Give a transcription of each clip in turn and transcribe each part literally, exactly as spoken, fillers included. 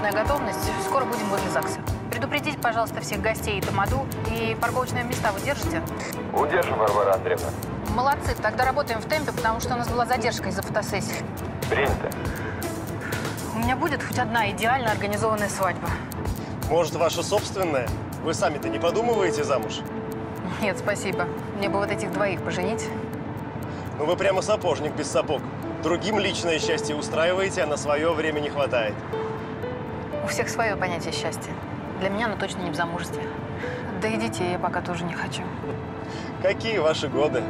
полная готовность. Скоро будем возле ЗАГСа. Предупредите, пожалуйста, всех гостей и тамаду. И парковочные места вы держите? Удержим, Варвара Андреевна. Молодцы. Тогда работаем в темпе, потому что у нас была задержка из-за фотосессии. Принято. У меня будет хоть одна идеально организованная свадьба. Может, ваша собственная? Вы сами-то не подумываете замуж? Нет, спасибо. Мне бы вот этих двоих поженить. Ну вы прямо сапожник без сапог. Другим личное счастье устраиваете, а на свое время не хватает. У всех свое понятие счастья. Для меня оно точно не в замужестве. Да и детей я пока тоже не хочу. Какие ваши годы?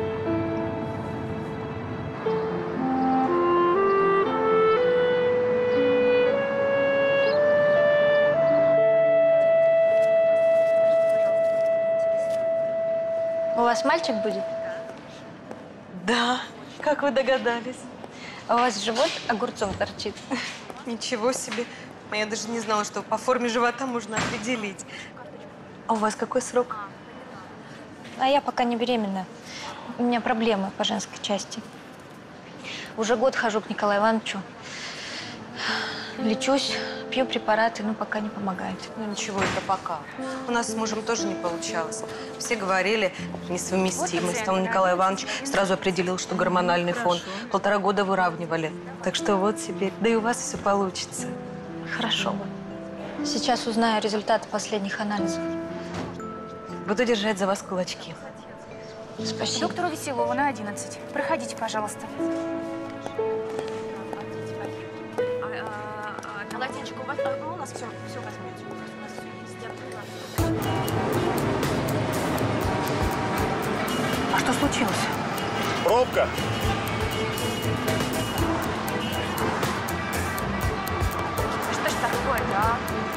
У вас мальчик будет? Да. Как вы догадались? А у вас живот огурцом торчит. Ничего себе. А я даже не знала, что по форме живота можно определить. А у вас какой срок? А я пока не беременна. У меня проблемы по женской части. Уже год хожу к Николаю Ивановичу. Лечусь, пью препараты, но пока не помогает. Ну ничего, это пока. У нас с мужем тоже не получалось. Все говорили, несовместимость. А он, Николай Иванович, сразу определил, что гормональный фон. Полтора года выравнивали. Так что вот теперь. Да и у вас все получится. Хорошо бы. Сейчас узнаю результаты последних анализов. Буду держать за вас кулачки. Спасибо. Доктору Веселову на одиннадцать. Проходите, пожалуйста. Полотенчик у вас, а у нас все, все возьмете. У нас все есть. А что случилось? Пробка. Что ж такое-то, а?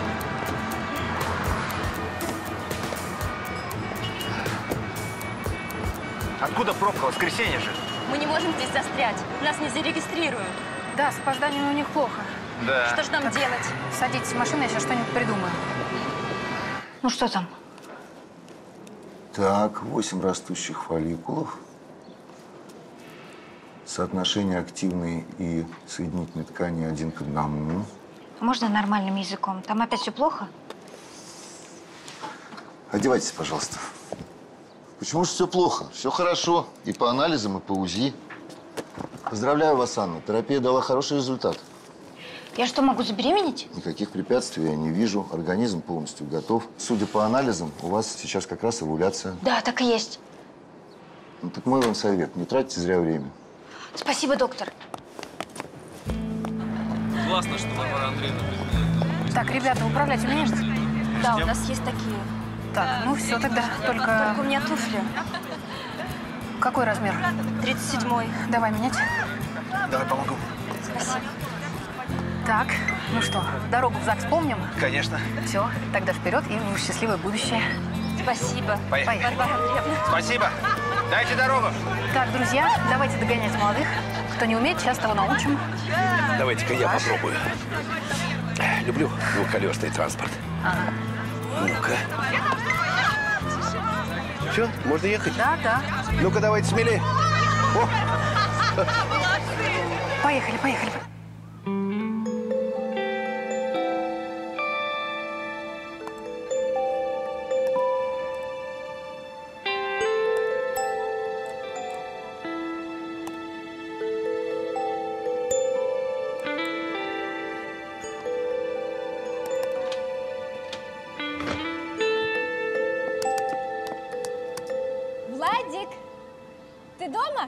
Откуда пробка? Воскресенье же. Мы не можем здесь застрять. Нас не зарегистрируют. Да, с опозданием у них плохо. Да. Что же нам делать? Садитесь в машину, я сейчас что-нибудь придумаю. Ну что там? Так, восемь растущих фолликулов. Соотношение активной и соединительной ткани один к одному. А можно нормальным языком? Там опять все плохо? Одевайтесь, пожалуйста. Почему же все плохо? Все хорошо. И по анализам, и по УЗИ. Поздравляю вас, Анна. Терапия дала хороший результат. Я что, могу забеременеть? Никаких препятствий я не вижу. Организм полностью готов. Судя по анализам, у вас сейчас как раз овуляция. Да, так и есть. Ну, так мой вам совет. Не тратьте зря время. Спасибо, доктор. Классно, что Варвара Андреевна. Так, ребята, управлять умеешь? Да, у нас есть такие. Так, ну все тогда. Только... Только у меня туфли. Какой размер? тридцать седьмой. Давай менять. Давай помогу. Спасибо. Так, ну что, дорогу в ЗАГС помним? Конечно. Все, тогда вперед и в счастливое будущее. Спасибо. Поехали. Варвара Андреевна. Спасибо. Дайте дорогу. Так, друзья, давайте догонять молодых. Кто не умеет, сейчас того научим. Давайте-ка я попробую. Люблю двухколесный транспорт. Ага. Ну-ка. Все, можно ехать? Да, да. Ну-ка, давайте смелее. О! Поехали, поехали. Владик, ты дома?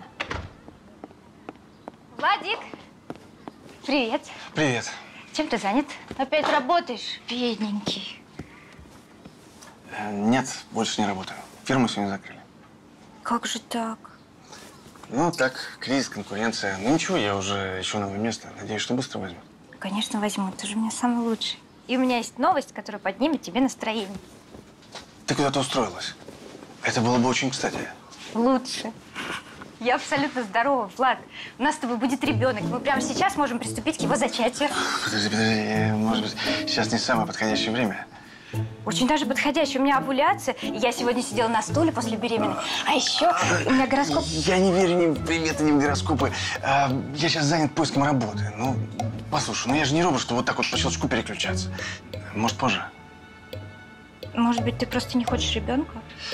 Владик! Привет. Привет. Чем ты занят? Опять работаешь, бедненький. Э, Нет, больше не работаю. Фирму сегодня закрыли. Как же так? Ну, так, кризис, конкуренция. Ну, ничего, я уже ищу новое место. Надеюсь, что быстро возьму. Конечно, возьму. Ты же у меня самый лучший. И у меня есть новость, которая поднимет тебе настроение. Ты куда-то устроилась. Это было бы очень кстати. Лучше. Я абсолютно здорова, Влад. У нас с тобой будет ребенок. Мы прямо сейчас можем приступить к его зачатию. Подожди, подожди. Может быть, сейчас не самое подходящее время. Очень даже подходящий. У меня овуляция. И я сегодня сидела на стуле после беременной. А еще у меня гороскоп... Я не верю ни в приметы, ни в гороскопы. А, я сейчас занят поиском работы. Ну, послушай, ну я же не робот, что вот так вот по щелчку переключаться. Может, позже? Может быть, ты просто не хочешь ребенка?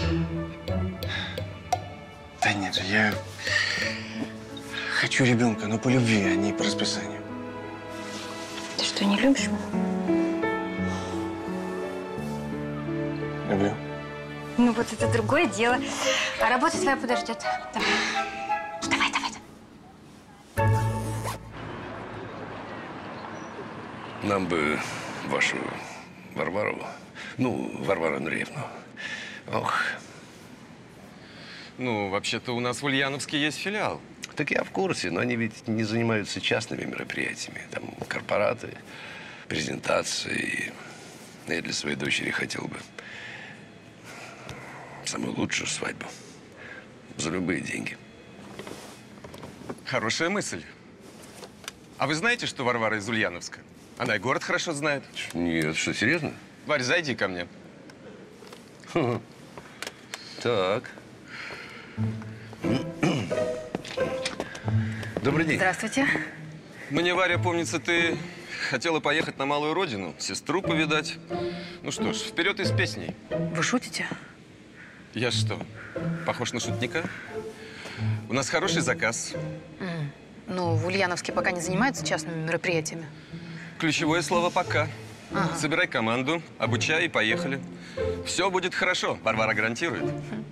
Да нет, я хочу ребенка, но по любви, а не по расписанию. Ты что, не любишь его? Люблю. Ну вот это другое дело. А работа твоя подождет. Давай. Давай, давай, давай. Нам бы вашу Варвару, ну, Варвару Андреевну. Ох. Ну, вообще-то у нас в Ульяновске есть филиал. Так я в курсе, но они ведь не занимаются частными мероприятиями. Там корпораты, презентации. Я для своей дочери хотел бы самую лучшую свадьбу. За любые деньги. Хорошая мысль. А вы знаете, что Варвара из Ульяновска? Она и город хорошо знает. Нет, что, серьезно? Варь, зайди ко мне. Так. Добрый день. Здравствуйте. Мне, Варя, помнится, ты хотела поехать на малую родину, сестру повидать. Ну что ж, вперед и с песней. Вы шутите? Я что, похож на шутника? У нас хороший заказ. Mm. Ну, в Ульяновске пока не занимаются частными мероприятиями. Ключевое слово «пока». Ага. Собирай команду, обучай и поехали. Все будет хорошо, Варвара гарантирует.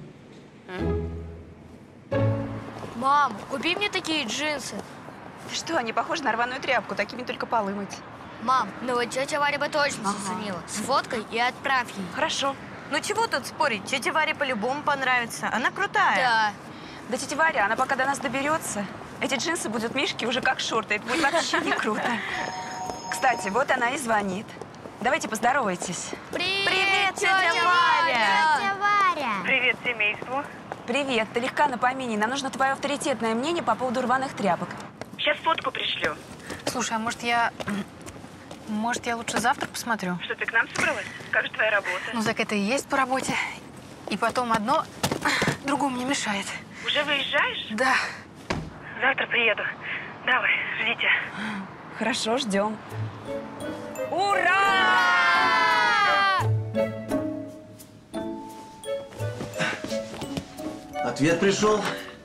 Мам, купи мне такие джинсы. Ты что, они похожи на рваную тряпку, такими только полы мыть. Мам, ну вот тетя Варя бы точно Ага. заценила. Сфоткай и отправь ей. Хорошо. Ну чего тут спорить? Тете Варе по-любому понравится. Она крутая. Да. Да тетя Варя, она пока до нас доберется, эти джинсы будут Мишке уже как шорты. Это будет вообще не круто. Кстати, вот она и звонит. Давайте поздоровайтесь. Привет, Привет, тетя Варя! Тетя Варя! Привет семейству. Привет, ты легка на помине. Нам нужно твое авторитетное мнение по поводу рваных тряпок. Сейчас фотку пришлю. Слушай, а может я... Может, я лучше завтра посмотрю? Что, ты к нам собралась? Как же твоя работа? Ну, так это и есть по работе. И потом одно другому не мешает. Уже выезжаешь? Да. Завтра приеду. Давай, ждите. Хорошо, ждем. Ура! Ответ пришел.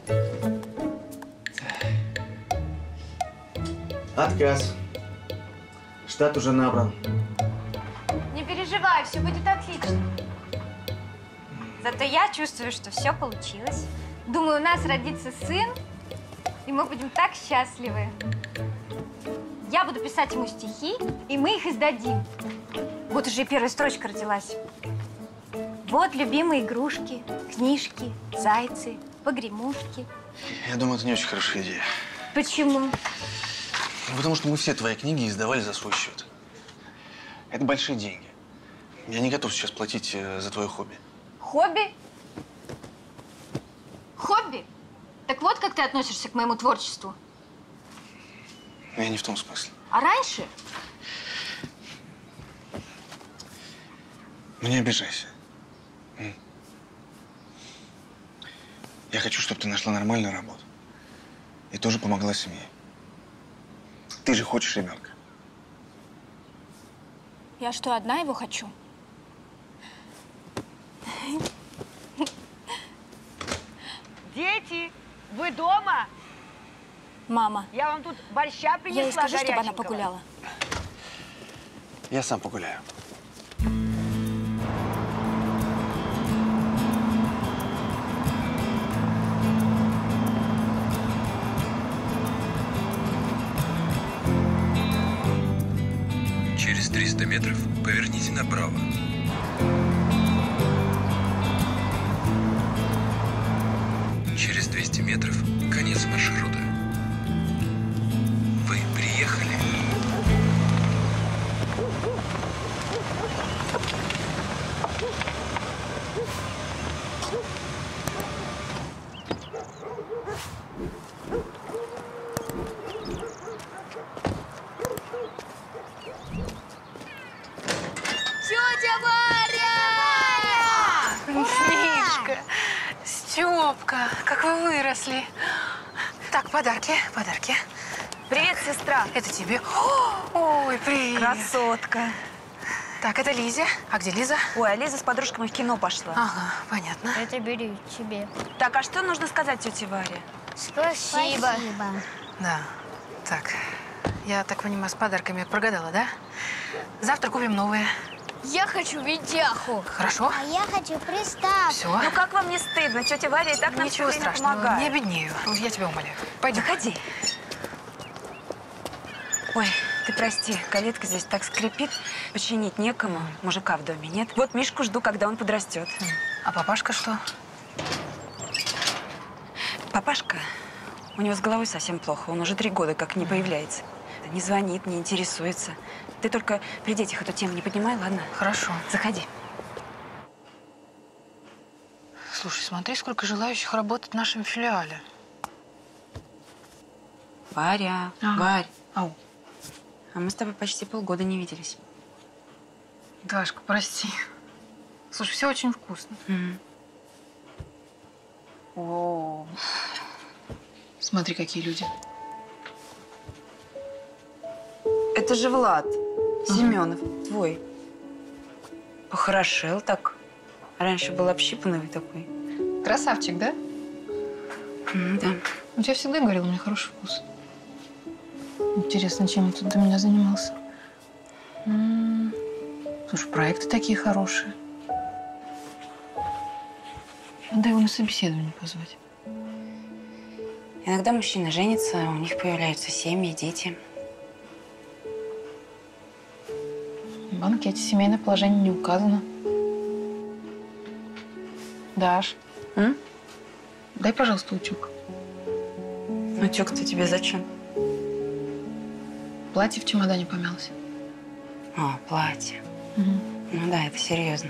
Отказ. Штат уже набран. Не переживай, все будет отлично. Зато я чувствую, что все получилось. Думаю, у нас родится сын, и мы будем так счастливы. Я буду писать ему стихи, и мы их издадим. Вот уже и первая строчка родилась. Вот любимые игрушки, книжки, зайцы, погремушки. Я думаю, это не очень хорошая идея. Почему? Ну, потому что мы все твои книги издавали за свой счет. Это большие деньги. Я не готов сейчас платить э, за твое хобби. Хобби? Хобби? Так вот, как ты относишься к моему творчеству. Я не в том смысле. А раньше? Ну, не обижайся. М. Я хочу, чтобы ты нашла нормальную работу. И тоже помогла семье. Ты же хочешь ребенка. Я что, одна его хочу? Дети, вы дома? Мама. Я вам тут борща принесла. Я ей скажу, чтобы она горяченького. погуляла. Я сам погуляю. Через триста метров поверните направо. Через двести метров конец маршрута. Вы приехали. Тетя Варя! Папка, как вы выросли. Так, подарки, подарки. Привет, сестра. Это тебе. Ой, привет. Красотка. Так, это Лизе. А где Лиза? Ой, а Лиза с подружками в кино пошла. Ага, понятно. Это бери тебе. Так, а что нужно сказать тете Варе? Спасибо. Да. Так, я так понимаю, с подарками прогадала, да? Завтра купим новые. Я хочу видяху. Хорошо. А я хочу приставку. Все. Ну как вам не стыдно? Тетя Варя и так нам Ничего все время страшного, помогает. не обеднею. Я тебя умоляю. Пойдем. Заходи. Ой, ты прости, калитка здесь так скрипит. Починить некому, мужика в доме нет. Вот Мишку жду, когда он подрастет. А папашка что? Папашка, у него с головой совсем плохо. Он уже три года как не появляется. Не звонит, не интересуется. Ты только при детях эту тему не поднимай, ладно? Хорошо. Заходи. Слушай, смотри, сколько желающих работать в нашем филиале. Варя, Ага. Варь. Ау. А мы с тобой почти полгода не виделись. Дашка, прости. Слушай, все очень вкусно. Угу. О, смотри, какие люди. Это же Влад Семенов, твой. Похорошел так. Раньше был общипанный такой. Красавчик, да? М, да. У тебя всегда говорил, у меня хороший вкус. Интересно, чем он тут до меня занимался? М-м. Слушай, проекты такие хорошие. Надо его на собеседование позвать. Иногда мужчины женятся, у них появляются семьи, дети. В анкете семейное положение не указано. Даш, М? дай, пожалуйста, утюг. Утюг-то тебе зачем? Платье в чемодане помялось. А, платье. Угу. Ну да, это серьезно.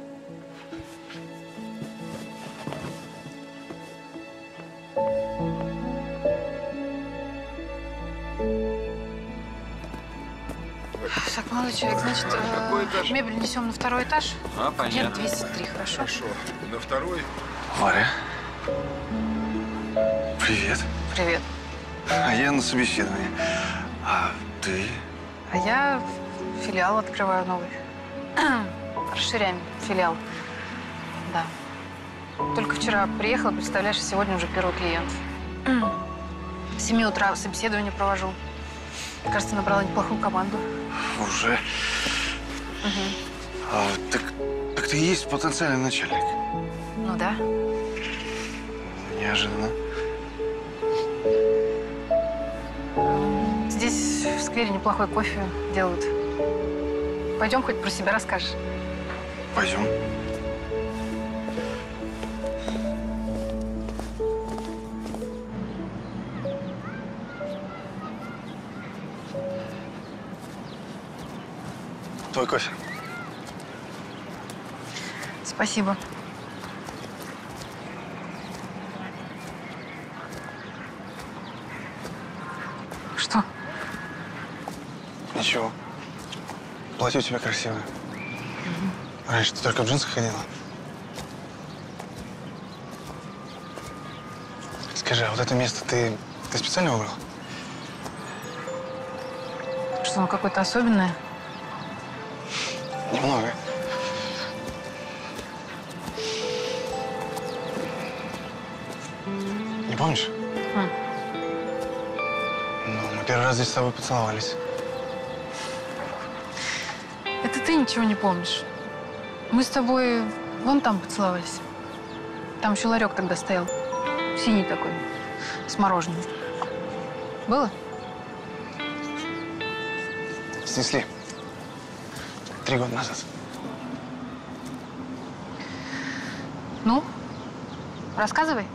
Так, молодой человек, значит, Какой э, этаж? мебель несем на второй этаж. А, Кабинет понятно. двести три, хорошо? Хорошо. На второй. Варя. Привет. Привет. А я на собеседовании. А ты? А я филиал открываю новый. Расширяем филиал. Да. Только вчера приехала, представляешь, сегодня уже первый клиент. С семи утра собеседование провожу. Кажется, набрала неплохую команду. Уже? Угу. А, так, так ты и есть потенциальный начальник. Ну да. Неожиданно. Здесь в сквере неплохой кофе делают. Пойдем, хоть про себя расскажешь. Пойдем. Твой кофе. Спасибо. Что? Ничего. Платье у тебя красивое. Раньше ты только в джинсах ходила. Скажи, а вот это место ты, ты специально выбрал? Что, оно какое-то особенное? Немного. Не помнишь? М. Ну, мы первый раз здесь с тобой поцеловались. Это ты ничего не помнишь. Мы с тобой вон там поцеловались. Там еще ларек тогда стоял. Синий такой, с мороженым. Было? Снесли. Три года назад. Ну, рассказывай.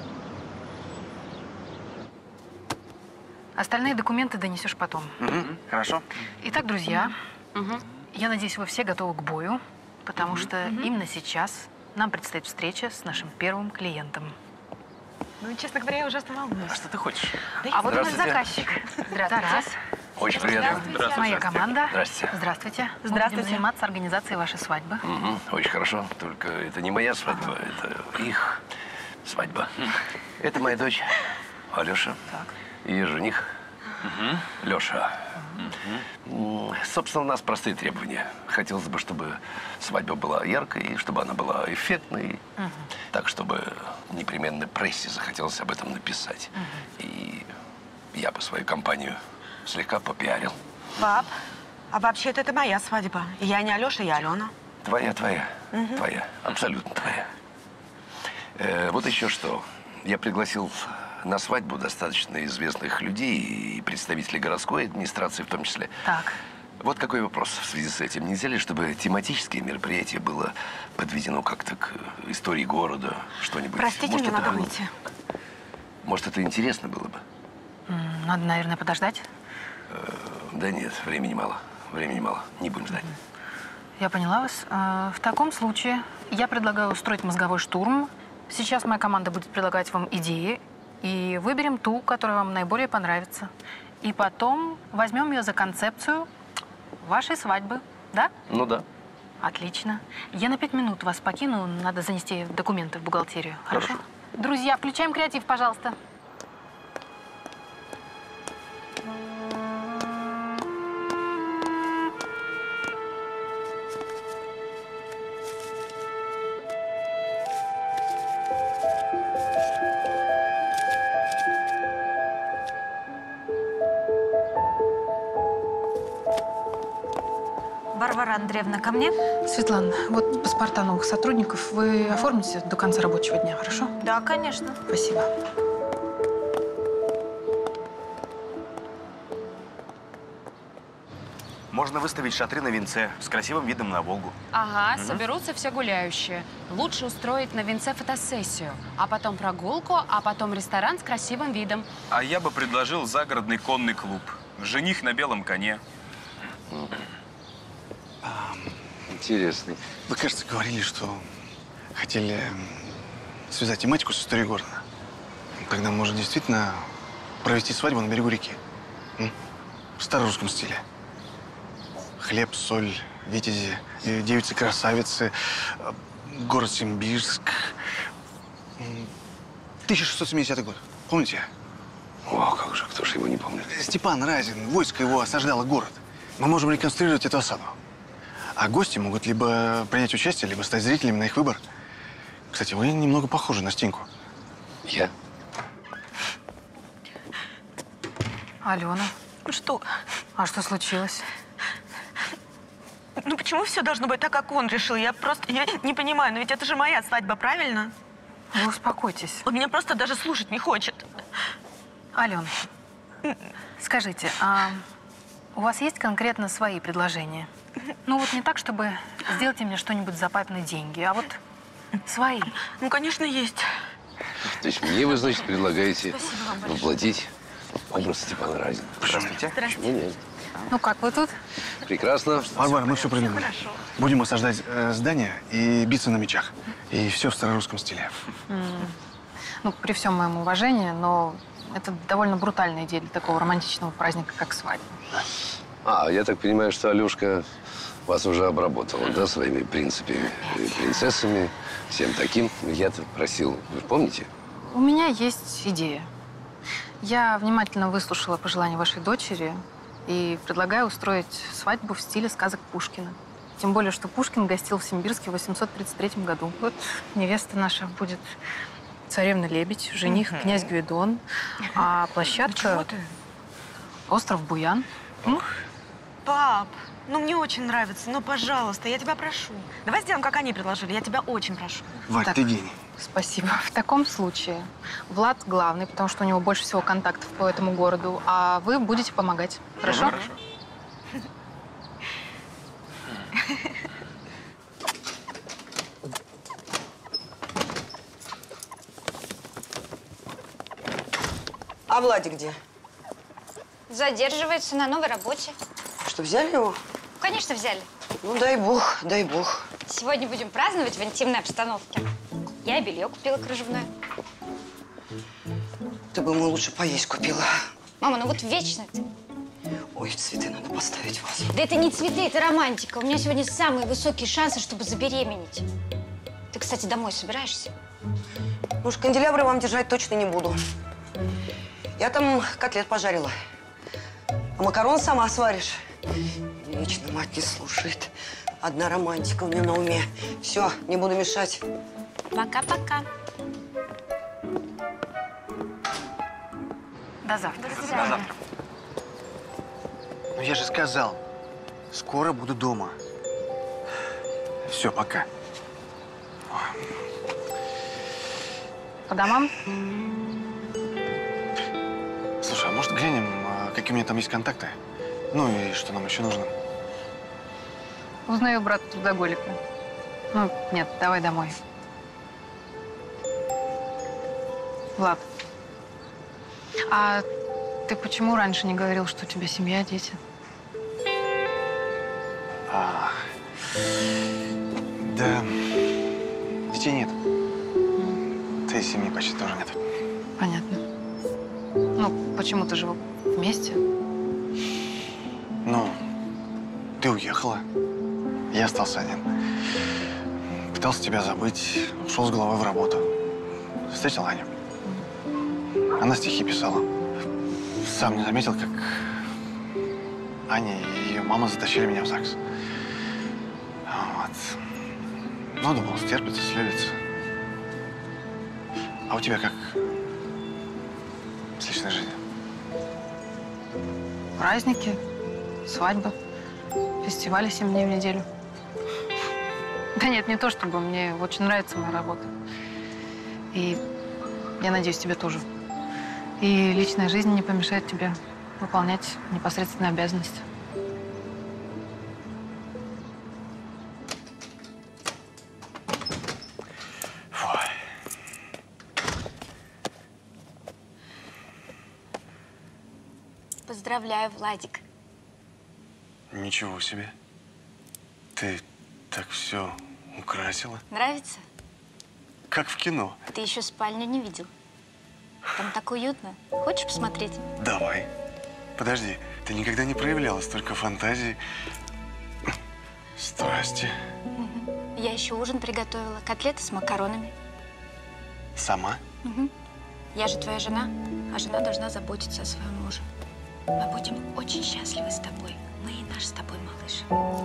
Остальные документы донесешь потом. Угу. Хорошо. Итак, друзья, я надеюсь, вы все готовы к бою, потому что именно сейчас нам предстоит встреча с нашим первым клиентом. Ну, честно говоря, я ужасно волнуюсь. А что ты хочешь? А вот у нас Здравствуйте. заказчик. Здравствуйте. Тарас. Очень приятно. Здравствуйте. Моя команда. Здравствуйте. Здравствуйте. Мы Здравствуйте. будем заниматься организацией вашей свадьбы. Мгм. Очень хорошо. Только это не моя свадьба, это их свадьба. Это моя дочь Алёша. Так. Ее жених Лёша. Собственно, у нас простые требования. Хотелось бы, чтобы свадьба была яркой, чтобы она была эффектной. Угу. Так, чтобы непременно прессе захотелось об этом написать. Угу. И я бы свою компанию слегка попиарил. Пап, а вообще-то это моя свадьба. И я не Алёша, я Алена. Твоя, твоя. Угу. Твоя. Абсолютно твоя. Э, вот еще что. Я пригласил на свадьбу достаточно известных людей и представителей городской администрации в том числе. Так. Вот какой вопрос в связи с этим. Нельзя ли, чтобы тематическое мероприятие было подведено как-то к истории города, что-нибудь? Простите, мне надо было... выйти. Может, это интересно было бы? Надо, наверное, подождать. Э, да нет, времени мало. Времени мало. Не будем ждать. Я поняла вас. Э, в таком случае я предлагаю устроить мозговой штурм. Сейчас моя команда будет предлагать вам идеи. И выберем ту, которая вам наиболее понравится. И потом возьмем ее за концепцию вашей свадьбы. Да? Ну да. Отлично. Я на пять минут вас покину. Надо занести документы в бухгалтерию. Хорошо? Хорошо. Друзья, включаем креатив, пожалуйста. Варвара Андреевна, ко мне? Светлана, вот паспорта новых сотрудников вы оформите до конца рабочего дня, хорошо? Да, конечно. Спасибо. Можно выставить шатры на венце с красивым видом на Волгу. Ага, Угу. соберутся все гуляющие. Лучше устроить на венце фотосессию, а потом прогулку, а потом ресторан с красивым видом. А я бы предложил загородный конный клуб. Жених на белом коне. Интересный. Вы, кажется, говорили, что хотели связать тематику с историей города. Тогда, может, действительно провести свадьбу на берегу реки? М? В старорусском стиле. Хлеб, соль, витязи, девицы-красавицы, город Симбирск. тысяча шестьсот семидесятый год. Помните? О, как же, кто же его не помнит? Степан Разин, войско его осаждало город. Мы можем реконструировать эту осаду. А гости могут либо принять участие, либо стать зрителями на их выбор. Кстати, вы немного похожи на Стеньку. Я? Алена. Что? А что случилось? Ну почему все должно быть так, как он решил? Я просто я не понимаю, но ведь это же моя свадьба, правильно? Вы успокойтесь. Он меня просто даже слушать не хочет. Алена, скажите, а у вас есть конкретно свои предложения? Ну вот не так, чтобы сделайте мне что-нибудь за папины деньги, а вот свои. Ну, конечно, есть. То есть мне вы, значит, предлагаете воплотить образ Степана Разина. Здравствуйте. Почему нет? Ну как вы тут? Прекрасно. Варвара, мы все придумали. Будем осаждать э, здание и биться на мечах. И все в старорусском стиле. Mm. Ну, при всем моем уважении, но это довольно брутальная идея для такого романтичного праздника, как свадьба. А, я так понимаю, что Алёшка вас уже обработала, да, своими принципами, принцессами, всем таким. Я-то просил, вы помните? У меня есть идея. Я внимательно выслушала пожелания вашей дочери и предлагаю устроить свадьбу в стиле сказок Пушкина. Тем более, что Пушкин гостил в Симбирске в восемьсот тридцать третьем году. Вот невеста наша будет царевна Лебедь, жених Мгм. князь Гвидон, а площадка остров Буян. М? Пап, ну мне очень нравится, ну пожалуйста, я тебя прошу. Давай сделаем, как они предложили, я тебя очень прошу. Варь, Так. ты гений. Спасибо. В таком случае Влад главный, потому что у него больше всего контактов по этому городу, а вы будете помогать. Хорошо? Хорошо. А Владик где? Задерживается на новой работе. Что, взяли его? Конечно, взяли. Ну, дай бог, дай бог. Сегодня будем праздновать в интимной обстановке. Я и белье купила кружевное. Ты бы ему лучше поесть купила. Мама, ну вот вечно ты. Ой, цветы надо поставить в вазу. Да это не цветы, это романтика. У меня сегодня самые высокие шансы, чтобы забеременеть. Ты, кстати, домой собираешься? Ну уж канделябры вам держать точно не буду. Я там котлет пожарила. А макарон сама сваришь. Вечно мать не слушает. Одна романтика у меня на уме. Все, не буду мешать. Пока-пока. До завтра. До завтра. Ну я же сказал, скоро буду дома. Все, пока. По домам? Слушай, а может глянем, какие у меня там есть контакты? Ну и что нам еще нужно? Узнаю брата трудоголика. Ну, нет, давай домой. Влад, а ты почему раньше не говорил, что у тебя семья, дети? А, да, детей нет. Да и семьи почти тоже нет. Понятно. Ну, почему ты живу вместе? Ну, ты уехала, я остался один. Пытался тебя забыть, ушел с головой в работу. Встретил Аню. Она стихи писала. Сам не заметил, как Аня и ее мама затащили меня в ЗАГС. Вот. Ну, думал, стерпится, слюбится. А у тебя как с личной жизнью? Праздники, свадьбы, фестивали семь дней в неделю. Да нет, не то чтобы. Мне очень нравится моя работа. И я надеюсь, тебе тоже. И личная жизнь не помешает тебе выполнять непосредственные обязанности. Поздравляю, Владик. Ничего себе. Ты так все украсила. Нравится? Как в кино. Ты еще спальню не видел. Там так уютно. Хочешь посмотреть? Давай. Подожди, ты никогда не проявляла столько фантазий, страсти. Угу. Я еще ужин приготовила. Котлеты с макаронами. Сама? Угу. Я же твоя жена, а жена должна заботиться о своем муже. Мы будем очень счастливы с тобой. Мы и наш с тобой малыш.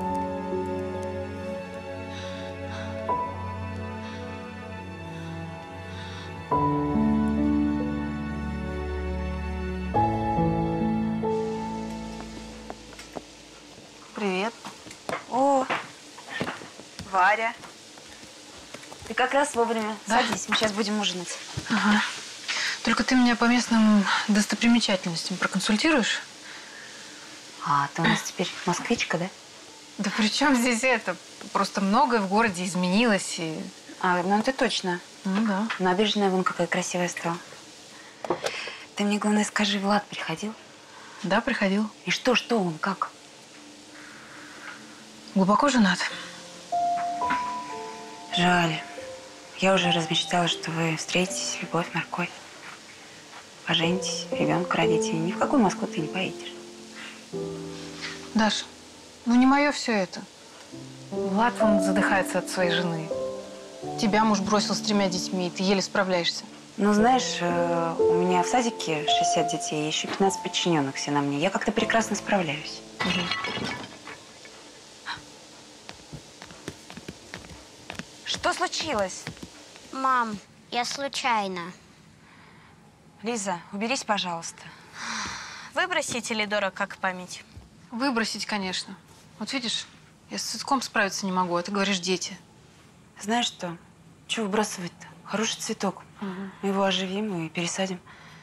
Привет. О, Варя. Ты как раз вовремя. Да? Садись, мы сейчас будем ужинать. Ага. Только ты меня по местным достопримечательностям проконсультируешь? А, ты у нас теперь москвичка, да? Да при чем здесь это? Просто многое в городе изменилось и… А, ну это точно. Ну да. Набережная вон какая красивая стала. Ты мне, главное, скажи, Влад приходил? Да, приходил. И что, что он, как? Глубоко женат. Жаль. Я уже размечтала, что вы встретитесь, любовь, морковь. Поженитесь, ребенка родите. Ни в какую Москву ты не поедешь. Даша, ну не мое все это. Влад, он задыхается от своей жены. Тебя муж бросил с тремя детьми, и ты еле справляешься. Ну, знаешь, у меня в садике шестьдесят детей, еще пятнадцать подчиненных все на мне. Я как-то прекрасно справляюсь. Угу. Что случилось? Мам, я случайно. Лиза, уберись, пожалуйста. Выбросить или дорог как память? Выбросить, конечно. Вот видишь, я с цветком справиться не могу, а ты говоришь дети. Знаешь что? Чего выбрасывать-то? Хороший цветок. Угу. Мы его оживим и пересадим.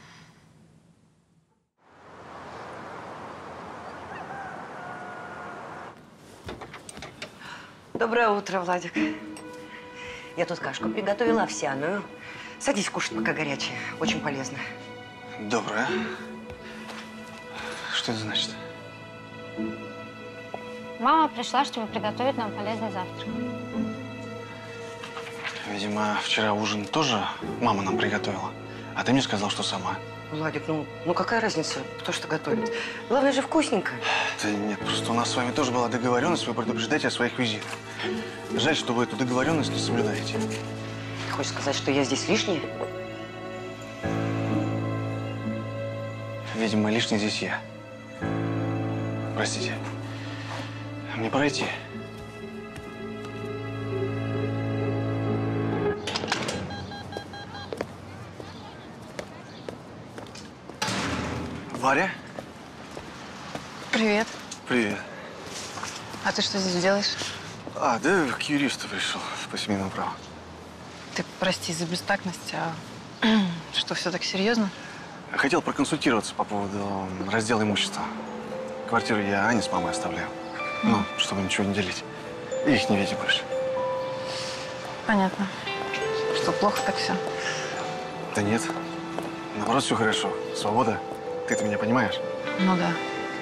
Доброе утро, Владик. Я тут кашку приготовила овсяную. Садись кушать, пока горячая. Очень полезно. Доброе. Что это значит? Мама пришла, чтобы приготовить нам полезный завтрак. Видимо, вчера ужин тоже мама нам приготовила. А ты мне сказал, что сама. Владик, ну, ну какая разница, кто что готовит? Главное же вкусненько. Да нет, просто у нас с вами тоже была договоренность, вы предупреждаете о своих визитах. Жаль, что вы эту договоренность не соблюдаете. Ты хочешь сказать, что я здесь лишняя? Видимо, лишний здесь я. Простите. Мне пора идти. Варя? Привет. Привет. А ты что здесь делаешь? А, да, к юристу пришел по семейному праву. Ты прости за бестактность, а что, все так серьезно? Хотел проконсультироваться по поводу раздела имущества. Квартиру я Ане с мамой оставляю. Ну, чтобы ничего не делить. И их не видеть больше. Понятно. Что, плохо так все? Да нет. Наоборот, все хорошо. Свобода. Ты-то меня понимаешь? Ну да.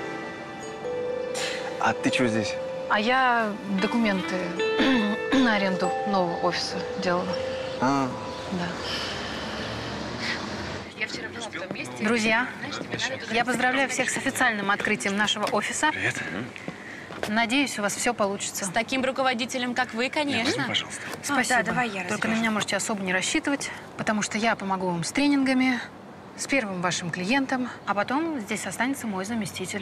А ты чего здесь? А я документы на аренду нового офиса делала. А, Да. Друзья, я поздравляю всех с официальным открытием нашего офиса. Привет. Надеюсь, у вас все получится. С таким руководителем, как вы, конечно. Возьми, пожалуйста. Спасибо. А, да, давай я Только на меня можете особо не рассчитывать, потому что я помогу вам с тренингами, с первым вашим клиентом, а потом здесь останется мой заместитель.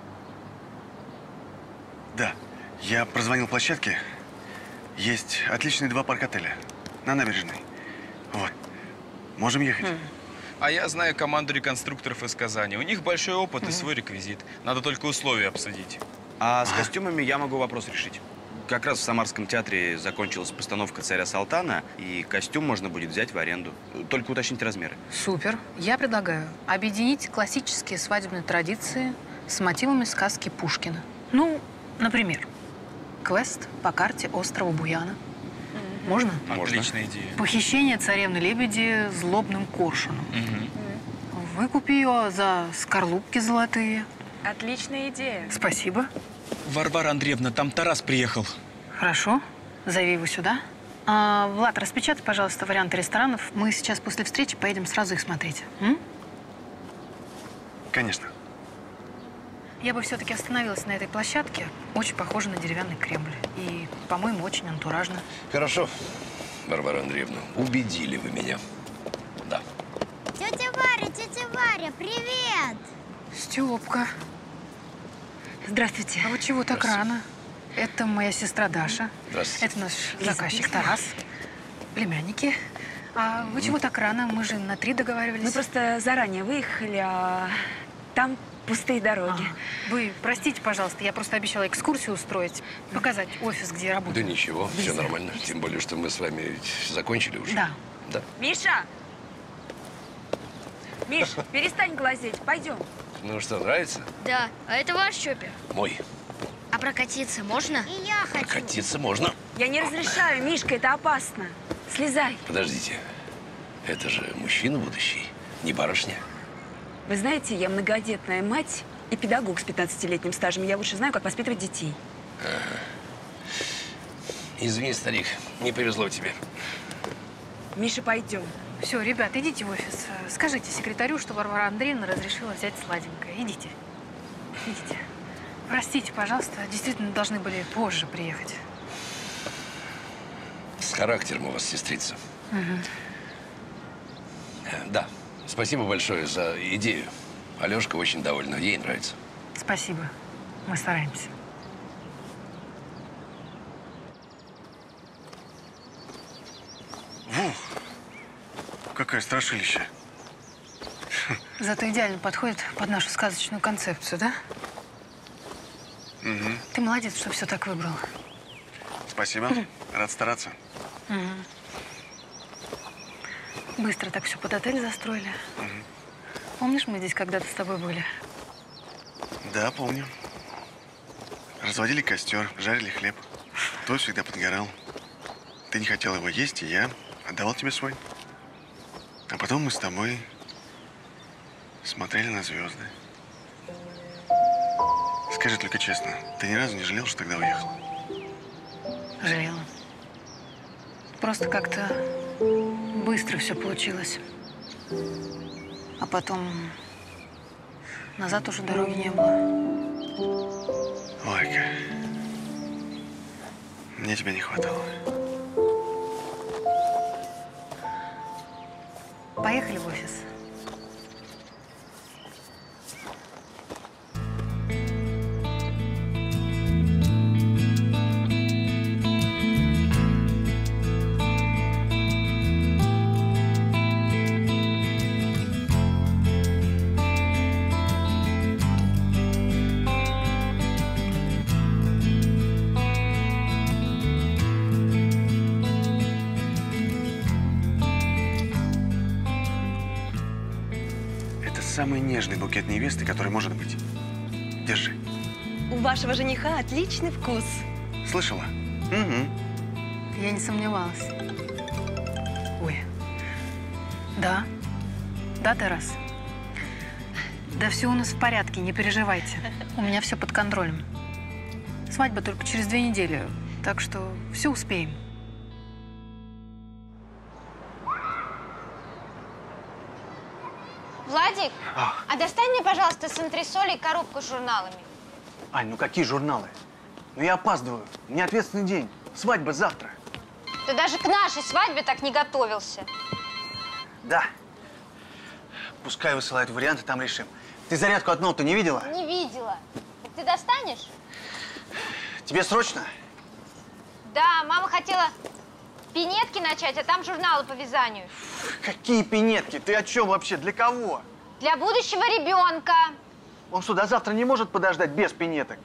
Да. Я прозвонил площадке. Есть отличные два парк-отеля на набережной. Вот. Можем ехать. А я знаю команду реконструкторов из Казани. У них большой опыт и свой реквизит. Надо только условия обсудить. А с костюмами я могу вопрос решить. Как раз в Самарском театре закончилась постановка «Царя Салтана», и костюм можно будет взять в аренду. Только уточните размеры. Супер. Я предлагаю объединить классические свадебные традиции с мотивами сказки Пушкина. Ну, например, квест по карте острова Буяна. Можно? Отличная идея. Похищение царевны-лебеди злобным коршуном. Выкупи ее за скорлупки золотые. Отличная идея. Спасибо. Варвара Андреевна, там Тарас приехал. Хорошо. Зови его сюда. А, Влад, распечатай, пожалуйста, варианты ресторанов. Мы сейчас после встречи поедем сразу их смотреть. М? Конечно. Я бы все-таки остановилась на этой площадке. Очень похоже на деревянный Кремль. И, по-моему, очень антуражно. Хорошо, Варвара Андреевна, убедили вы меня. Да. Тетя Варя, тетя Варя, привет! Степка. Здравствуйте. А вы чего так рано? Это моя сестра Даша. Здравствуйте. Это наш заказчик Тарас. Племянники. А вы чего так рано? Мы же на три договаривались. Мы просто заранее выехали, а там пустые дороги. А, вы простите, пожалуйста, я просто обещала экскурсию устроить, показать офис, где я работаю. Да ничего, все нормально. Тем более, что мы с вами закончили уже. Да. Да. Миша! Миш, перестань глазеть, пойдем. Ну что, нравится? Да, а это ваш шопер. Мой. А прокатиться можно? И я хочу. Катиться можно. Я не разрешаю, Мишка, это опасно. Слезай. Подождите. Это же мужчина будущий, не барышня. Вы знаете, я многодетная мать и педагог с пятнадцатилетним стажем. Я лучше знаю, как воспитывать детей. Ага. Извини, старик, не повезло тебе. Миша, пойдем. Все, ребят, идите в офис. Скажите секретарю, что Варвара Андреевна разрешила взять сладенькое. Идите. Идите. Простите, пожалуйста, действительно должны были позже приехать. С характером у вас, сестрица. Угу. Да, спасибо большое за идею. Алешка очень довольна, ей нравится. Спасибо. Мы стараемся. Вух! Какое страшилище. Зато идеально подходит под нашу сказочную концепцию, да? Угу. Ты молодец, что все так выбрал. Спасибо. Рад стараться. Угу. Быстро так все под отель застроили. Угу. Помнишь, мы здесь когда-то с тобой были? Да, помню. Разводили костер, жарили хлеб. Той всегда подгорал. Ты не хотел его есть, и я отдавал тебе свой. А потом мы с тобой смотрели на звезды. Скажи только честно, ты ни разу не жалел, что тогда уехал? Жалела. Просто как-то быстро все получилось. А потом назад уже дороги не было. Лайка, мне тебя не хватало. Поехали в офис. Самый нежный букет невесты, который может быть. Держи. У вашего жениха отличный вкус. Слышала? Угу. Я не сомневалась. Ой. Да. Да, Тарас? Да все у нас в порядке, не переживайте. У меня все под контролем. Свадьба только через две недели, так что все успеем. Владик, а. а достань мне, пожалуйста, с антресолей коробку с журналами. Ань, ну какие журналы? Ну я опаздываю. У меня ответственный день. Свадьба завтра. Ты даже к нашей свадьбе так не готовился. Да. Пускай высылают варианты, там решим. Ты зарядку от ноута не видела? Не видела. Так ты достанешь? Тебе срочно? Да, мама хотела пинетки начать, а там журналы по вязанию. Какие пинетки? Ты о чем вообще? Для кого? Для будущего ребенка. Он что, до завтра не может подождать без пинеток?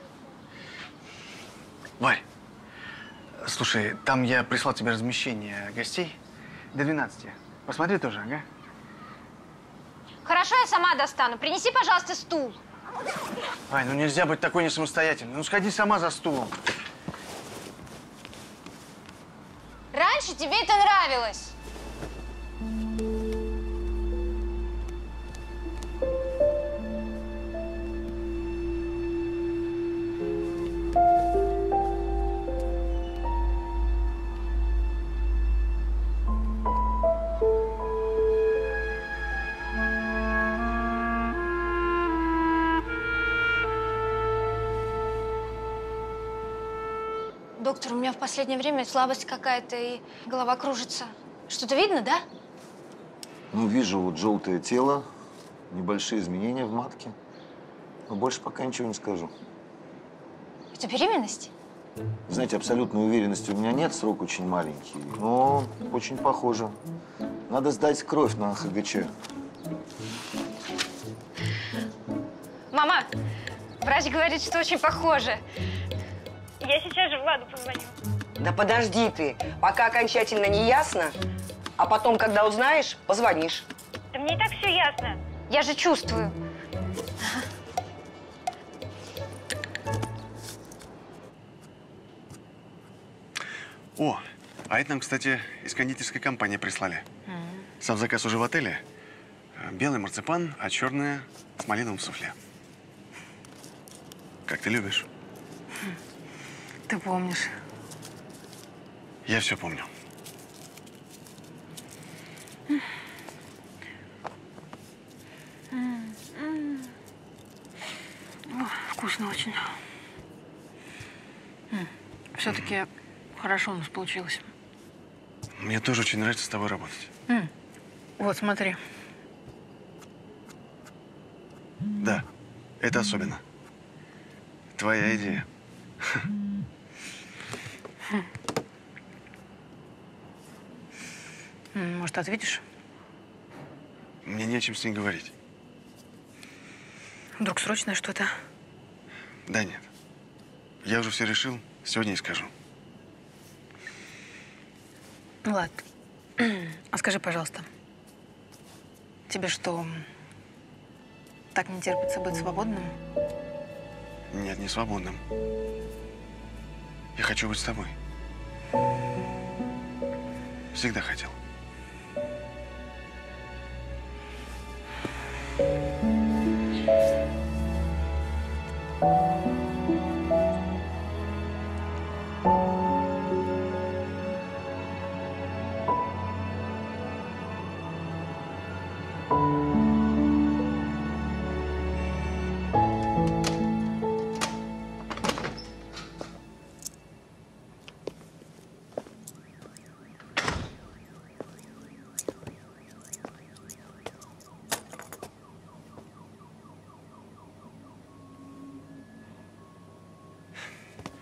Варь, слушай, там я прислал тебе размещение гостей до двенадцати. Посмотри тоже, ага? Хорошо, я сама достану. Принеси, пожалуйста, стул. Ай, ну нельзя быть такой не самостоятельной. Ну сходи сама за стулом. Раньше тебе это нравилось. Доктор, у меня в последнее время слабость какая-то и голова кружится. Что-то видно, да? Ну, вижу вот желтое тело, небольшие изменения в матке. Но больше пока ничего не скажу. Это беременность? Знаете, абсолютной уверенности у меня нет, срок очень маленький, но очень похоже. Надо сдать кровь на ха гэ че. Мама, врач говорит, что очень похоже. Я сейчас же Владу позвоню. Да подожди ты, пока окончательно не ясно, а потом, когда узнаешь, позвонишь. Да мне и так все ясно. Я же чувствую. О, а это нам, кстати, из кондитерской компании прислали. Mm-hmm. Сам заказ уже в отеле. Белый марципан, а черное с малиновым суфле. Как ты любишь? Ты помнишь. Я все помню. О, вкусно очень. Все-таки хорошо у нас получилось. Мне тоже очень нравится с тобой работать. М. Вот, смотри. Да, это особенно. Твоя идея. Может, ответишь? Мне не о чем с ней говорить. Вдруг срочное что-то? Да нет. Я уже все решил. Сегодня и скажу. Влад, а скажи, пожалуйста, тебе что, так не терпится быть свободным? Нет, не свободным. Я хочу быть с тобой. Всегда хотел.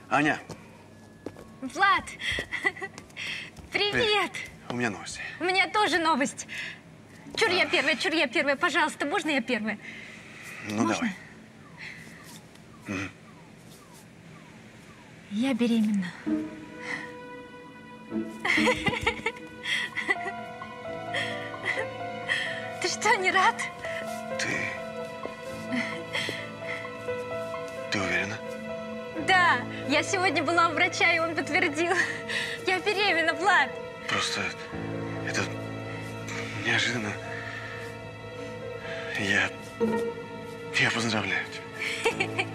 Аня. Влад, привет. Привет. У меня новости. У меня тоже новость. Чур я первая, чур я первая. Пожалуйста, можно я первая? Ну, можно? давай. Угу. Я беременна. Ты что, не рад? Ты... Ты уверена? Да, я сегодня была у врача, и он подтвердил. Я беременна, Влад. Просто это неожиданно. Я... Я поздравляю тебя.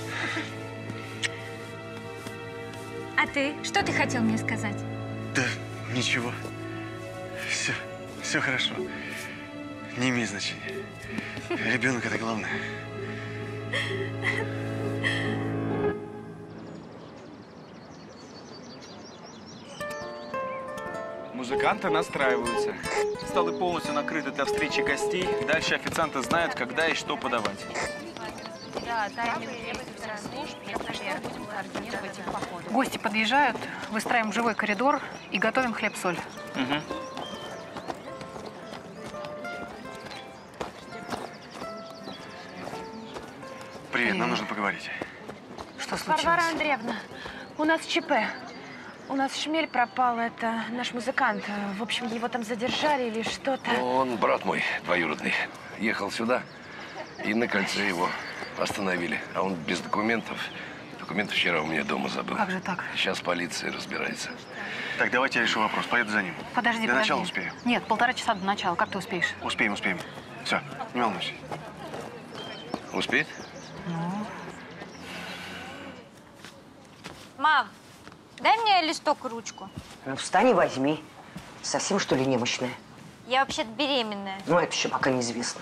А ты? Что ты хотел мне сказать? Да ничего. Все, все хорошо. Не имеет значения. Ребенок – это главное. Музыканты настраиваются. Столы полностью накрыты для встречи гостей. Дальше официанты знают, когда и что подавать. Да, тайминг служб, если будем координировать их походу. Гости подъезжают, выстраиваем живой коридор и готовим хлеб-соль. Угу. Привет, нам нужно поговорить. Что случилось? Варвара Андреевна, у нас ЧП. У нас Шмель пропал, это наш музыкант. В общем, его там задержали или что-то. Он брат мой двоюродный. Ехал сюда, и на кольце его остановили. А он без документов. Документы вчера у меня дома забыл. Как же так? Сейчас полиция разбирается. Так, давайте я решу вопрос. Поеду за ним. Подожди, До подожди. начала успею. Нет, полтора часа до начала. Как ты успеешь? Успеем, успеем. Все, не волнуйся. Успеет? Ну. Мам, дай мне листок и ручку. Ну, встань и возьми. Совсем, что ли, немощная? Я вообще-то беременная. Ну, это еще пока неизвестно.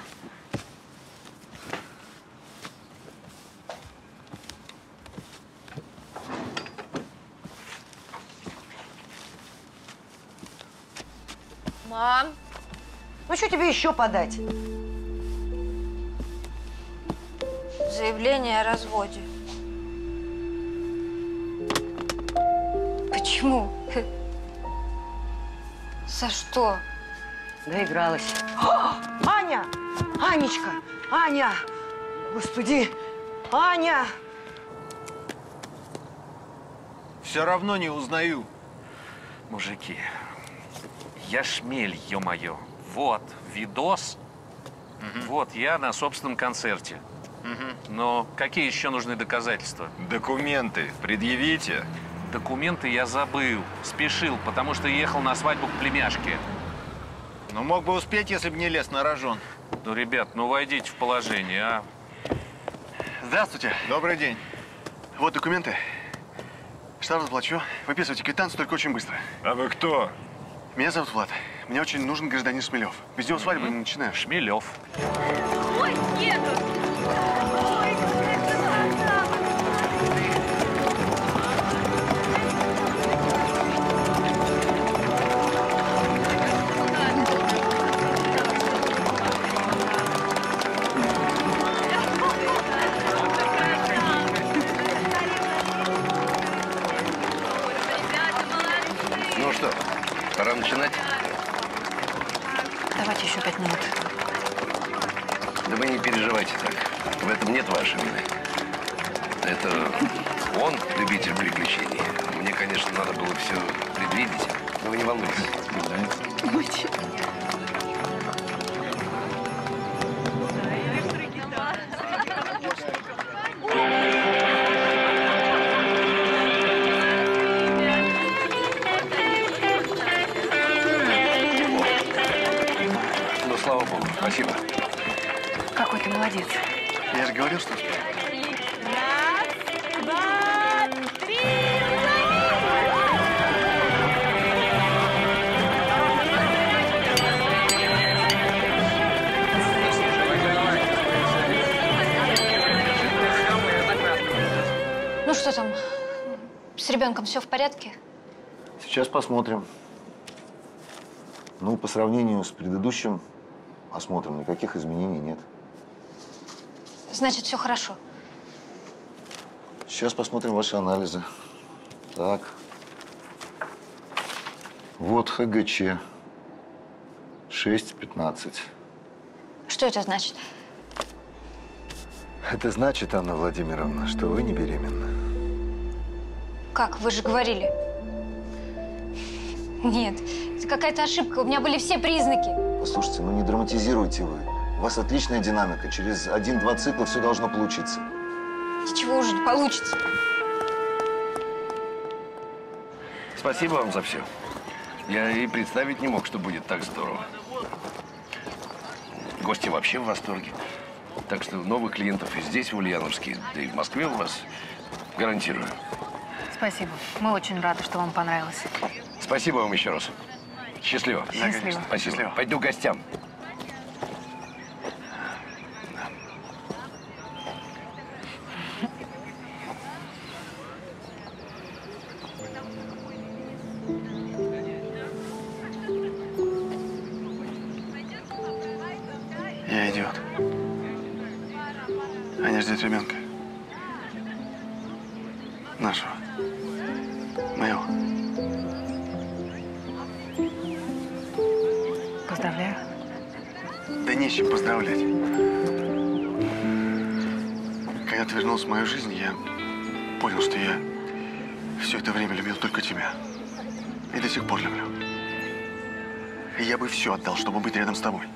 Мам. Ну, что тебе еще подать? Заявление о разводе. Почему? За что? Наигралась. О, Аня! Анечка! Аня! Господи! Аня! Все равно не узнаю. Мужики, я Шмель, ё-моё. Вот, видос. Угу. Вот, я на собственном концерте. Угу. Но какие еще нужны доказательства? Документы предъявите. Документы я забыл. Спешил, потому что ехал на свадьбу к племяшке. Ну, мог бы успеть, если бы не лез на рожон. Ну, ребят, ну войдите в положение, а? Здравствуйте. Добрый день. Вот документы. Штраф заплачу. Выписывайте квитанцию, только очень быстро. А вы кто? Меня зовут Влад. Мне очень нужен гражданин Шмелев. Без него свадьбу не начинаю. Шмелев. Ой, еду! Ой, какая красота! Ну что, пора начинать? Давайте еще пять минут. Да вы не переживайте так. В этом нет вашей вины. Это он любитель приключений. Мне, конечно, надо было все предвидеть. Но вы не волнуйтесь. Ну, слава богу. Спасибо. Какой ты молодец. Я же говорил, что успею. Раз, два, три. Ну что там? С ребенком все в порядке? Сейчас посмотрим. Ну, по сравнению с предыдущим осмотром никаких изменений нет. Значит, все хорошо. Сейчас посмотрим ваши анализы. Так. Вот ХГЧ. шесть пятнадцать. Что это значит? Это значит, Анна Владимировна, что вы не беременны. Как? Вы же говорили. Нет, это какая-то ошибка. У меня были все признаки. Послушайте, ну не драматизируйте вы. У вас отличная динамика. Через один-два цикла все должно получиться. Ничего уже не получится. Спасибо вам за все. Я и представить не мог, что будет так здорово. Гости вообще в восторге. Так что новых клиентов и здесь, в Ульяновске, да и в Москве у вас гарантирую. Спасибо. Мы очень рады, что вам понравилось. Спасибо вам еще раз. Счастливо. Счастливо. Спасибо. Счастливо. Пойду к гостям. Я идиот. Аня ждет ребенка. Нашего. Моего. Поздравляю. Да не с чем поздравлять. Когда ты вернулась в мою жизнь, я понял, что я все это время любил только тебя. И до сих пор люблю. И я бы все отдал, чтобы быть рядом с тобой.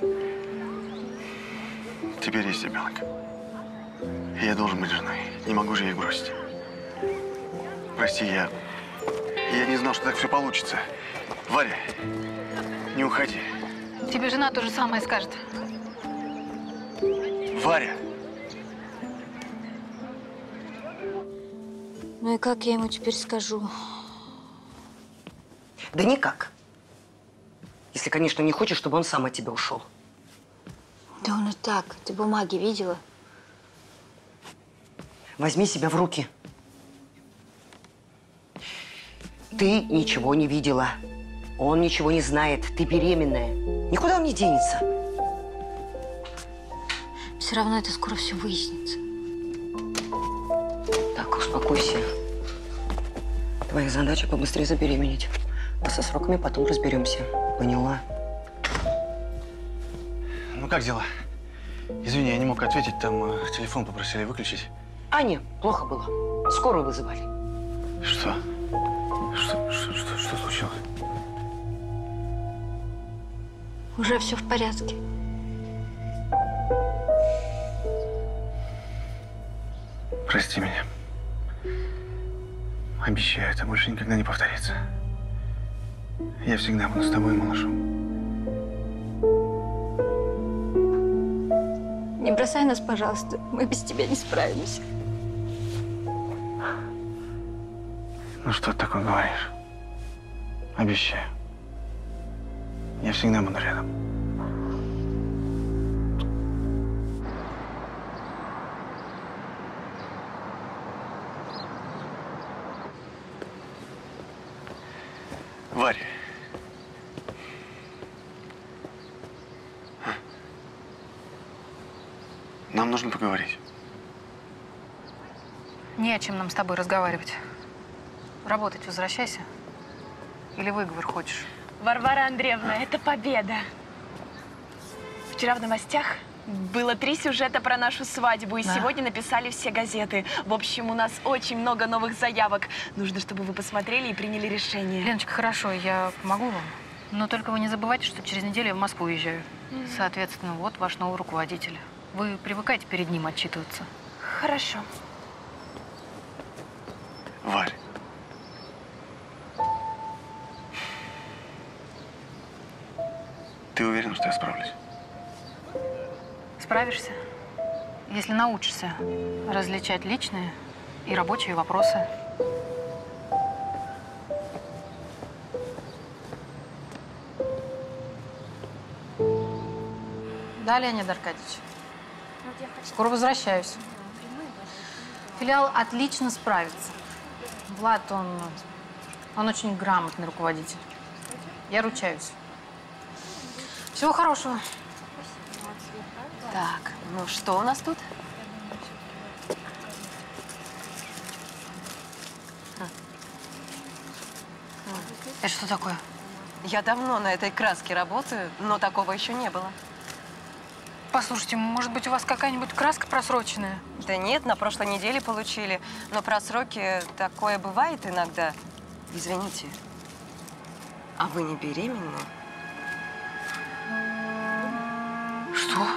Теперь есть ребенок. И я должен быть женой. Не могу же я их бросить. Прости, я... Я не знал, что так все получится. Варя, не уходи. Тебе жена то же самое скажет. Варя! Ну и как я ему теперь скажу? Да никак. Если, конечно, не хочешь, чтобы он сам от тебя ушел. Да он и так. Ты бумаги видела? Возьми себя в руки. Ты ничего не видела. Он ничего не знает. Ты беременная. Никуда он не денется. Все равно это скоро все выяснится. Так, успокойся. Твоя задача побыстрее забеременеть. А со сроками потом разберемся. Поняла? Ну как дела? Извини, я не мог ответить. Там э, телефон попросили выключить. А, нет, плохо было. Скорую вызывали. Что? Что, что, что, что случилось? Уже все в порядке. Прости меня. Обещаю, это больше никогда не повторится. Я всегда буду с тобой, малышом. Не бросай нас, пожалуйста. Мы без тебя не справимся. Ну что ты такое говоришь? Обещаю. Я всегда буду рядом. Варя. Нам нужно поговорить. Не о чем нам с тобой разговаривать. Работать возвращайся. Или выговор хочешь? Варвара Андреевна, это победа. Вчера в новостях было три сюжета про нашу свадьбу, и Да. сегодня написали все газеты. В общем, у нас очень много новых заявок. Нужно, чтобы вы посмотрели и приняли решение. Леночка, хорошо, я помогу вам. Но только вы не забывайте, что через неделю я в Москву уезжаю. Мгм. Соответственно, вот ваш новый руководитель. Вы привыкайте перед ним отчитываться. Хорошо. Варь. Ты уверена, что я справлюсь? Справишься, если научишься различать личные и рабочие вопросы. Да, Леонид Аркадьевич? Скоро возвращаюсь. Филиал отлично справится. Влад, он, он очень грамотный руководитель. Я ручаюсь. Всего хорошего. Так, ну что у нас тут? что такое? Я давно на этой краске работаю, но такого еще не было. Послушайте, может быть, у вас какая-нибудь краска просроченная? Да нет, на прошлой неделе получили. Но про сроки такое бывает иногда. Извините, а вы не беременны? Что?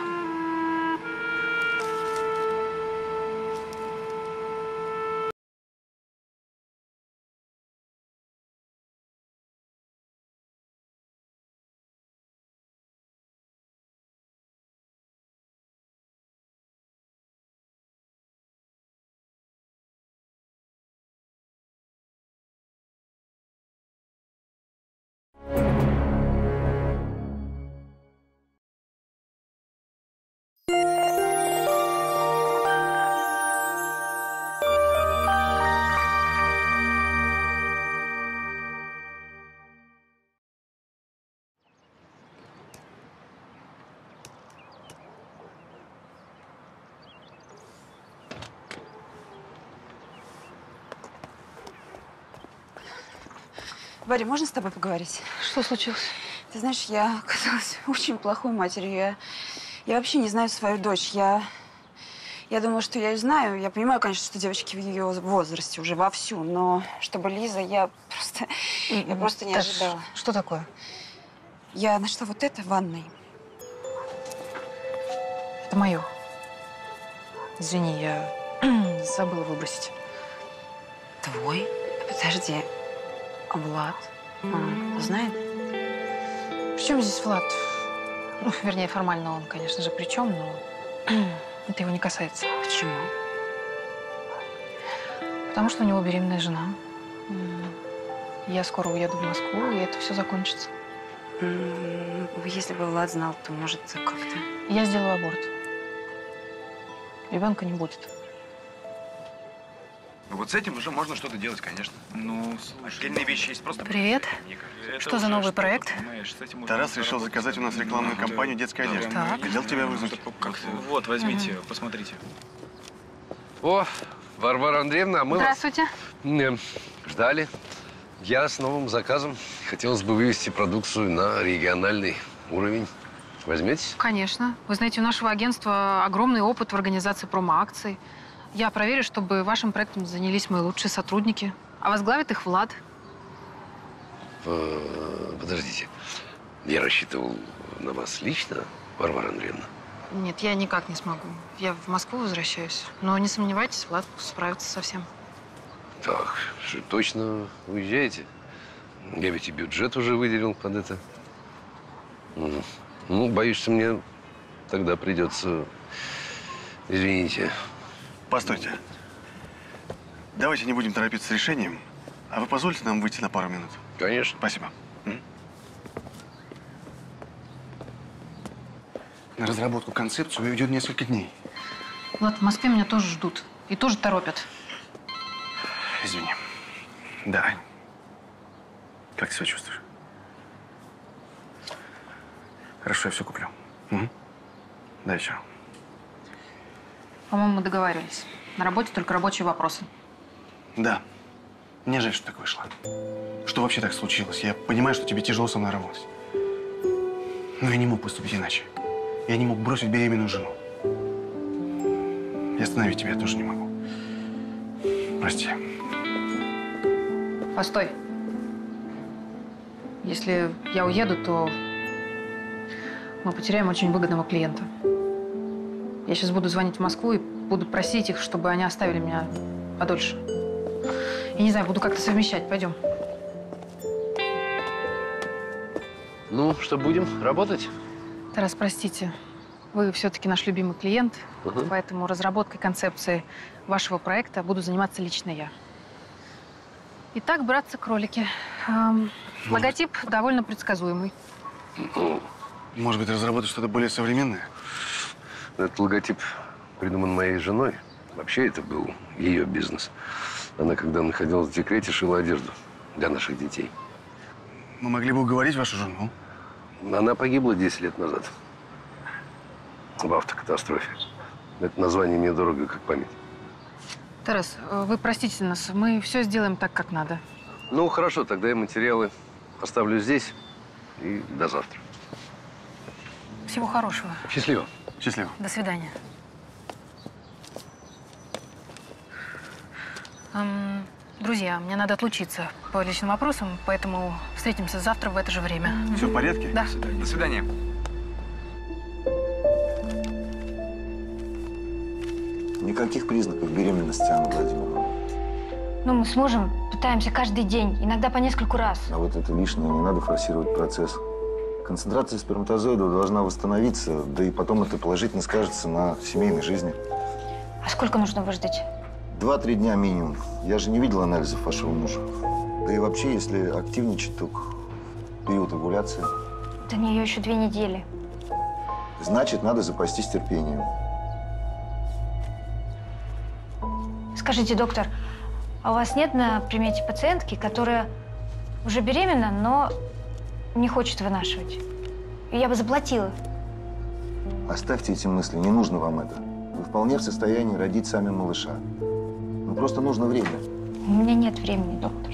Варя, можно с тобой поговорить? Что случилось? Ты знаешь, я оказалась очень плохой матерью. Я, я вообще не знаю свою дочь. Я, я думала, что я ее знаю. Я понимаю, конечно, что девочки в ее возрасте уже вовсю, но чтобы Лиза, я просто, я просто не Таш, ожидала. Что такое? Я нашла вот это в ванной. Это мое. Извини, я забыла выбросить. Твой? Подожди. А Влад? Он знает? В чем здесь Влад? Ну, вернее, формально он, конечно же, при чем, но это его не касается. Почему? Потому что у него беременная жена. Я скоро уеду в Москву, и это все закончится. Если бы Влад знал, то, может, как-то… Я сделаю аборт. Ребенка не будет. Вот с этим уже можно что-то делать, конечно. Ну, отдельные вещи есть просто… Привет. Что за новый проект? Тарас решил заказать у нас рекламную кампанию «Детская одежда». Так. Хотел тебя вызвать. Вот, возьмите, посмотрите. О, Варвара Андреевна, а мы… Здравствуйте. Не, ждали. Я с новым заказом. Хотелось бы вывести продукцию на региональный уровень. Возьметесь? Конечно. Вы знаете, у нашего агентства огромный опыт в организации промо-акций. Я проверю, чтобы вашим проектом занялись мои лучшие сотрудники. А возглавит их Влад. Подождите. Я рассчитывал на вас лично, Варвара Андреевна. Нет, я никак не смогу. Я в Москву возвращаюсь. Но не сомневайтесь, Влад справится со всем. Так, что, точно уезжаете? Я ведь и бюджет уже выделил под это. Ну, боюсь, что мне тогда придется… Извините. Постойте. Давайте не будем торопиться с решением. А вы позвольте нам выйти на пару минут? Конечно. Спасибо. На разработку концепции уйдет несколько дней. Влад, в Москве меня тоже ждут. И тоже торопят. Извини. Да. Как ты себя чувствуешь? Хорошо, я все куплю. Угу. Да, еще. По-моему, мы договаривались. На работе только рабочие вопросы. Да. Мне жаль, что так вышло. Что вообще так случилось? Я понимаю, что тебе тяжело со мной работать. Но я не мог поступить иначе. Я не мог бросить беременную жену. И остановить тебя я тоже не могу. Прости. Постой. Если я уеду, то мы потеряем очень выгодного клиента. Я сейчас буду звонить в Москву и буду просить их, чтобы они оставили меня подольше. Я не знаю, буду как-то совмещать. Пойдем. Ну, что, будем работать? Тарас, простите. Вы все-таки наш любимый клиент, угу. Поэтому разработкой концепции вашего проекта буду заниматься лично я. Итак, братцы-кролики. Эм, логотип довольно предсказуемый. Ну, может быть, разработать что-то более современное? Этот логотип придуман моей женой. Вообще, это был ее бизнес. Она, когда находилась в декрете, шила одежду для наших детей. Мы могли бы уговорить вашу жену. Она погибла десять лет назад. В автокатастрофе. Это название мне дорого, как память. Тарас, вы простите нас. Мы все сделаем так, как надо. Ну, хорошо, тогда я материалы Оставлю здесь и до завтра. Всего хорошего. Счастливо. Счастливо. До свидания. Эм, друзья, мне надо отлучиться по личным вопросам, поэтому встретимся завтра в это же время. Все в порядке? Да. До свидания. До свидания. Никаких признаков беременности, Анна Владимировна. Ну, мы с мужем пытаемся каждый день, иногда по нескольку раз. А вот это лишнее, не надо форсировать процесс. Концентрация сперматозоидов должна восстановиться, да и потом это положительно скажется на семейной жизни. А сколько нужно выждать? Два-три дня минимум. Я же не видел анализов вашего мужа. Да и вообще, если активничать, то в период овуляции. До нее еще две недели. Значит, надо запастись терпением. Скажите, доктор, а у вас нет на примете пациентки, которая уже беременна, но не хочет вынашивать? Я бы заплатила. Оставьте эти мысли, не нужно вам это. Вы вполне в состоянии родить сами малыша. Ну, просто нужно время. У меня нет времени, доктор.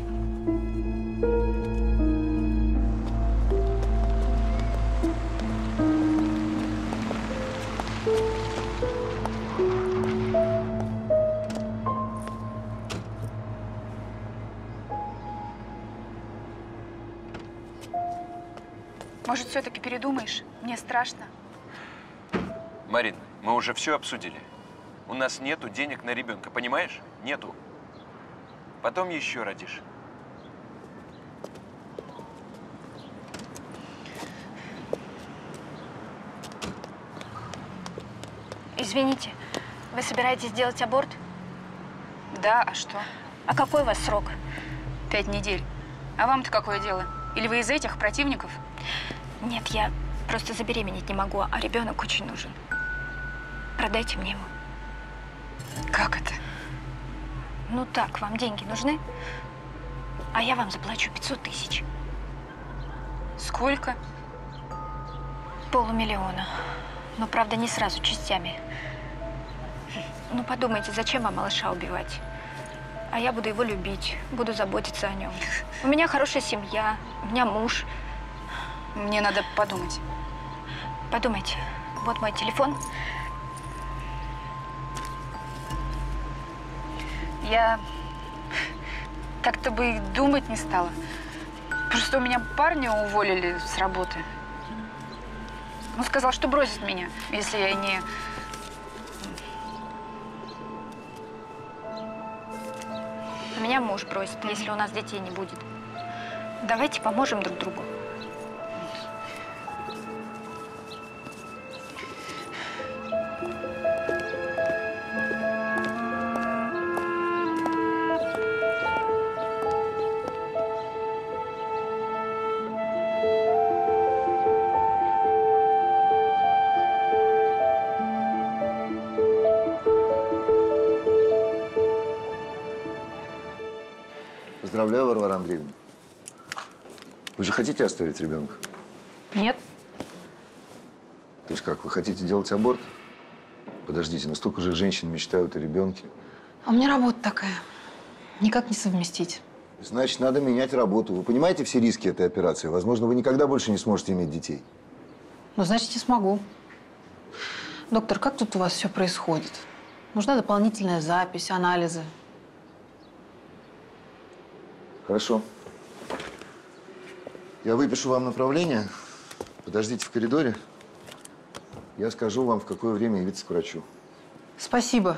Может, все-таки передумаешь? Мне страшно. Марин, мы уже все обсудили. У нас нету денег на ребенка, понимаешь? Нету. Потом еще родишь. Извините, вы собираетесь делать аборт? Да, а что? А какой у вас срок? Пять недель. А вам-то какое дело? Или вы из этих противников? Нет, я просто забеременеть не могу, а ребенок очень нужен. Продайте мне его. Как это? Ну так, вам деньги нужны, а я вам заплачу пятьсот тысяч. Сколько? Полумиллиона. Но, правда, не сразу, частями. Ну, подумайте, зачем вам малыша убивать? А я буду его любить, буду заботиться о нем. У меня хорошая семья, у меня муж. Мне надо подумать. Подумайте. Вот мой телефон. Я как-то бы и думать не стала. Просто у меня парня уволили с работы. Он сказал, что бросит меня, если я не... Меня муж бросит, если у нас детей не будет. Давайте поможем друг другу. Поздравляю, Варвара Андреевна. Вы же хотите оставить ребенка? Нет. То есть как, вы хотите делать аборт? Подождите, но столько же женщин мечтают о ребенке. А у меня работа такая. Никак не совместить. Значит, надо менять работу. Вы понимаете все риски этой операции? Возможно, вы никогда больше не сможете иметь детей. Ну, значит, не смогу. Доктор, как тут у вас все происходит? Нужна дополнительная запись, анализы. Хорошо. Я выпишу вам направление. Подождите в коридоре. Я скажу вам, в какое время явиться к врачу. Спасибо.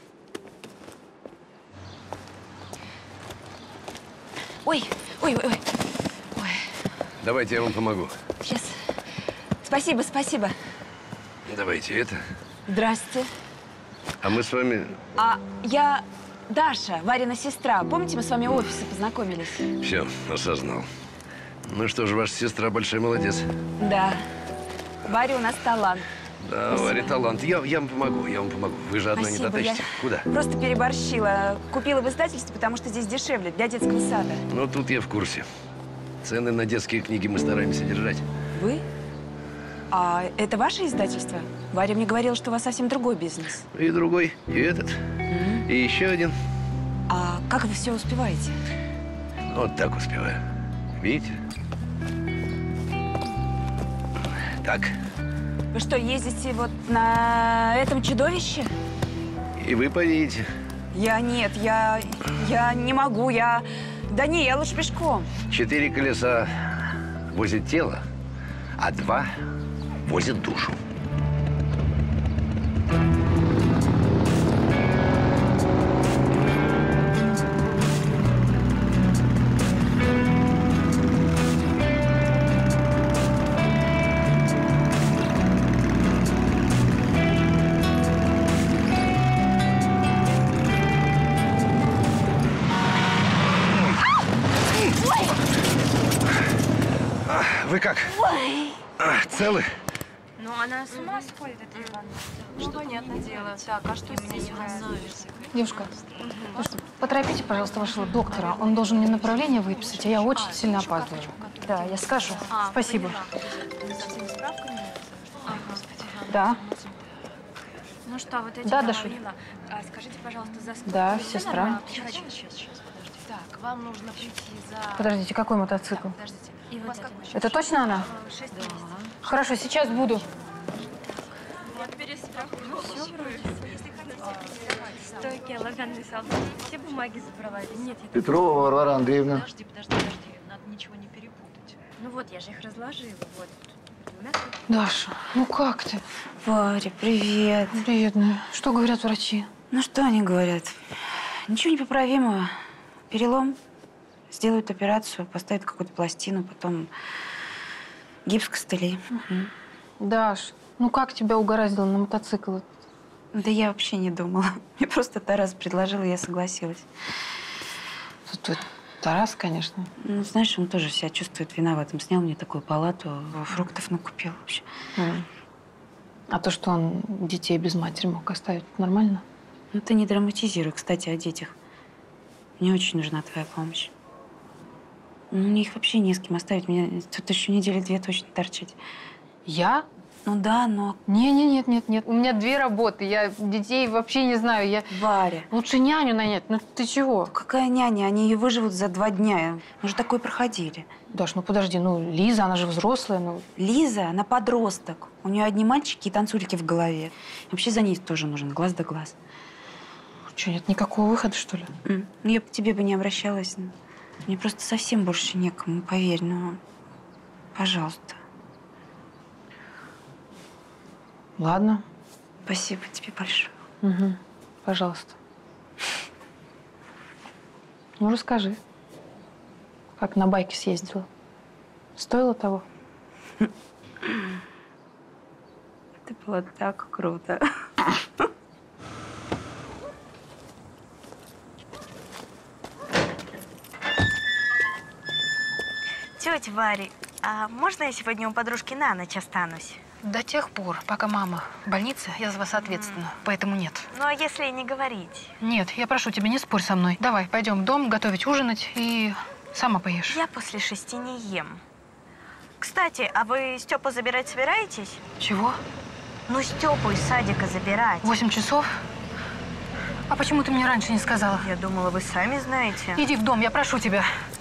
Ой, ой, ой, ой. Давайте я вам помогу. Сейчас. Спасибо, спасибо. Давайте это. Здрасте. А мы с вами… А я Даша, Варина сестра. Помните, мы с вами в офисе познакомились? Все, осознал. Ну что же, ваша сестра большая молодец. Да. Варя у нас талант. Да, Спасибо. Варя талант. Я, я вам помогу, я вам помогу. Вы же одной не Спасибо, дотащите. я Куда? Просто переборщила. Купила в издательстве, потому что здесь дешевле, для детского сада. Ну, тут я в курсе. Цены на детские книги мы стараемся держать. Вы? А это ваше издательство? Варя мне говорила, что у вас совсем другой бизнес. И другой, и этот, Mm-hmm. и еще один. А как вы все успеваете? Вот так успеваю. Видите? так. Вы что, ездите вот на этом чудовище? И вы поедете. Я нет, я, я не могу, я… Да не, я лучше пешком. Четыре колеса возят тело, а два возят душу. Вы как? Ой. А, целы? Ну, она с ума сходит, эта Ивановна. Ну, понятное дело. Так, а что здесь у нас? Девушка, слушайте, поторопите, пожалуйста, вашего доктора. Он должен мне направление выписать, а я очень сильно опаздываю. Да, я скажу. А, Спасибо. Ага. Да. Ну что, вот эти Да, два Дашуль. Лила, а, скажите, пожалуйста, за сколько? Да, Всё сестра. нормально? Сейчас, сейчас, сейчас, сейчас. Так, вам нужно прийти за… Подождите, какой мотоцикл? Подождите. И вот это. Это точно она? Шесть месяцев. Хорошо, сейчас буду. Вот бери справку. Ну, все вроде. Если хотите, стойки, оловянный салфет. Все бумаги забрала. Нет, я… Петрова Варвара Андреевна. Подожди, подожди, подожди. Надо ничего не перепутать. Ну вот, я же их разложила. Вот. Даша, ну как ты? Варя, привет. Привет, ну, что говорят врачи? Ну, что они говорят? Ничего непоправимого. Перелом. Сделают операцию, поставят какую-то пластину, потом гипс костылей. Угу. Даш, ну как тебя угораздило на мотоцикл? Да я вообще не думала. Мне просто Тарас предложил, и я согласилась. Тут Тарас, конечно. Ну, знаешь, он тоже себя чувствует виноватым. Снял мне такую палату, фруктов накупил вообще. Mm. А то, что он детей без матери мог оставить, нормально? Ну, ты не драматизируй, кстати, о детях. Мне очень нужна твоя помощь. Ну, мне их вообще не с кем оставить. Мне тут еще недели две точно торчать. Я? Ну да, но… Не, не, нет, нет, нет. У меня две работы. Я детей вообще не знаю. Я… Варя. Лучше няню нанять. Ну ты чего? Какая няня? Они ее выживут за два дня. Мы же такое проходили. Даш, ну подожди, ну Лиза, она же взрослая, ну… Лиза, она подросток. У нее одни мальчики и танцульки в голове. Вообще за ней тоже нужен глаз да глаз. Что, нет никакого выхода, что ли? Mm. Ну, я бы к тебе бы не обращалась. Мне просто совсем больше некому, поверь. Ну, пожалуйста. Ладно. Спасибо тебе большое. Угу. Пожалуйста. Ну, расскажи, как на байке съездила. Стоило того? Это было так круто. Тетя Варя, а можно я сегодня у подружки на ночь останусь? До тех пор, пока мама в больнице, я за вас ответственна, mm. поэтому нет. Ну, а если не говорить? Нет, я прошу тебя, не спорь со мной. Давай, пойдем в дом, готовить, ужинать и сама поешь. Я после шести не ем. Кстати, а вы Степу забирать собираетесь? Чего? Ну, Степу из садика забирать. Восемь часов? А почему ты мне раньше не сказала? Я думала, вы сами знаете. Иди в дом, я прошу тебя.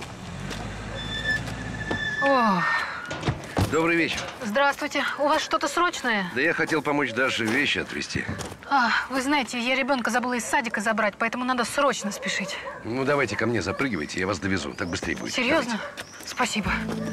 Ох. Добрый вечер. Здравствуйте. У вас что-то срочное? Да я хотел помочь Даше вещи отвезти. А, вы знаете, я ребенка забыла из садика забрать, поэтому надо срочно спешить. Ну, давайте ко мне запрыгивайте, я вас довезу. Так быстрее будет. Серьезно? Давайте. Спасибо.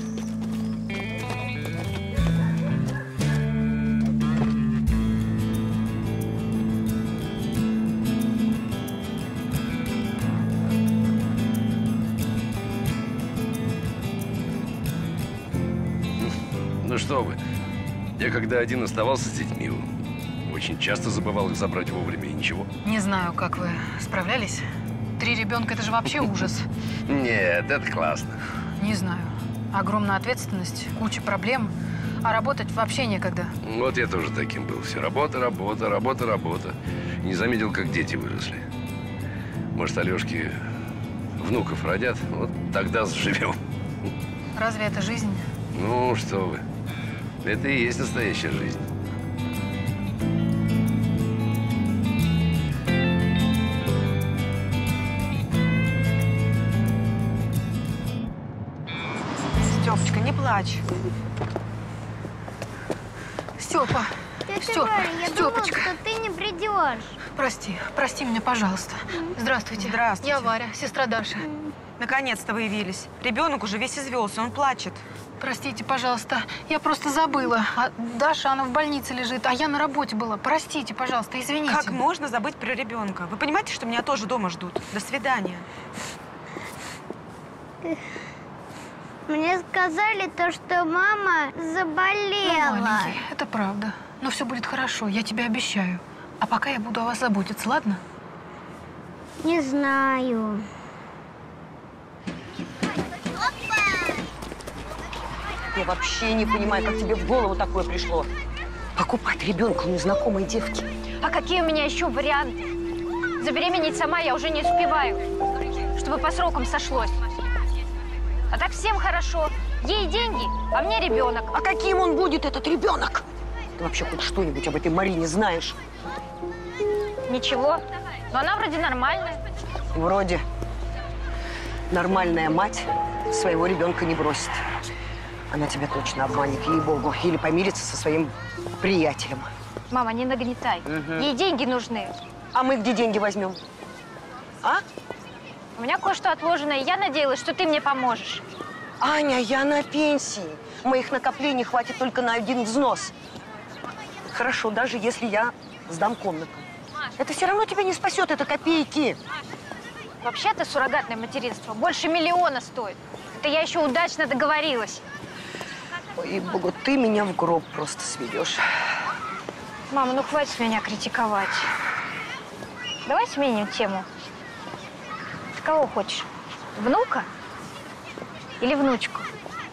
Ну что вы, я когда один оставался с детьми, очень часто забывал их забрать вовремя, и ничего. Не знаю, как вы справлялись. Три ребенка – это же вообще ужас. Нет, это классно. Не знаю. Огромная ответственность, куча проблем, а работать вообще некогда. Вот я тоже таким был. Все работа, работа, работа, работа. Не заметил, как дети выросли. Может, Алешки внуков родят, вот тогда заживем. Разве это жизнь? Ну, что вы. Это и есть настоящая жизнь. Стёпочка, не плачь. Степа. Тетя Степа, Варя, я думала, Степочка. что ты не придешь. Прости, прости меня, пожалуйста. Здравствуйте. Здравствуйте. Я Варя, сестра Даша. Наконец-то вы явились. Ребенок уже весь извелся, он плачет. Простите, пожалуйста, я просто забыла. А Даша, она в больнице лежит, а я на работе была. Простите, пожалуйста, извините. Как можно забыть про ребенка? Вы понимаете, что меня тоже дома ждут? До свидания. Мне сказали то, что мама заболела. Ну, маленький, это правда. Но все будет хорошо, я тебе обещаю. А пока я буду о вас заботиться, ладно? Не знаю. Я вообще не понимаю, как тебе в голову такое пришло. Покупать ребенка у незнакомой девки. А какие у меня еще варианты? Забеременеть сама я уже не успеваю, чтобы по срокам сошлось. А так всем хорошо. Ей деньги, а мне ребенок. А каким он будет, этот ребенок? Ты вообще хоть что-нибудь об этой Марине знаешь? Ничего. Но она вроде нормальная. Вроде. Нормальная мать своего ребенка не бросит. Она тебя точно обманет, ей-богу. Или помирится со своим приятелем. Мама, не нагнетай. Угу. Ей деньги нужны. А мы где деньги возьмем? А? У меня кое-что отложено, и я надеялась, что ты мне поможешь. Аня, я на пенсии. Моих накоплений хватит только на один взнос. Хорошо, даже если я сдам комнату. Это все равно тебя не спасет, это копейки. Вообще-то суррогатное материнство больше миллиона стоит. Это я еще удачно договорилась. Ой, богу, ты меня в гроб просто сведешь. Мама, ну хватит меня критиковать. Давай сменим тему. Ты кого хочешь? Внука или внучку?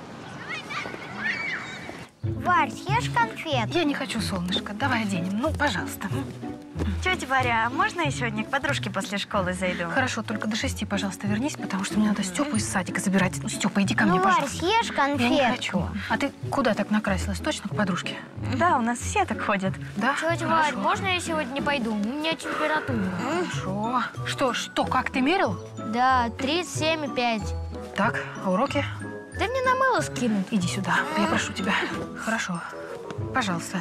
Варь, съешь конфет? Я не хочу, солнышко. Давай оденем. Ну, пожалуйста. Тетя Варя, а можно я сегодня к подружке после школы зайду? Хорошо, только до шести, пожалуйста, вернись, потому что мне надо Степу из садика забирать. Ну, Степа, иди ко Ну, мне, Варь, пожалуйста. съешь конфетку? Я не хочу. А ты куда так накрасилась? Точно к подружке? Да, у нас все так ходят. Да? Тетя Варь, можно я сегодня не пойду? У меня температура. Хорошо. Что, что, как ты мерил? Да, тридцать семь и пять. Так, а уроки? Да мне на мыло скинут. Иди сюда, я прошу тебя. Хорошо. Пожалуйста.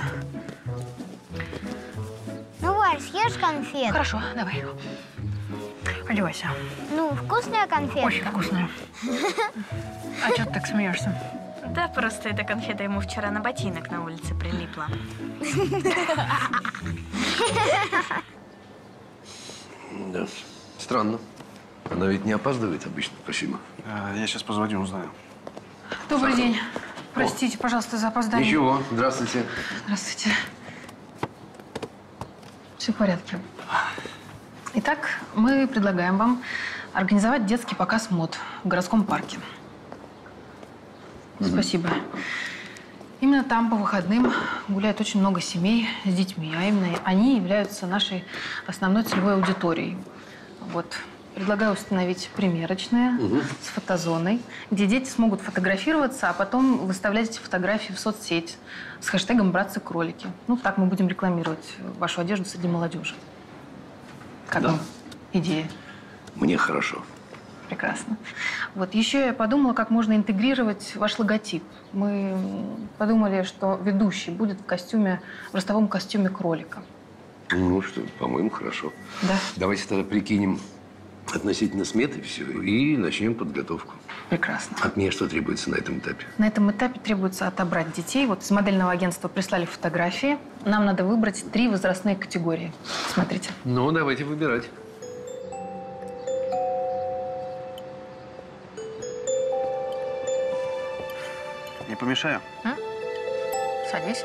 Ну, Варь, съешь конфет? Хорошо, давай. Одевайся. Ну, вкусная конфетка? Очень вкусная. А что ты так смеешься? Да, просто эта конфета ему вчера на ботинок на улице прилипла. Да. Странно. Она ведь не опаздывает обычно. Спасибо. Я сейчас позвоню, узнаю. Добрый день. Простите, пожалуйста, за опоздание. Ничего. Здравствуйте. Здравствуйте. Все в порядке. Итак, мы предлагаем вам организовать детский показ мод в городском парке. Mm-hmm. Спасибо. Именно там по выходным гуляет очень много семей с детьми, а именно они являются нашей основной целевой аудиторией. Вот. Предлагаю установить примерочные Угу. с фотозоной, где дети смогут фотографироваться, а потом выставлять эти фотографии в соцсеть с хэштегом «Братцы-кролики». Ну, так мы будем рекламировать вашу одежду среди молодежи. Как Да. вам идея? Мне хорошо. Прекрасно. Вот еще я подумала, как можно интегрировать ваш логотип. Мы подумали, что ведущий будет в костюме, в ростовом костюме кролика. Ну что, по-моему, хорошо. Да. Давайте тогда прикинем относительно сметы все и начнем подготовку. Прекрасно. От меня что требуется на этом этапе? На этом этапе требуется отобрать детей. Вот из модельного агентства прислали фотографии. Нам надо выбрать три возрастные категории. Смотрите. Ну, давайте выбирать. Не помешаю? М? Садись.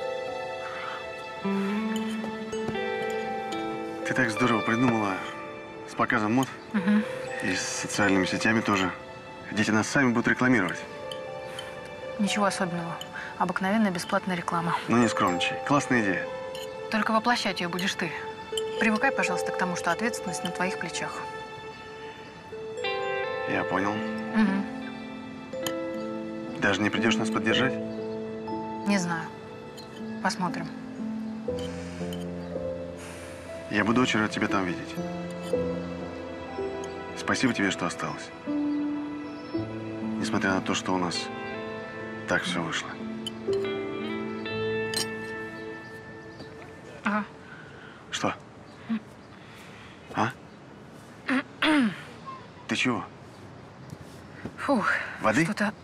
Ты так здорово придумала с показом мод. Угу. И с социальными сетями тоже. Дети нас сами будут рекламировать. Ничего особенного. Обыкновенная бесплатная реклама. Ну, не скромничай. Классная идея. Только воплощать ее будешь ты. Привыкай, пожалуйста, к тому, что ответственность на твоих плечах. Я понял. Угу. Даже не придешь нас поддержать? Не знаю. Посмотрим. Я буду очень рад тебя там видеть. Спасибо тебе, что осталось. Несмотря на то, что у нас так все вышло. Ага. Что? А? Ты чего? Фух. Воды? Что-то...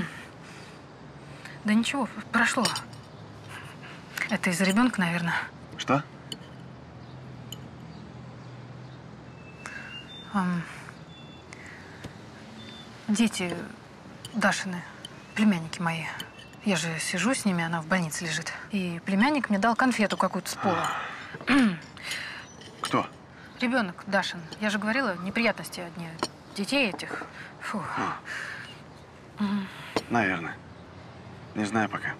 Да ничего, прошло. Это из-за ребенка, наверное. Что? Ам, Дети Дашины, племянники мои. Я же сижу с ними, она в больнице лежит. И племянник мне дал конфету какую-то с пола. Кто? Ребенок Дашин. Я же говорила, неприятности одни. Детей этих. Фу. Мгм. Наверное. Не знаю пока.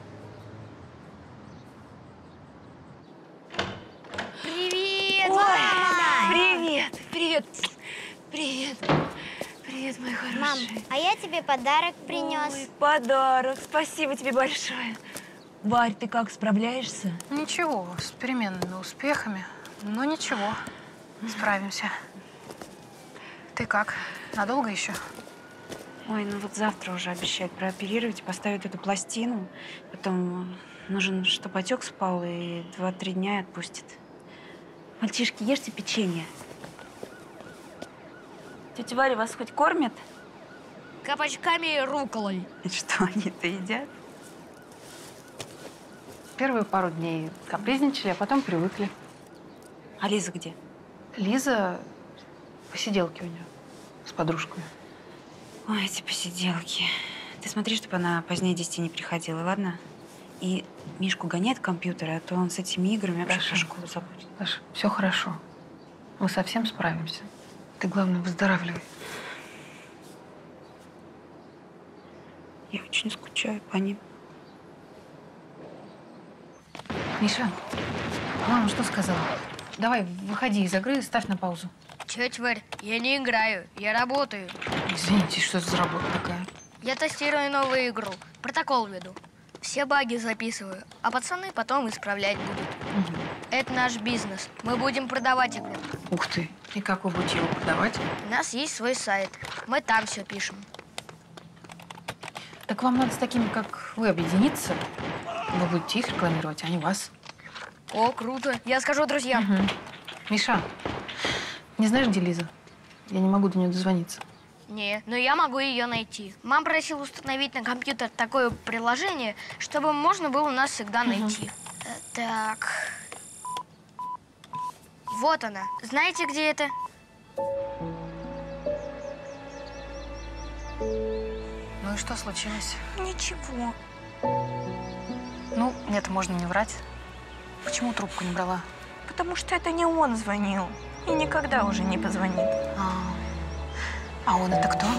Привет, Ой, мама! Привет, привет, привет. Привет, мой хороший. Мам, а я тебе подарок принес. Ой, подарок. Спасибо тебе большое. Варь, ты как, справляешься? Ничего, с переменными успехами. Но ничего, справимся. Ты как? Надолго еще? Ой, ну вот завтра уже обещают прооперировать и поставить эту пластину. Потом нужен, чтобы отек спал, и два-три дня и отпустит. Мальчишки, ешьте печенье. Тетя Варя вас хоть кормит? Кабачками и руколой. И что, они-то едят? Первые пару дней капризничали, а потом привыкли. А Лиза где? Лиза посиделки у нее с подружками. Ой, эти посиделки. Ты смотри, чтобы она позднее десяти не приходила, ладно? И Мишку гоняет компьютер, а то он с этими играми вообще про школу забудет. Даша, все хорошо. Мы совсем справимся. Ты, главное, выздоравливай. Я очень скучаю по ним. Миша, мама что сказала? Давай, выходи из игры, ставь на паузу. Тетя Варь, я не играю, я работаю. Извините, что это за работа такая? Я тестирую новую игру, протокол веду. Все баги записываю, а пацаны потом исправлять будут. Угу. Это наш бизнес. Мы будем продавать игру. Ух ты. И как вы будете его продавать? У нас есть свой сайт. Мы там все пишем. Так вам надо с такими, как вы, объединиться. Вы будете их рекламировать, а не вас. О, круто. Я скажу друзьям. Угу. Миша, не знаешь, где Лиза? Я не могу до нее дозвониться. Не, но я могу ее найти. Мама просила установить на компьютер такое приложение, чтобы можно было нас всегда найти. Э, Так. Вот она. Знаете, где это? Ну и что случилось? Ничего. Ну, нет, можно не врать. Почему трубку не брала? Потому что это не он звонил. И никогда уже не позвонит. А, а он это кто?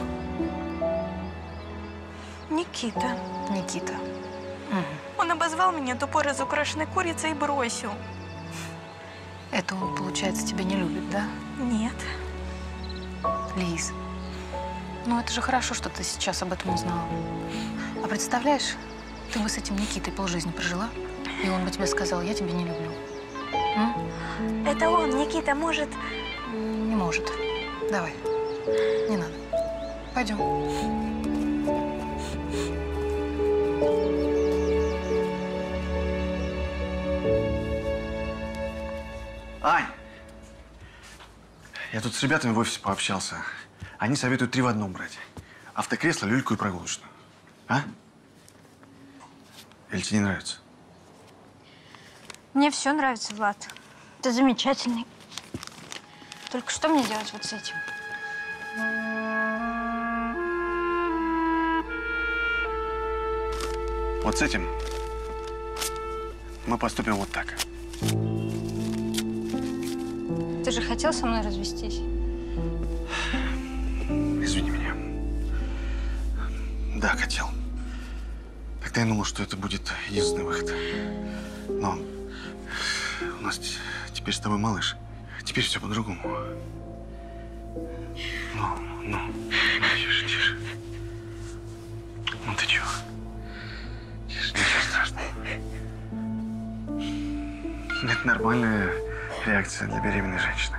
Никита. Никита. Он обозвал меня тупой разукрашенной курицей и бросил. Это он, получается, тебя не любит, да? Нет. Лиз, ну это же хорошо, что ты сейчас об этом узнала. А представляешь, ты бы с этим Никитой полжизни прожила, и он бы тебе сказал, я тебя не люблю. М? Это он, Никита, может… Не может. Давай. Не надо. Пойдем. Ань! Я тут с ребятами в офисе пообщался. Они советуют три в одном брать. Автокресло, люльку и прогулочную. А? Или тебе не нравится? Мне все нравится, Влад. Ты замечательный. Только что мне делать вот с этим? Вот с этим мы поступим вот так. Ты же хотел со мной развестись? Извини меня. Да, хотел. Тогда я думал, что это будет единственный выход. Но у нас теперь с тобой малыш. Теперь все по-другому. Ну, ну, тише, тише. Ну ты чего? Тише, ничего страшного. Это нормальная реакция для беременной женщины.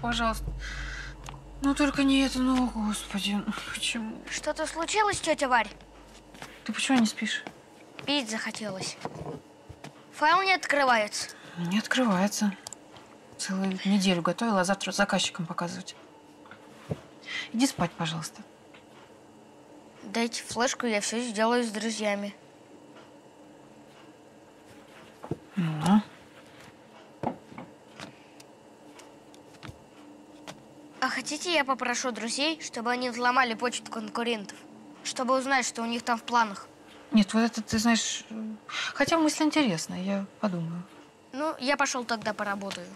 пожалуйста. Ну, только не это, ну, господи, ну, почему? Что-то случилось, тетя Варь? Ты почему не спишь? Пить захотелось. Файл не открывается. Не открывается. Целую неделю готовила, а завтра заказчикам показывать. Иди спать, пожалуйста. Дайте флешку, я все сделаю с друзьями. Ну. А хотите, я попрошу друзей, чтобы они взломали почту конкурентов? Чтобы узнать, что у них там в планах. Нет, вот это, ты знаешь... Хотя мысль интересная, я подумаю. Ну, я пошел тогда поработаю.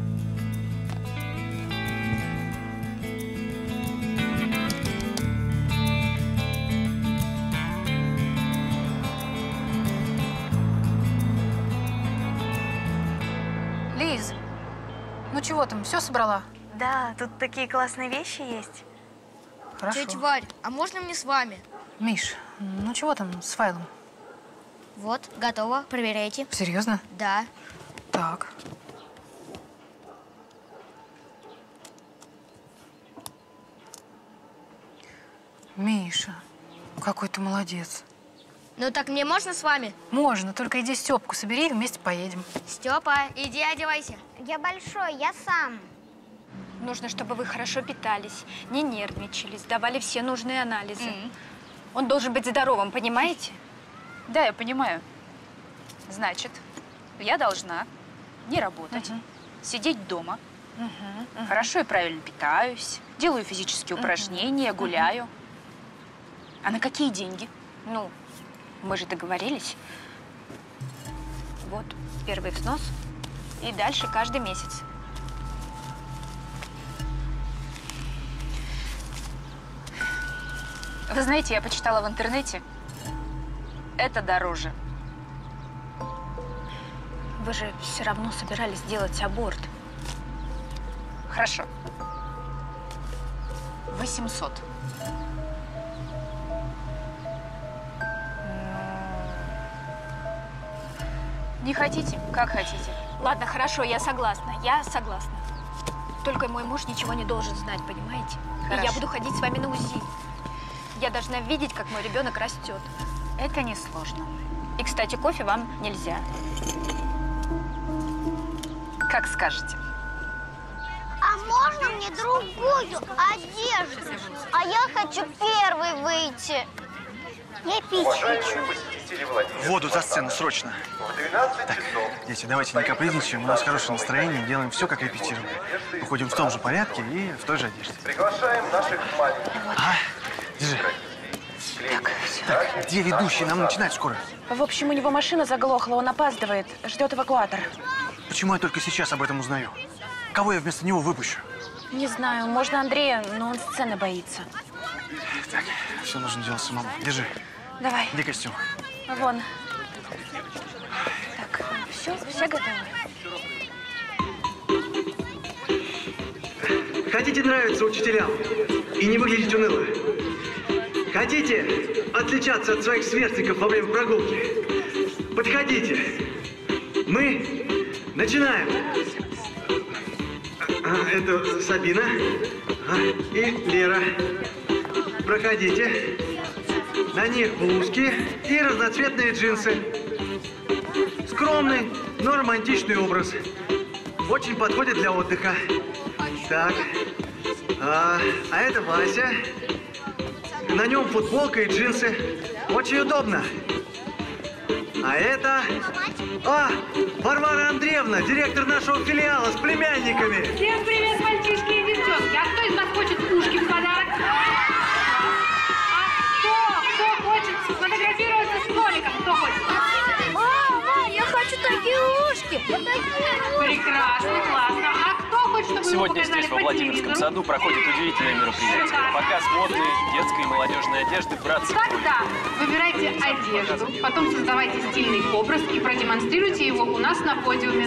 Лиз, ну чего там, все собрала? Да, тут такие классные вещи есть. Хорошо. Тетя Варь, а можно мне с вами? Миш, ну чего там с файлом? Вот, готово, проверяйте. Серьезно? Да. Так. Миша, какой ты молодец. Ну так мне можно с вами? Можно, только иди Степку собери, вместе поедем. Степа, иди одевайся. Я большой, я сам. Нужно, чтобы вы хорошо питались, не нервничали, сдавали все нужные анализы. Mm-hmm. Он должен быть здоровым, понимаете? Да, я понимаю. Значит, я должна не работать, uh-huh. сидеть дома, uh-huh. Uh-huh. хорошо и правильно питаюсь, делаю физические uh-huh. упражнения, гуляю. Uh-huh. А на какие деньги? Ну, мы же договорились. Вот первый взнос и дальше каждый месяц. Вы знаете, я почитала в интернете, это дороже. Вы же все равно собирались делать аборт. Хорошо. восемьсот. Не хотите? Как хотите. Ладно, хорошо, я согласна. Я согласна. Только мой муж ничего не должен знать, понимаете? Хорошо. И я буду ходить с вами на УЗИ. Я должна видеть, как мой ребенок растет. Это несложно. И, кстати, кофе вам нельзя. Как скажете. А можно мне другую одежду? А я хочу первой выйти. Я пить хочу. Воду за сцену, срочно. Так, дети, давайте не капризничаем. У нас хорошее настроение, делаем все, как репетируем. Уходим в том же порядке и в той же одежде. Приглашаем наших маленьких. А, держи. Так, так, где ведущий? Нам начинать скоро. В общем, у него машина заглохла, он опаздывает, ждет эвакуатор. Почему я только сейчас об этом узнаю? Кого я вместо него выпущу? Не знаю, можно Андрея, но он сцены боится. Так, все нужно делать самому. Держи. Давай. Где костюм? Вон. Так, все, все готовы. Хотите нравиться учителям и не выглядеть уныло? Хотите отличаться от своих сверстников во время прогулки? Подходите. Мы начинаем. А, это Сабина а, и Лера. Проходите. На них блузки и разноцветные джинсы. Скромный, но романтичный образ. Очень подходит для отдыха. Так. А, а это Вася. На нем футболка и джинсы. Очень удобно. А это... А, Варвара Андреевна, директор нашего филиала с племянниками. Всем привет, мальчишки и девчонки. А кто из вас хочет ушки в подарок? Кто хочет сфотографироваться с Толиком? Кто хочет? Мама, я хочу такие ушки. Прекрасно, классно. А кто хочет, чтобы Сегодня его здесь, показали во по Владимирском телевизору? саду, проходит удивительное мероприятие. Показ модной, детской и молодежной одежды «Братцы». Тогда выбирайте одежду, потом создавайте стильный образ и продемонстрируйте его у нас на подиуме.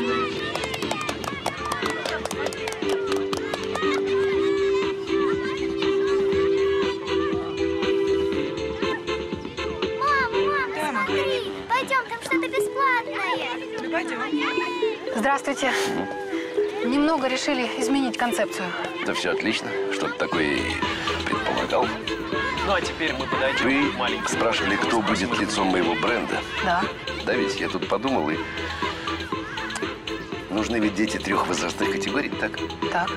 Пойдем, там что-то бесплатное. Здравствуйте. Немного решили изменить концепцию. Да все отлично. Что-то такое и предполагал. Ну, а теперь мы подойдем Вы к маленькому. спрашивали, кто будет лицом моего бренда. Да. Да ведь я тут подумал, и нужны ведь дети трех возрастных категорий, так? Так.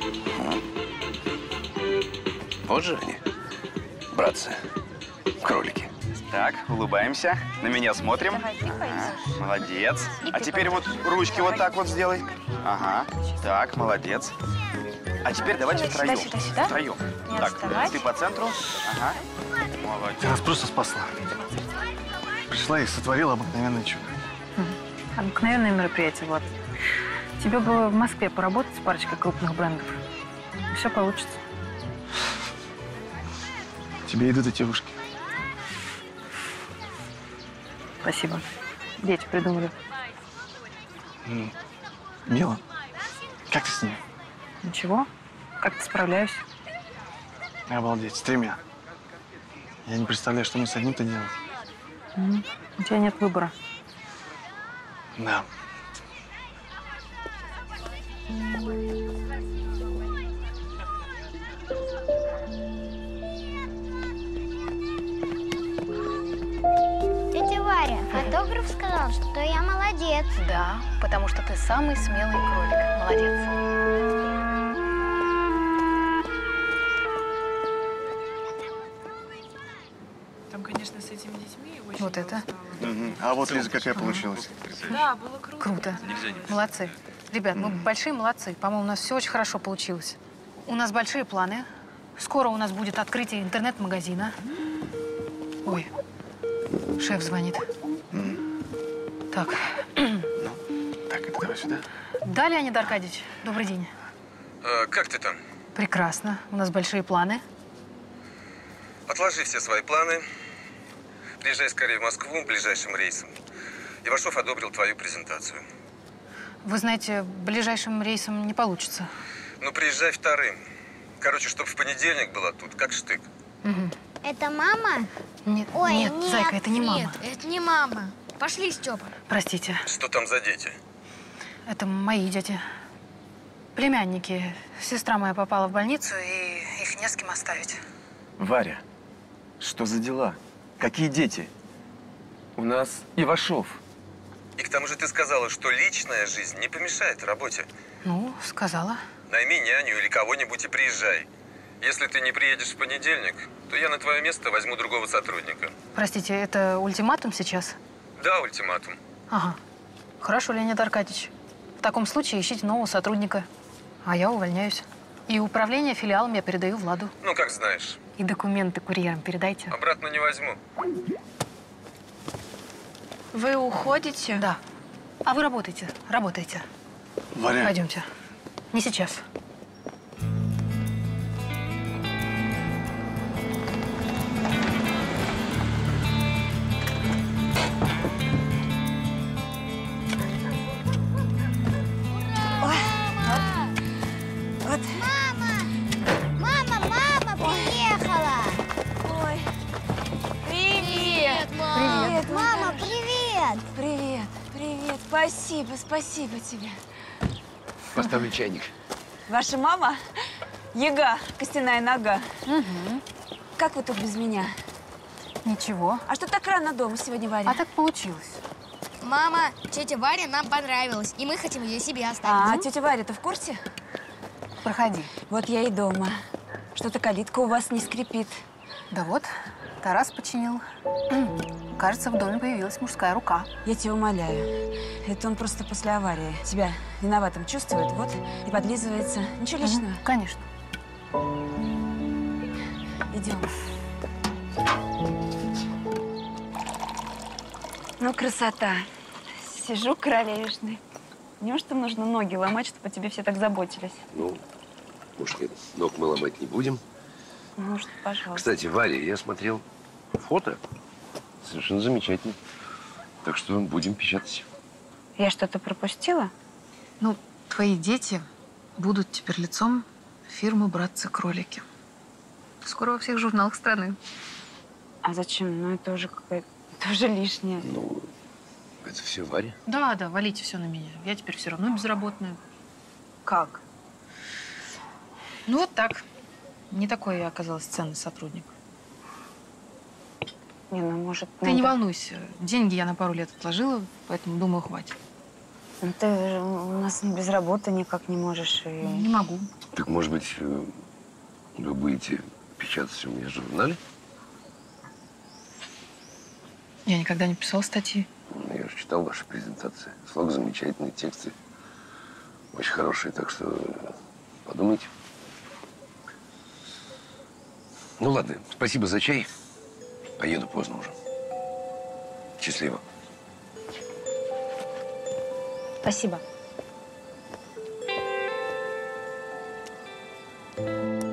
Вот же они, братцы, кролики. Так, улыбаемся. На меня смотрим. Ага, молодец. А теперь вот ручки вот так вот сделай. Ага. Так, молодец. А теперь давайте Сюда, втроем. сюда, сюда. Втроем. Не Так, отставать. ты по центру. Ага. Молодец. Ты нас просто спасла. Пришла и сотворила обыкновенное чудо. Обыкновенное мероприятие, Влад. Тебе бы в Москве поработать с парочкой крупных брендов. И все получится. Тебе идут эти ушки. Спасибо. Дети придумали. М, Мила, как ты с ней? Ничего. Как-то справляюсь. Обалдеть, с тремя. Я не представляю, что мы с одним-то делаем. М, У тебя нет выбора. Да. Тетя Варя, фотограф сказал, что я молодец. Да, потому что ты самый смелый кролик. Молодец. Там, конечно, с этими детьми очень Вот это. Мгм. А вот Лиза какая получилась. Да, было круто. Круто. Молодцы. Ребят, мы большие молодцы. По-моему, у нас все очень хорошо получилось. У нас большие планы. Скоро у нас будет открытие интернет-магазина. Ой, шеф звонит. Так. Так, это давай сюда. Да, Леонид Аркадьевич, добрый день. А, как ты там? Прекрасно. У нас большие планы. Отложи все свои планы. Приезжай скорее в Москву ближайшим рейсом. Ивашов одобрил твою презентацию. Вы знаете, ближайшим рейсом не получится. Ну, приезжай вторым. Короче, чтобы в понедельник была тут, как штык. Мгм. Это мама? Нет, Ой, нет, нет, зайка, это не мама. Нет, это не мама. Пошли, Степа. Простите, Что там за дети? это мои дети. Племянники. Сестра моя попала в больницу, и их не с кем оставить. Варя, что за дела? Какие дети? У нас Ивашов. И к тому же ты сказала, что личная жизнь не помешает работе. Ну, сказала. Найми няню или кого-нибудь и приезжай. Если ты не приедешь в понедельник, то я на твое место возьму другого сотрудника. Простите, это ультиматум сейчас? Да, ультиматум. Ага. Хорошо, Леонид Аркадьевич. В таком случае ищите нового сотрудника. А я увольняюсь. И управление филиалом я передаю Владу. Ну, как знаешь. И документы курьером передайте. Обратно не возьму. Вы уходите? Да. А вы работаете, работаете. Варя. Пойдемте. Не сейчас. Вот. Мама! Мама, мама приехала! Ой. Привет, мама! Привет, мама, привет! Привет, привет. Спасибо, спасибо тебе. Поставлю чайник. Ваша мама Яга, костяная нога. Угу. Как вы тут без меня? Ничего. А что так рано дома сегодня, Варя? А так получилось. Мама, тетя Варя нам понравилась, и мы хотим ее себе А, оставить. тетя Варя, ты в курсе? Проходи. Вот я и дома. Что-то калитка у вас не скрипит. Да вот, Тарас починил. Кажется, в доме появилась мужская рука. Я тебя умоляю. Это он просто после аварии себя виноватым чувствует, вот, и подлизывается. Ничего личного? Конечно. Идем. Ну, красота. Сижу королевишной. Неужто нужно ноги ломать, чтобы о тебе все так заботились? Ну, может, нет, ног мы ломать не будем. Ну, что, пожалуйста. Кстати, Варя, я смотрел фото. Совершенно замечательно. Так что будем печатать. Я что-то пропустила? Ну, твои дети будут теперь лицом фирмы «Братцы-кролики». Скоро во всех журналах страны. А зачем? Ну, это уже какая-то тоже лишнее. Ну, это все Варя. Да, да, валите все на меня. Я теперь все равно безработная. Как? Ну, вот так. Не такой я оказалась ценный сотрудник. Не, ну, может, Ты надо... не волнуйся. Деньги я на пару лет отложила, поэтому, думаю, хватит. Ну, ты же у нас без работы никак не можешь. И... Не могу. Так, может быть, вы будете печататься у меня в журнале? Я никогда не писала статьи. Ну, я же читал ваши презентации. Слог замечательный, тексты очень хорошие, так что подумайте. Ну ладно, спасибо за чай. Поеду поздно уже. Счастливо. Спасибо. То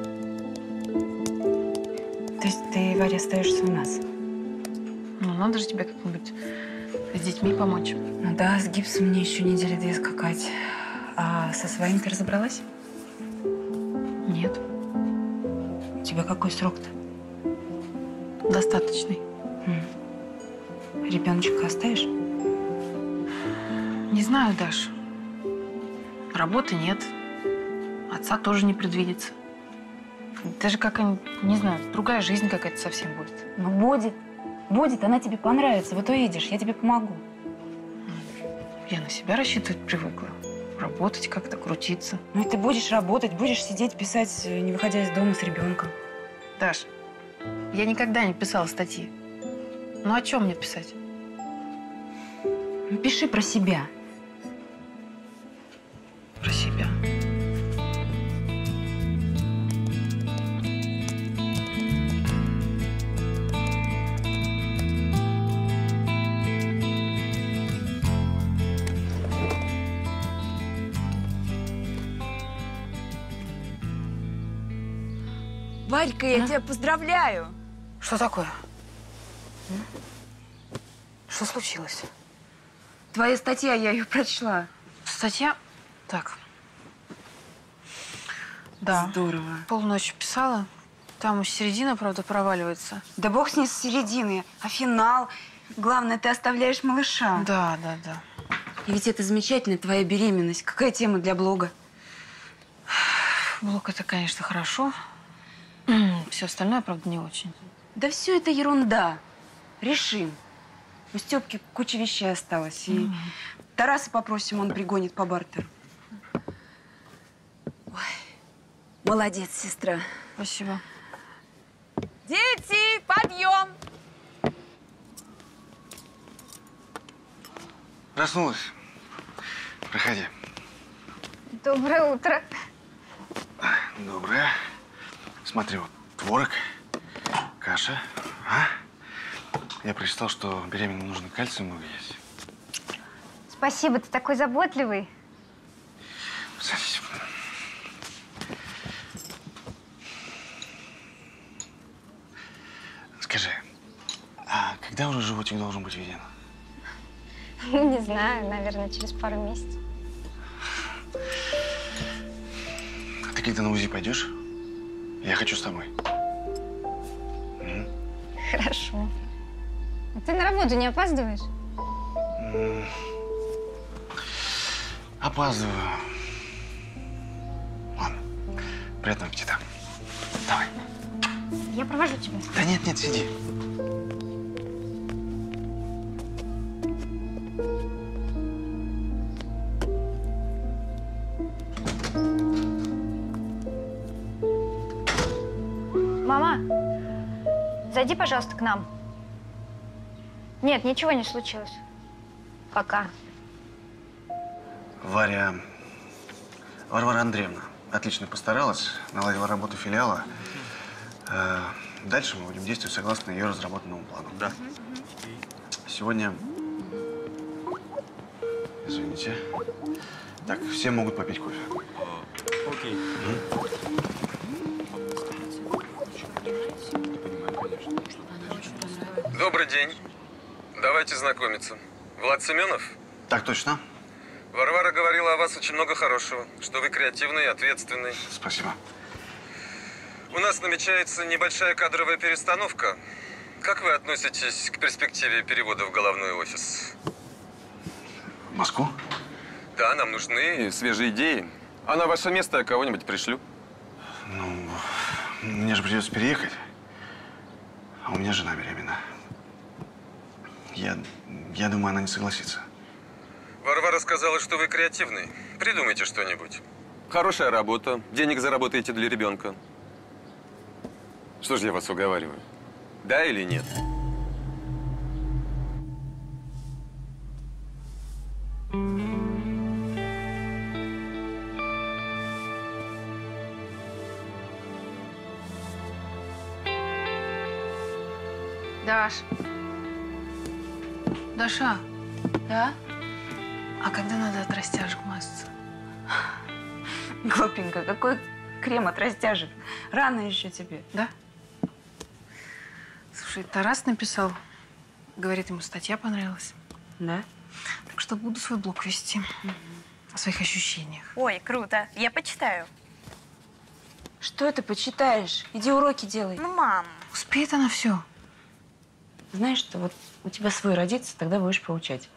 есть ты, Варя, остаешься у нас? Ну, надо же тебе как-нибудь с детьми помочь. Ну да, с гипсом мне еще недели две скакать. А со своим ты разобралась? Нет. У тебя какой срок-то? Достаточный. Ребеночка оставишь? Не знаю, Даш. Работы нет. Отца тоже не предвидится. Даже какая-нибудь, не знаю, другая жизнь какая-то совсем будет. Ну, будет. Будет, она тебе понравится. Вот увидишь, я тебе помогу. Я на себя рассчитывать привыкла. Работать как-то, крутиться. Ну, и ты будешь работать, будешь сидеть, писать, не выходя из дома с ребенком. Даш, я никогда не писала статьи. Ну, о чем мне писать? Ну, пиши про себя. Про себя. Варька, я а? тебя поздравляю. Что такое? Что случилось? Твоя статья, я ее прочла. Статья? Так. Да. Здорово. Полночи писала. Там середина, правда, проваливается. Да бог с ней с середины. А финал? Главное, ты оставляешь малыша. Да, да, да. И ведь это замечательно, твоя беременность. Какая тема для блога? Блог – это, конечно, хорошо. Все остальное, правда, не очень. Да все это ерунда. Решим. У Степки куча вещей осталось. И mm-hmm. Тараса попросим, он пригонит по бартеру. Ой, молодец, сестра. Спасибо. Дети, подъем! Проснулась. Проходи. Доброе утро. Доброе. Смотри, вот творог, каша. А? Я прочитал, что беременным нужно кальция много есть. Спасибо, ты такой заботливый. Садись. Скажи, а когда уже животик должен быть виден? Ну, не знаю, наверное, через пару месяцев. А ты когда на УЗИ пойдешь? Я хочу с тобой. М? Хорошо. А ты на работу не опаздываешь? М. Опаздываю. Ладно. Приятного аппетита. Давай. Я провожу тебя. Да нет, нет, сиди. Мама, зайди, пожалуйста, к нам. Нет, ничего не случилось. Пока. Варя... Варвара Андреевна отлично постаралась, наладила работу филиала. Э, дальше мы будем действовать согласно ее разработанному плану. Да. Сегодня... Извините. Так, все могут попить кофе. Окей. Угу. Добрый день. Давайте знакомиться. Влад Семенов? Так точно. Варвара говорила о вас очень много хорошего, что вы креативный и ответственный. Спасибо. У нас намечается небольшая кадровая перестановка. Как вы относитесь к перспективе перевода в головной офис? В Москву? Да, нам нужны свежие идеи. А на ваше место я кого-нибудь пришлю. Ну, мне же придется переехать. А у меня жена беременна. Я, я думаю, она не согласится. Варвара сказала, что вы креативный. Придумайте что-нибудь. Хорошая работа. Денег заработаете для ребенка. Что же я вас уговариваю? Да или нет? Даш. Даша. Да? А когда надо от растяжек мазаться? Глупенькая, какой крем от растяжек? Рано еще тебе, да? Слушай, Тарас написал. Говорит, ему статья понравилась. Да? Так что буду свой блог вести. Угу. О своих ощущениях. Ой, круто. Я почитаю. Что ты почитаешь? Иди уроки делай. Ну, мам. Успеет она все. Знаешь что, вот у тебя свой родится, тогда будешь поучать.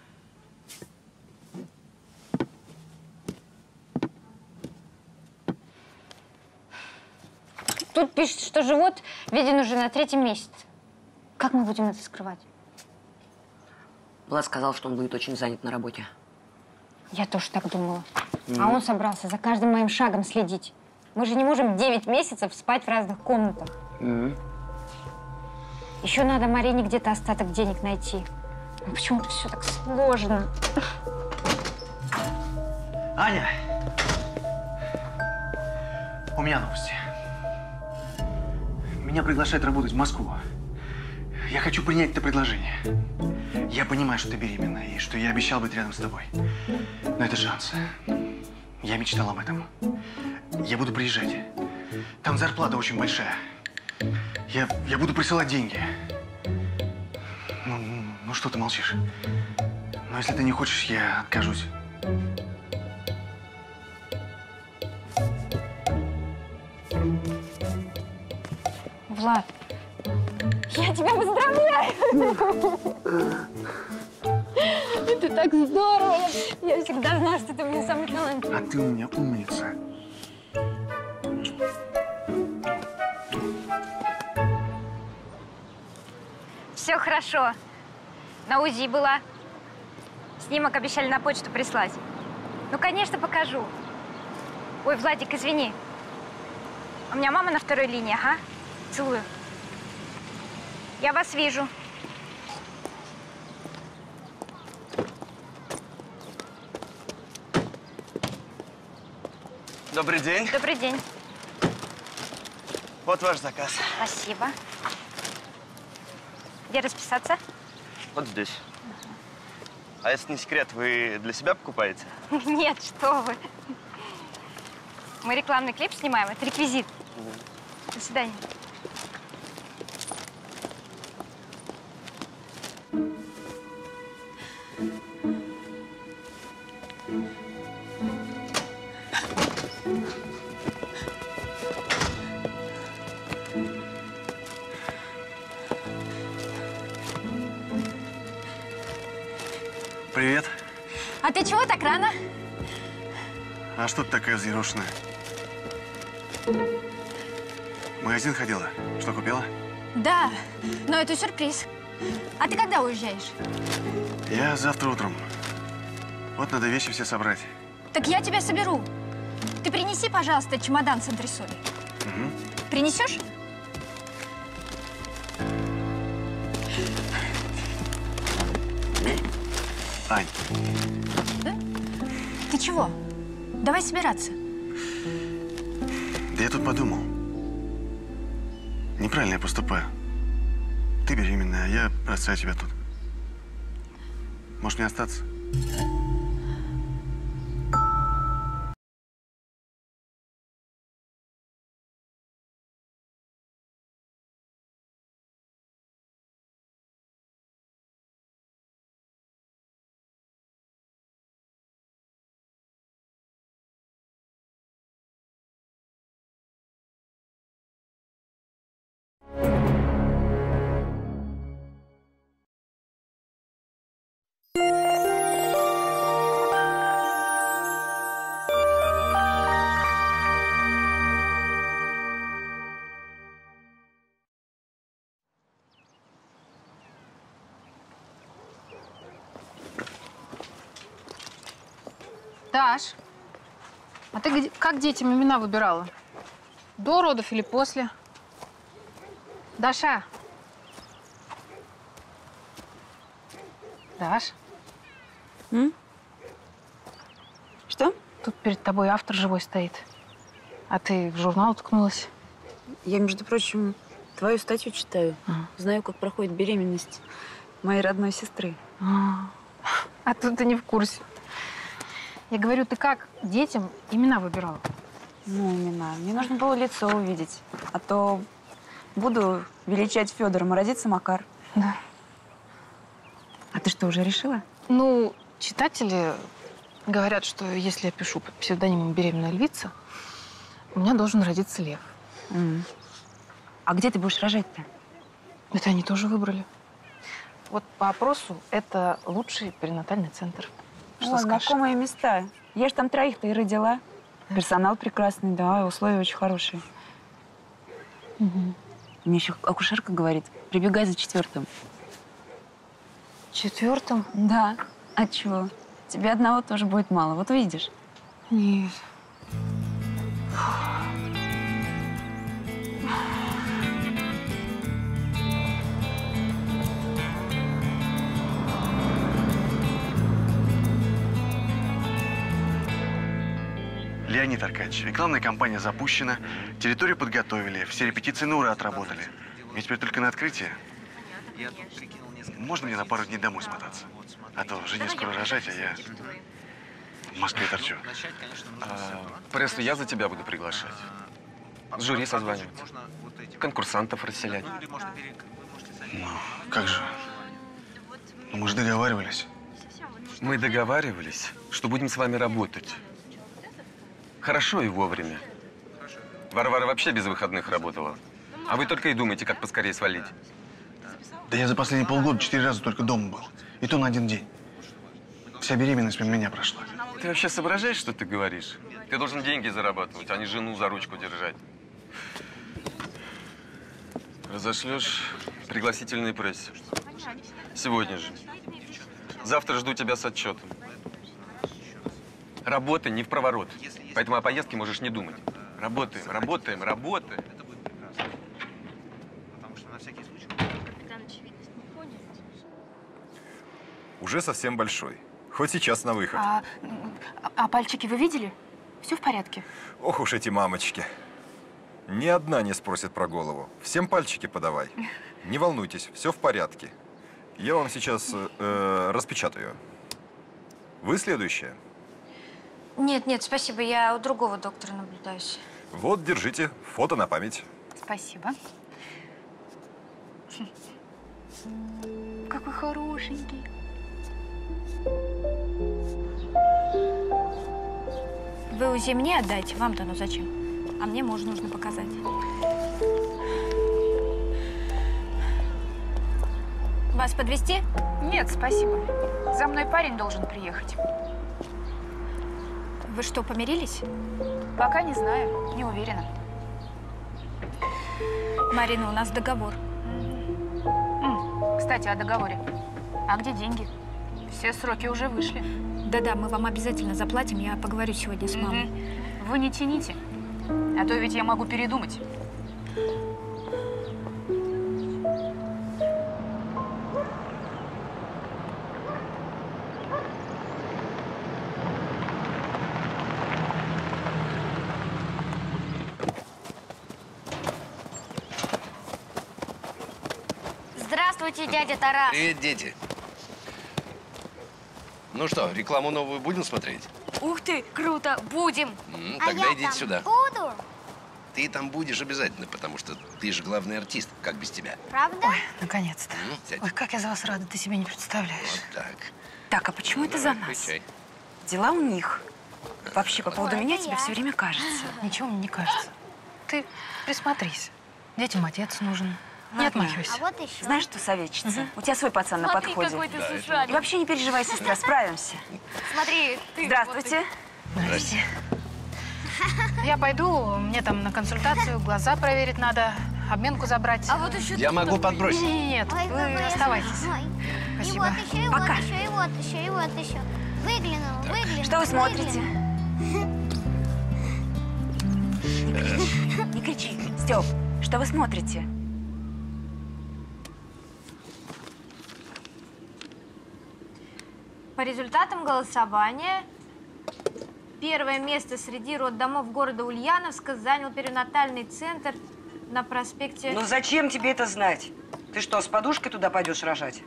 Тут пишет, что живот виден уже на третьем месяце. Как мы будем это скрывать? Влад сказал, что он будет очень занят на работе. Я тоже так думала. Mm. А он собрался за каждым моим шагом следить. Мы же не можем девять месяцев спать в разных комнатах. Mm. Еще надо Марине где-то остаток денег найти. Ну, почему-то все так сложно. Аня! У меня новости. Меня приглашают работать в Москву. Я хочу принять это предложение. Я понимаю, что ты беременна и что я обещал быть рядом с тобой. Но это шанс. Я мечтал об этом. Я буду приезжать. Там зарплата очень большая. Я, я буду присылать деньги. Ну, ну что ты молчишь? Но если ты не хочешь, я откажусь. Влад, я тебя поздравляю! Это так здорово! Я всегда знала, что ты у меня самый талантливый. А ты у меня умница. Все хорошо. На УЗИ была. Снимок обещали на почту прислать. Ну, конечно, покажу. Ой, Владик, извини. У меня мама на второй линии, ага. Целую. Я вас вижу. Добрый день. Добрый день. Вот ваш заказ. Спасибо. Где расписаться? Вот здесь. А если не секрет, вы для себя покупаете? Нет, что вы. Мы рекламный клип снимаем, это реквизит. До свидания. Привет. А ты чего так рано? А что ты такая взъерошенная? В магазин ходила? Что купила? Да, но это сюрприз. А ты когда уезжаешь? Я завтра утром. Вот надо вещи все собрать. Так я тебя соберу. Ты принеси, пожалуйста, чемодан с антресолей. Угу. Принесешь? Ань. Да? Ты чего? Давай собираться. Да я тут подумал. Неправильно я поступаю. Ты беременная, а я бросаю тебя тут. Может, мне остаться? Даш, а ты где- как детям имена выбирала? До родов или после? Даша. Даш. М? Что? Тут перед тобой автор живой стоит. А ты в журнал уткнулась. Я, между прочим, твою статью читаю. Ага. Знаю, как проходит беременность моей родной сестры. А, а тут ты не в курсе. Я говорю, ты как детям имена выбирала? Ну, имена. Мне нужно было лицо увидеть. А то буду величать Федором, а родится Макар. Да. А ты что, уже решила? Ну, читатели говорят, что если я пишу под псевдонимом «Беременная львица», у меня должен родиться лев. Mm. А где ты будешь рожать-то? Это они тоже выбрали. Вот по опросу это лучший перинатальный центр. Что О, скажешь? знакомые места. Я ж там троих-то и родила. Персонал прекрасный, да, и условия очень хорошие. Угу. Мне еще акушерка говорит, прибегай за четвертым. Четвертым? Да. А чего? Тебе одного тоже будет мало. Вот увидишь. Нет. Леонид Аркадьевич, рекламная кампания запущена, территорию подготовили, все репетиции на ура отработали. Мне теперь только на открытие. Можно мне на пару дней домой смотаться? А то жене скоро рожать, а я в Москве торчу. А, Пресло, я за тебя буду приглашать. С жюри созванивать. Конкурсантов расселять. Ну, как же? Ну, мы же договаривались. Мы договаривались, что будем с вами работать. Хорошо и вовремя. Варвара вообще без выходных работала. А вы только и думаете, как поскорее свалить. Да я за последние полгода четыре раза только дома был. И то на один день. Вся беременность мимо меня прошла. Ты вообще соображаешь, что ты говоришь? Ты должен деньги зарабатывать, а не жену за ручку держать. Разошлешь пригласительные прессе. Сегодня же. Завтра жду тебя с отчетом. Работа не в проворот. Поэтому о поездке можешь не думать. Работаем, работаем, работаем. Уже совсем большой. Хоть сейчас на выход. А, а пальчики вы видели? Все в порядке? Ох уж эти мамочки. Ни одна не спросит про голову. Всем пальчики подавай. Не волнуйтесь, все в порядке. Я вам сейчас э, распечатаю. Вы следующая. Нет, нет, спасибо, я у другого доктора наблюдаюсь. Вот, держите, фото на память. Спасибо. Какой хорошенький. Вы УЗИ мне отдайте, вам-то ну зачем? А мне мужу нужно показать. Вас подвезти? Нет, спасибо. За мной парень должен приехать. Вы что, помирились? Пока не знаю, не уверена. Марина, у нас договор. М, кстати, о договоре. А где деньги? Все сроки уже вышли. Да-да, мы вам обязательно заплатим. Я поговорю сегодня с мамой. Угу. Вы не тяните, а то ведь я могу передумать. Здравствуйте, дядя Тарас. Привет, дети. Ну что, рекламу новую будем смотреть? Ух ты, круто, будем. М, А тогда я идите там сюда. буду? Ты там будешь обязательно, потому что ты же главный артист. Как без тебя? Правда? Ой, наконец-то. М, сядь. Ой, как я за вас рада, ты себе не представляешь. Вот так. Так, а почему Ну, это давай, за нас? включай. Дела у них. Вообще, по поводу Ой, меня это тебе я. все время кажется. Ничего мне не кажется. Ты присмотрись. Детям отец нужен. Не Ладно. отмахивайся. А вот еще. Знаешь что, советчица? У тебя свой пацан на Смотри, подходе. какой ты Да, это сушаный. И вообще не переживай, сестра, справимся. Смотри, ты. Здравствуйте. Здрасте. Я пойду, мне там на консультацию, глаза проверить надо, обменку забрать. А вот еще Я могу подбросить. Нет, Ой, вы какой я оставайтесь. сама. Ой. И Спасибо. вот еще, и Пока. вот еще, и вот еще, и вот еще. Выглянул, выглянул. Что вы смотрите? выглянул. Не кричи. Степ, что вы смотрите? По результатам голосования первое место среди роддомов города Ульяновска занял перинатальный центр на проспекте… Ну зачем тебе это знать? Ты что, с подушкой туда пойдешь рожать?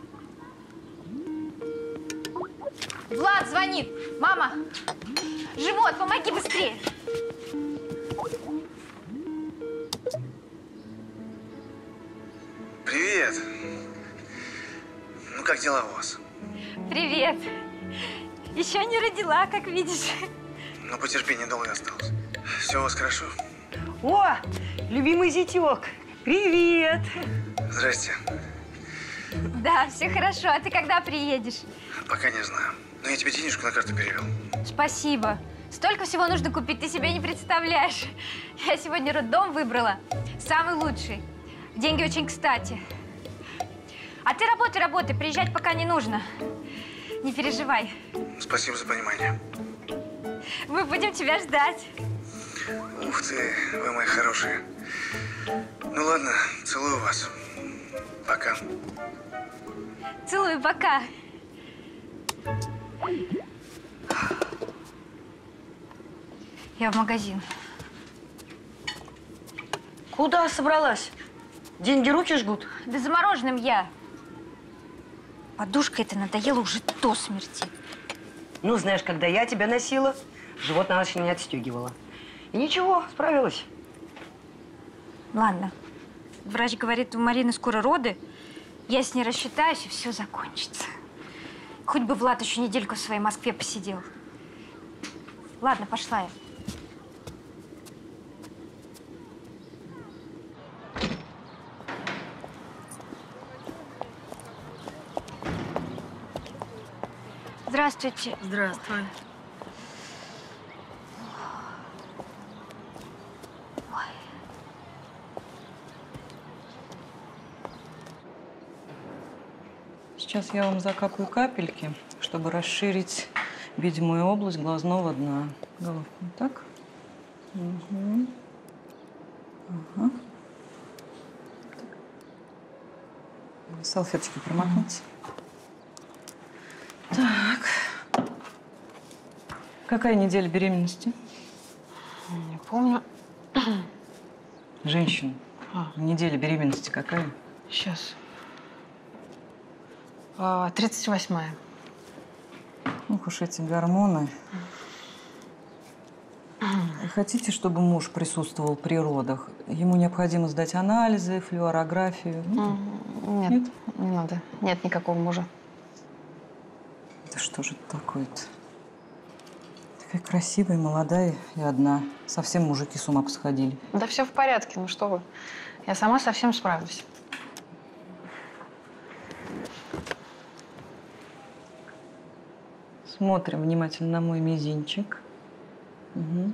Влад звонит! Мама! Живот, помоги быстрее! Привет. Ну, как дела у вас? Привет! Еще не родила, как видишь. Ну, потерпи, недолго осталось. Все у вас хорошо? О, любимый зятек! Привет! Здрасте. Да, все хорошо. А ты когда приедешь? Пока не знаю. Но я тебе денежку на карту перевел. Спасибо. Столько всего нужно купить, ты себе не представляешь. Я сегодня роддом выбрала. Самый лучший. Деньги очень кстати. А ты работай, работай. Приезжать пока не нужно. Не переживай. Спасибо за понимание. Мы будем тебя ждать. Ух ты, вы мои хорошие. Ну ладно, целую вас. Пока. Целую, пока. Я в магазин. Куда собралась? Деньги руки жгут? Да замороженным я. Подушка эта надоела уже до смерти. Ну, знаешь, когда я тебя носила, живот на ночь не отстегивала. И ничего, справилась. Ладно. Врач говорит, у Марины скоро роды. Я с ней рассчитаюсь, и все закончится. Хоть бы Влад еще недельку в своей Москве посидел. Ладно, пошла я. Здравствуйте. Здравствуй. Сейчас я вам закапаю капельки, чтобы расширить видимую область глазного дна. Головку вот так. Угу. Ага. Салфеточки промокните. Так. Какая неделя беременности? Не помню. Женщина. А. Неделя беременности какая? Сейчас. А, тридцать восьмая. Ох уж эти гормоны. Хотите, чтобы муж присутствовал при родах? Ему необходимо сдать анализы, флюорографию? Нет, Нет, не надо. Нет никакого мужа. Да что же это такое-то? Такая красивая, молодая и одна. Совсем мужики с ума посходили. Да все в порядке, ну что вы. Я сама совсем справлюсь. Смотрим внимательно на мой мизинчик. Угу.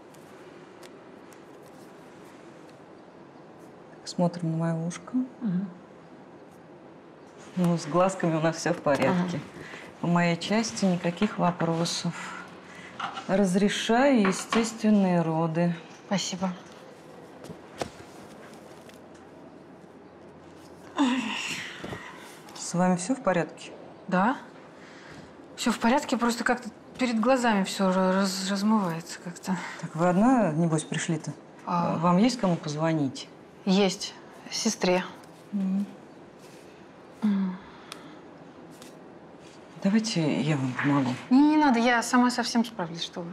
Смотрим на мое ушко. Угу. Ну, с глазками у нас все в порядке. Угу. По моей части никаких вопросов. Разрешаю естественные роды. Спасибо. С вами все в порядке? Да. Все в порядке, просто как-то перед глазами все раз, размывается как-то. Так вы одна, небось, пришли-то? А... Вам есть кому позвонить? Есть. Сестре. Mm. Mm. Давайте я вам помогу. Не, не надо, я сама совсем справлюсь, что вы.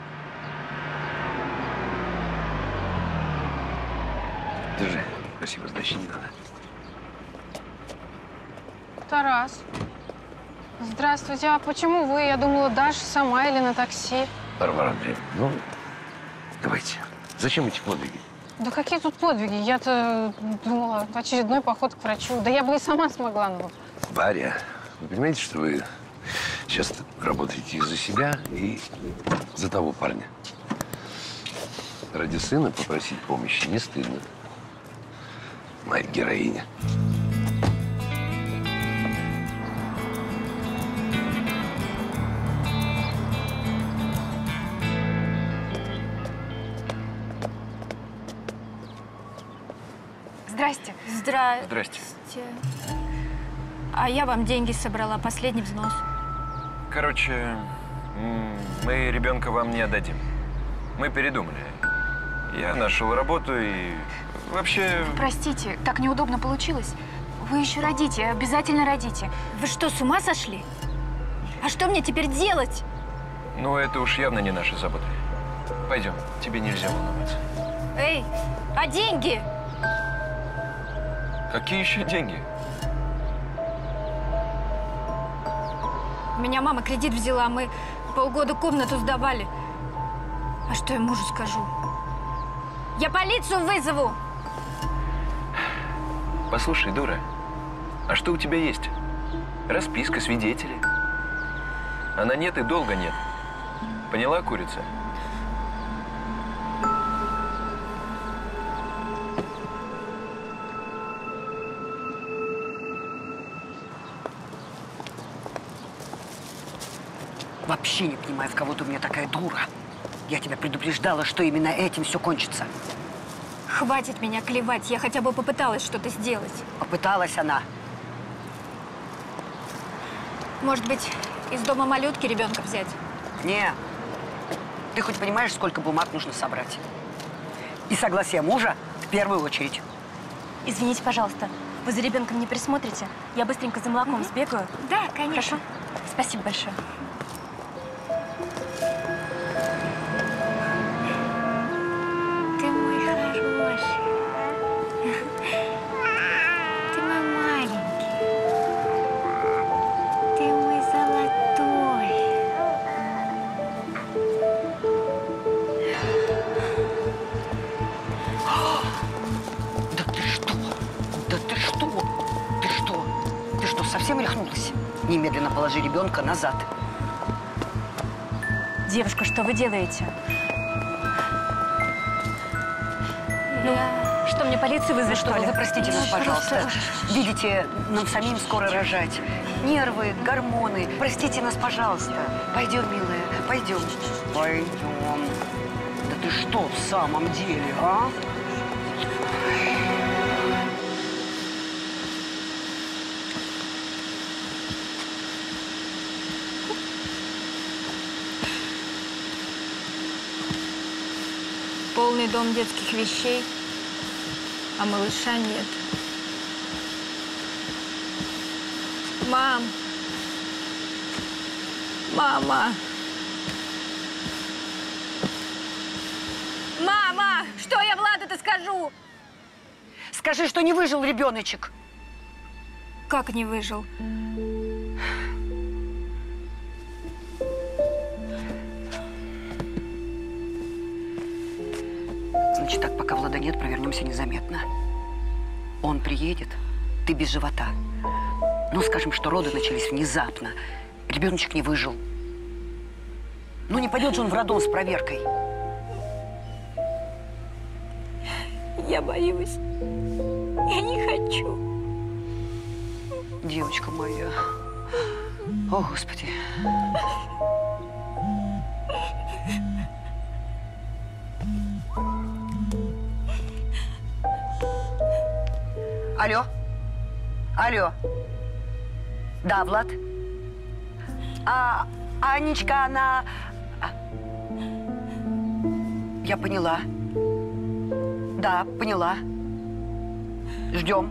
Держи. Спасибо, сдачи не надо. Тарас. Здравствуйте. А почему вы? Я думала, Даша сама или на такси. Варвара Андреевна, ну, давайте. Зачем эти подвиги? Да какие тут подвиги? Я-то думала, очередной поход к врачу. Да я бы и сама смогла, но… Варя, вы понимаете, что вы сейчас работаете и за себя, и за того парня? Ради сына попросить помощи не стыдно. Мать-героиня. Здрасте. Здра... Здрасте. А я вам деньги собрала, последний взнос. Короче, мы ребенка вам не отдадим. Мы передумали. Я нашел работу и вообще… Простите, так неудобно получилось. Вы еще родите, обязательно родите. Вы что, с ума сошли? А что мне теперь делать? Ну, это уж явно не наши заботы. Пойдем, тебе нельзя волноваться. Эй, а деньги? Какие еще деньги? У меня мама кредит взяла, мы полгода комнату сдавали. А что я мужу скажу? Я полицию вызову! Послушай, дура, а что у тебя есть? Расписка, свидетели. Она нет и долго нет. Поняла, курица? Вообще не понимаю, в кого ты у меня такая дура. Я тебя предупреждала, что именно этим все кончится. Хватит меня клевать, я хотя бы попыталась что-то сделать. Попыталась она. Может быть, из дома малютки ребенка взять? Не. Ты хоть понимаешь, сколько бумаг нужно собрать? И согласие мужа в первую очередь. Извините, пожалуйста, вы за ребенком не присмотрите? Я быстренько за молоком mm-hmm. сбегаю. Да, конечно. Хорошо? Спасибо большое. Ты мой хороший. Ты мой маленький. Ты мой золотой. Да ты что? Да ты что? Ты что? Ты что, совсем рехнулась? Немедленно положи ребенка назад. Девушка, что вы делаете? Ну, что, мне полицию вызвать, что ли? Вы простите нас, пожалуйста. Видите, нам самим скоро рожать. Нервы, гормоны. Простите нас, пожалуйста. Пойдем, милая, пойдем. Пойдем. Да ты что в самом деле, а? Полный дом детских вещей, а малыша нет. Мам! Мама! Мама! Что я Владу-то скажу? Скажи, что не выжил ребеночек. Как не выжил? Значит так, пока Влада нет, провернемся незаметно. Он приедет, ты без живота. Ну, скажем, что роды начались внезапно. Ребеночек не выжил. Ну, не пойдет же он в роддом с проверкой. Я боюсь. Я не хочу. Девочка моя. О, Господи. Алло? Алло? Да, Влад? А Анечка, она… Я поняла. Да, поняла. Ждем.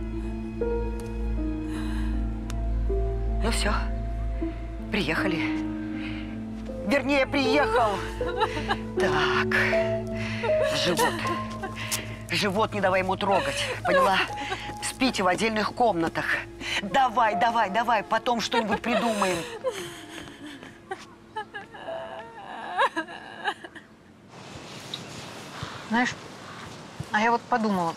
Ну все, приехали. Вернее, приехал. Так, живот. Живот не давай ему трогать, поняла? Спите в отдельных комнатах. Давай, давай, давай, потом что-нибудь придумаем. Знаешь, а я вот подумала,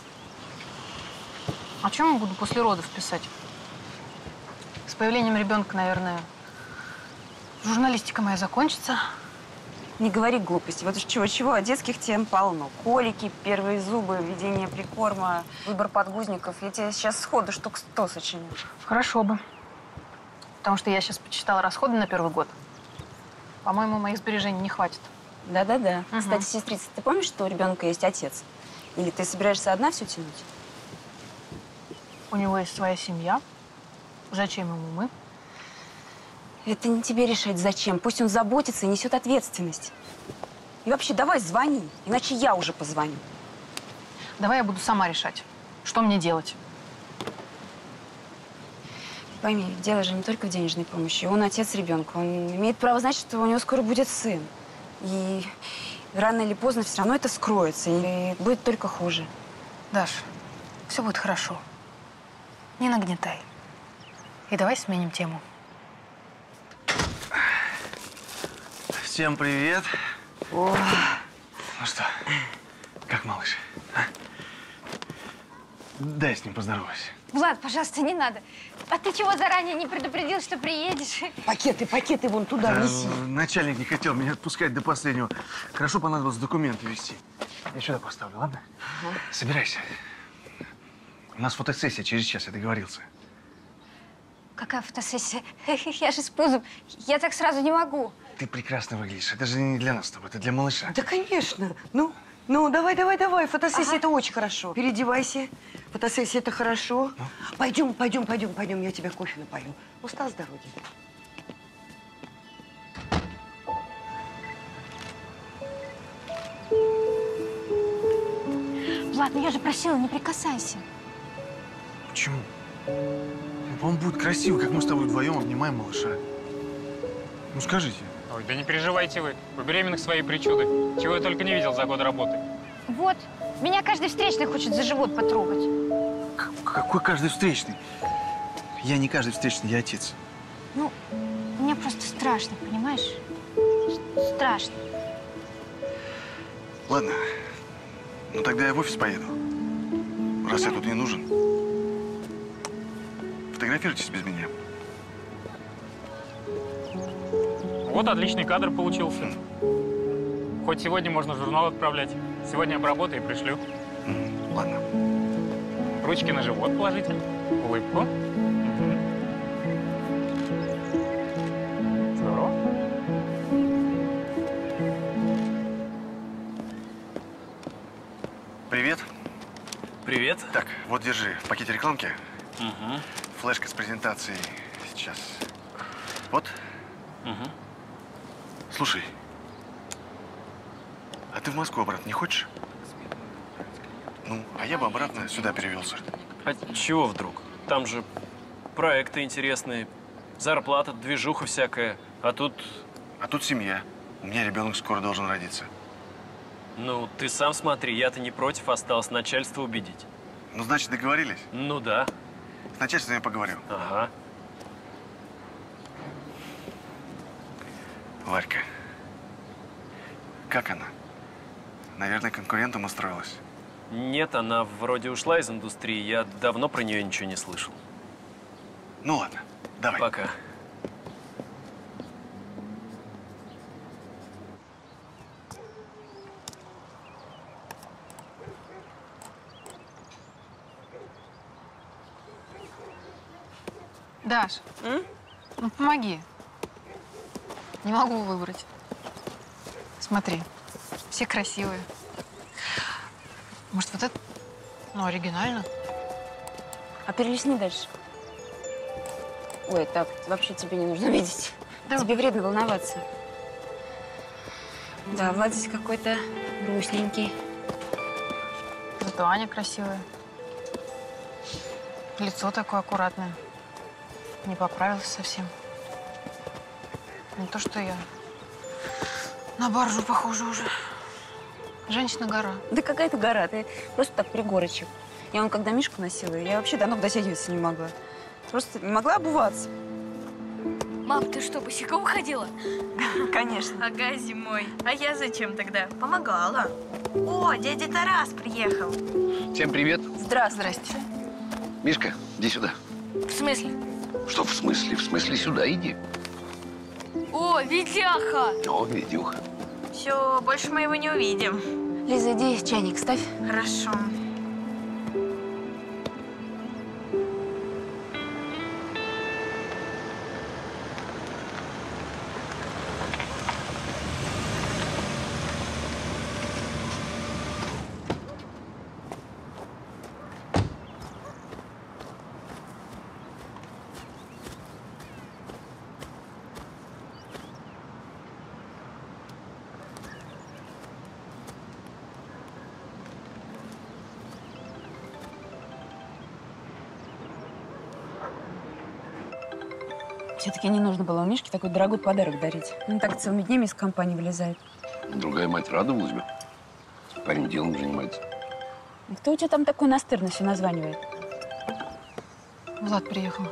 о чем я буду после родов писать? С появлением ребенка, наверное, журналистика моя закончится. Не говори глупости. Вот уж чего-чего, а детских тем полно. Колики, первые зубы, введение прикорма, выбор подгузников. Я тебе сейчас сходу штук сто сочиню. Хорошо бы. Потому что я сейчас почитала расходы на первый год. По-моему, моих сбережений не хватит. Да-да-да. Угу. Кстати, сестрица, ты помнишь, что у ребенка есть отец? Или ты собираешься одна все тянуть? У него есть своя семья. Зачем ему мы? Это не тебе решать, зачем. Пусть он заботится и несет ответственность. И вообще, давай звони, иначе я уже позвоню. Давай я буду сама решать, что мне делать. Пойми, дело же не только в денежной помощи. Он отец ребенка. Он имеет право знать, что у него скоро будет сын. И рано или поздно все равно это скроется. И будет только хуже. Даш, все будет хорошо. Не нагнетай. И давай сменим тему. Всем привет. О. Ну что, как малыш? А? Дай с ним поздоровайся. Влад, пожалуйста, не надо. А ты чего заранее не предупредил, что приедешь? Пакеты, пакеты вон туда Да, неси. начальник не хотел меня отпускать до последнего. Хорошо понадобилось документы везти. Я сюда поставлю, ладно? Ага. Собирайся. У нас фотосессия через час, я договорился. Какая фотосессия? Я же с пузом. Я так сразу не могу. Ты прекрасно выглядишь. Это же не для нас с тобой, это для малыша. Да, конечно. Ну, ну, давай, давай, давай. Фотосессия ага. это очень хорошо. Переодевайся. Фотосессия это хорошо. Ну? Пойдем, пойдем, пойдем, пойдем. Я тебя кофе напою. Устал с дороги. Влад, ну я же просила, не прикасайся. Почему? Он будет красивый, как мы с тобой вдвоем обнимаем малыша. Ну скажите. Ой, да не переживайте вы. У беременных свои причуды. Чего я только не видел за годы работы. Вот. Меня каждый встречный хочет за живот потрогать. Какой каждый встречный? Я не каждый встречный, я отец. Ну, мне просто страшно, понимаешь? Страшно. Ладно. Ну тогда я в офис поеду. Раз я тут не нужен. Фотографируйтесь без меня. Вот отличный кадр получился. Хоть сегодня можно в журнал отправлять. Сегодня обработаю и пришлю. Ладно. Ручки на живот положите. Улыбку. Угу. Здорово. Привет. Привет. Так, вот держи в пакете рекламки. Угу. Флешка с презентацией сейчас. Вот. Угу. Слушай, а ты в Москву обратно не хочешь? Ну, а я бы обратно сюда перевелся. А чего вдруг? Там же проекты интересные, зарплата, движуха всякая. А тут… А тут семья. У меня ребенок скоро должен родиться. Ну, ты сам смотри, я-то не против, осталось начальство убедить. Ну, значит, договорились? Ну да. С начальством я поговорю. Ага. Варька. Как она? Наверное, конкурентом устроилась. Нет, она вроде ушла из индустрии. Я давно про нее ничего не слышал. Ну ладно, давай. Пока. Даш, М? ну помоги. Не могу выбрать. Смотри, все красивые. Может, вот это, ну, оригинально? А перелистни дальше. Ой, так, вообще тебе не нужно видеть. Да. Тебе вредно волноваться. Да, Влад здесь какой-то грустненький. Зато Аня красивая. Лицо такое аккуратное. Не поправилась совсем. Не то, что я. На баржу похожа уже. Женщина-гора. Да какая-то гора, ты просто так пригорочек. Я вон, когда Мишку носила, я вообще до ног дотягиваться не могла. Просто не могла обуваться. Мам, ты что, босиком ходила? Конечно. Ага, зимой. А я зачем тогда? Помогала. О, дядя Тарас приехал. Всем привет. Здравствуйте. Здрасте. Мишка, иди сюда. В смысле? Что в смысле? В смысле сюда иди. О, Витяха! О, Витюха. Все, больше мы его не увидим. Лиза, иди чайник ставь. Хорошо. Все-таки не нужно было у Мишки такой дорогой подарок дарить. Он так целыми днями из компании вылезает. Другая мать радовалась бы. Парень делом занимается. Кто у тебя там такой настырный все названивает? Влад приехал.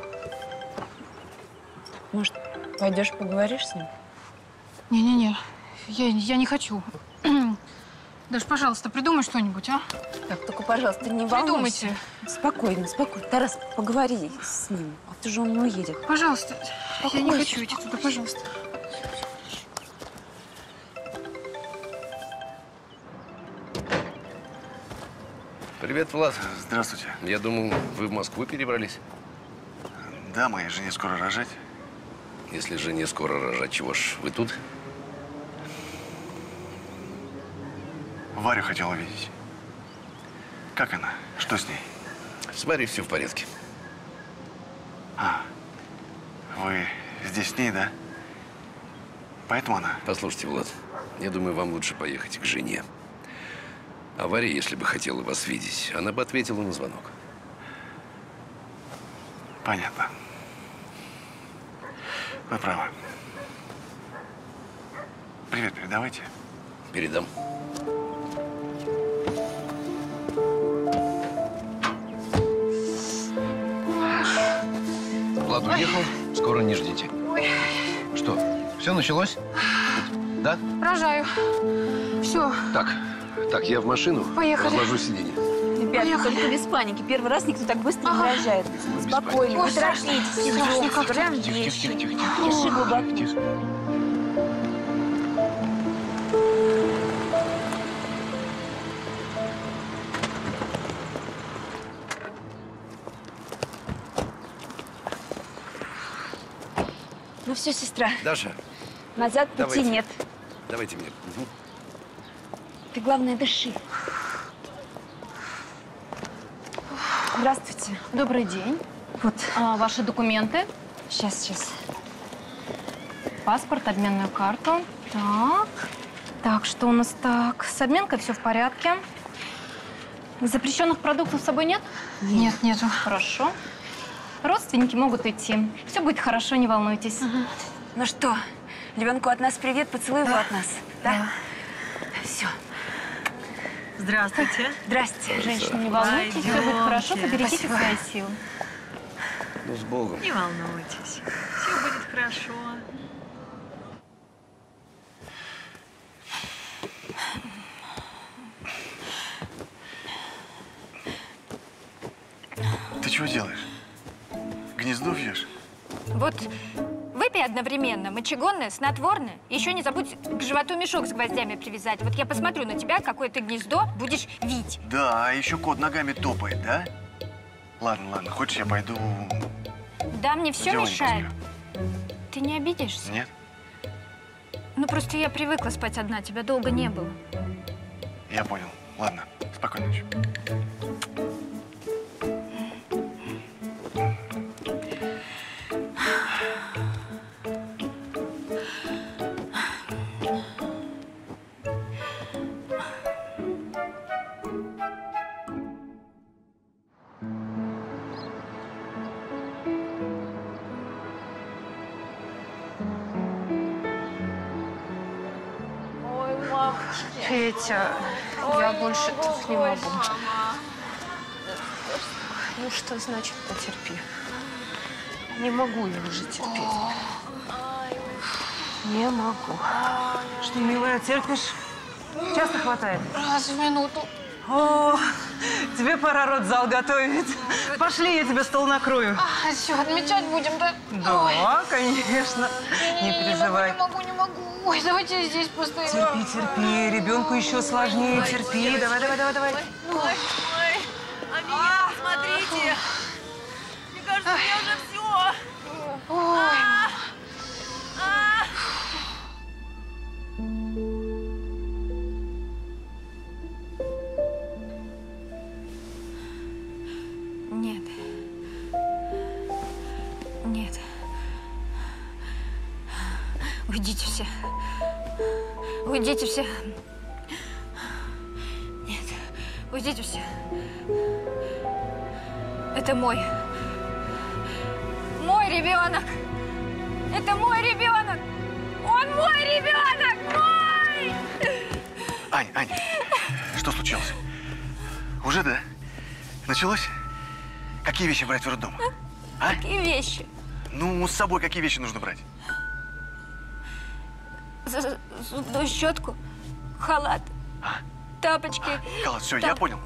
Может, пойдешь поговоришь с ним? Не-не-не, я, я не хочу. Даш, пожалуйста, придумай что-нибудь, а? Так, только, пожалуйста, не волнуйся. Придумайте. Спокойно, спокойно. Тарас, поговори с ним, а то же он не уедет. Пожалуйста, Спокойно. я не хочу идти туда, пожалуйста. Привет, Влад. Здравствуйте. Я думал, вы в Москву перебрались. Да, моей жене скоро рожать. Если жене скоро рожать, чего ж вы тут? Варю хотел увидеть. Как она? Что с ней? С Варей все в порядке. А, вы здесь с ней, да? Поэтому она? Послушайте, Влад, я думаю, вам лучше поехать к жене. А Варя, если бы хотела вас видеть, она бы ответила на звонок. Понятно. Вы правы. Привет передавайте. Передам. Влад уехал, скоро не ждите. Ой. Что, все началось? Да? Рожаю. Все. Так, так, я в машину. Поехали. Разложу сиденье. Ребята, Поехали. только без паники. Первый раз никто так быстро Ага. не рожает. Спокойно, Ой, не торопитесь. страшно идем, как-то. собираем Тихо, вещи. тихо, тихо, тихо. Дыши глубоко. Тихо. Ну все, сестра, Даша, назад пути Давайте. нет. давайте мне. Угу. Ты, главное, дыши. Здравствуйте. Добрый день. Вот. А, ваши документы? Сейчас, сейчас. Паспорт, обменную карту. Так. Так, что у нас так? С обменкой все в порядке. Запрещенных продуктов с собой нет? Нет, нету. Хорошо. Родственники могут идти. Все будет хорошо, не волнуйтесь. Угу. Ну что, Левенку от нас привет, поцелуй его от нас. Да? да. Все. Здравствуйте. Здрасте. Женщины, не волнуйтесь, все будет хорошо, поберегите Спасибо. свои силы. Ну, с Богом. Не волнуйтесь. Все будет хорошо. Ты чего делаешь? Гнездо вьешь? Вот выпей одновременно мочегонное, снотворное. Еще не забудь к животу мешок с гвоздями привязать. Вот я посмотрю на тебя, какое ты гнездо будешь вить. Да, а еще кот ногами топает, да? Ладно, ладно, хочешь, я пойду... Да, мне все Дело не мешает. Ты не обидишься? Нет? Ну, просто я привыкла спать одна, тебя долго не было. Я понял. Ладно, спокойной ночи. Петя, я больше так не могу. Ну что значит потерпи? Не могу я уже терпеть. Не могу. Что, милая, терпишь? Часто хватает? Раз в минуту. О, тебе пора родзал готовить. Пошли, я тебе стол накрою. А, все, отмечать будем, да? Да, Ой. конечно. Не переживай. Не могу, не могу. Ой, давайте здесь постоим. Терпи, терпи. Ребенку еще сложнее. Терпи. Давай, давай, давай, давай. Ой, ой. Амина, смотрите. Мне кажется, у меня уже все. Ой. А. Нет. Нет. Уйдите все. Уйдите все. Нет. Уйдите все. Это мой. Мой ребенок. Это мой ребенок! Он мой ребенок! Мой! Ань, Ань, что случилось? Уже, да? Началось? Какие вещи брать в роддом? А? Какие вещи? Ну, с собой какие вещи нужно брать? З- Зубную щетку, халат, А? тапочки. Халат, все, Тап- я понял.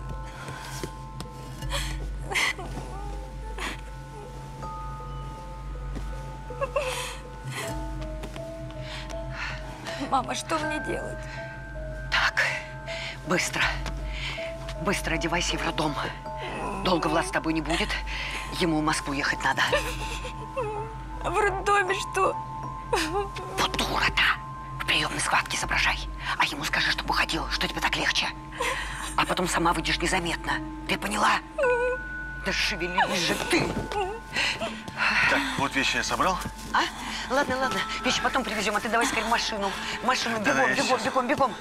Мама, что мне делать? Так, быстро. Быстро одевайся и в роддом. Долго Влад с тобой не будет. Ему в Москву ехать надо. А в роддоме что? Вот дура-то! В приемной схватке изображай. А ему скажи, чтобы уходил, что тебе так легче. А потом сама выйдешь незаметно. Ты поняла? Да шевелись же ты! Так, вот вещи я собрал. А? Ладно, ладно. Вещи потом привезем, а ты давай скорее машину. Машину, бегом, Да-да, я бегом, сейчас. бегом, бегом.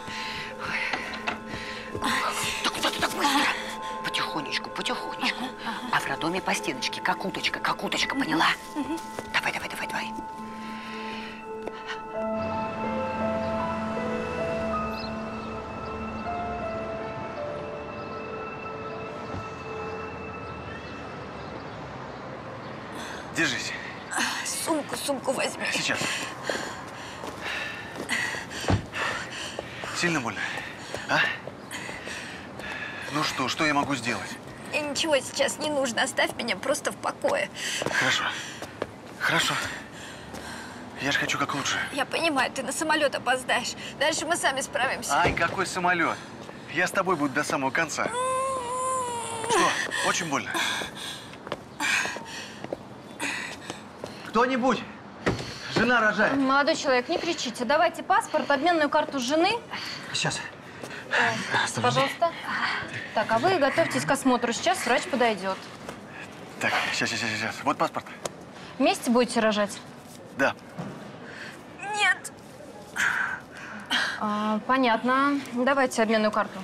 Да куда ты так быстро? Потихонечку, потихонечку. А в роддоме по стеночке, как уточка, как уточка, поняла? Давай, давай, давай, давай. Держись. Сумку, сумку возьми. Сейчас. Сильно больно? А? Ну что, что я могу сделать? И ничего сейчас не нужно. Оставь меня просто в покое. Хорошо. Хорошо. Я же хочу как лучше. Я понимаю, ты на самолет опоздаешь. Дальше мы сами справимся. Ань, какой самолет? Я с тобой буду до самого конца. Что, очень больно? Кто-нибудь! Жена рожает. Молодой человек, не кричите. Давайте паспорт, обменную карту жены. Сейчас. Э, пожалуйста. Так, а вы готовьтесь к осмотру. Сейчас врач подойдет. Так, сейчас, сейчас, сейчас. Вот паспорт. Вместе будете рожать? Да. Нет. А, понятно. Давайте обменную карту.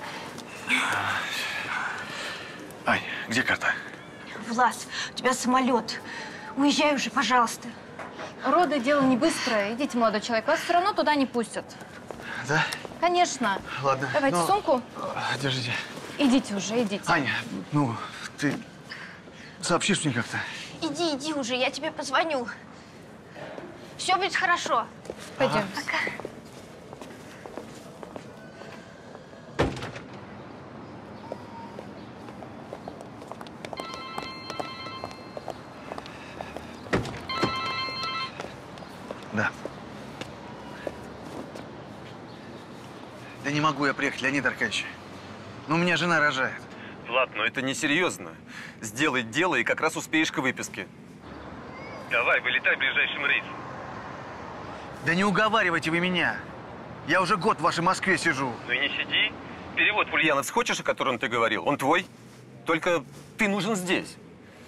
Ань, где карта? Влас, у тебя самолет. Уезжай уже, пожалуйста. Роды – дело не быстрое. Идите, молодой человек. Вас все равно туда не пустят. Да? Конечно. Ладно. Давайте но- сумку. Держите. Идите уже, идите. Аня, ну, ты сообщишь мне как-то? Иди, иди уже, я тебе позвоню. Все будет хорошо. Пойдем. Ага. Пока. Да. Да не могу я приехать, Леонид Аркадьевич. Ну, у меня жена рожает. Влад, но это несерьезно. Сделай дело и как раз успеешь к выписке. Давай, вылетай ближайшим рейсом. Да не уговаривайте вы меня. Я уже год в вашей Москве сижу. Ну и не сиди. Перевод в Ульяновск хочешь, о котором ты говорил? Он твой. Только ты нужен здесь.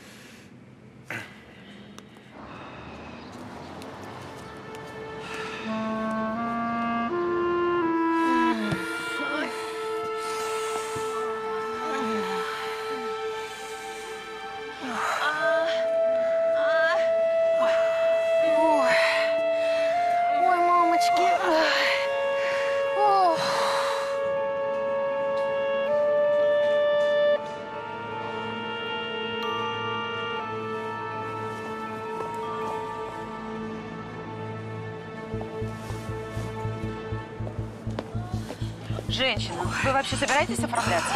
Ой, ой, мамочки. Ох. Женщина, вы вообще собираетесь оформляться?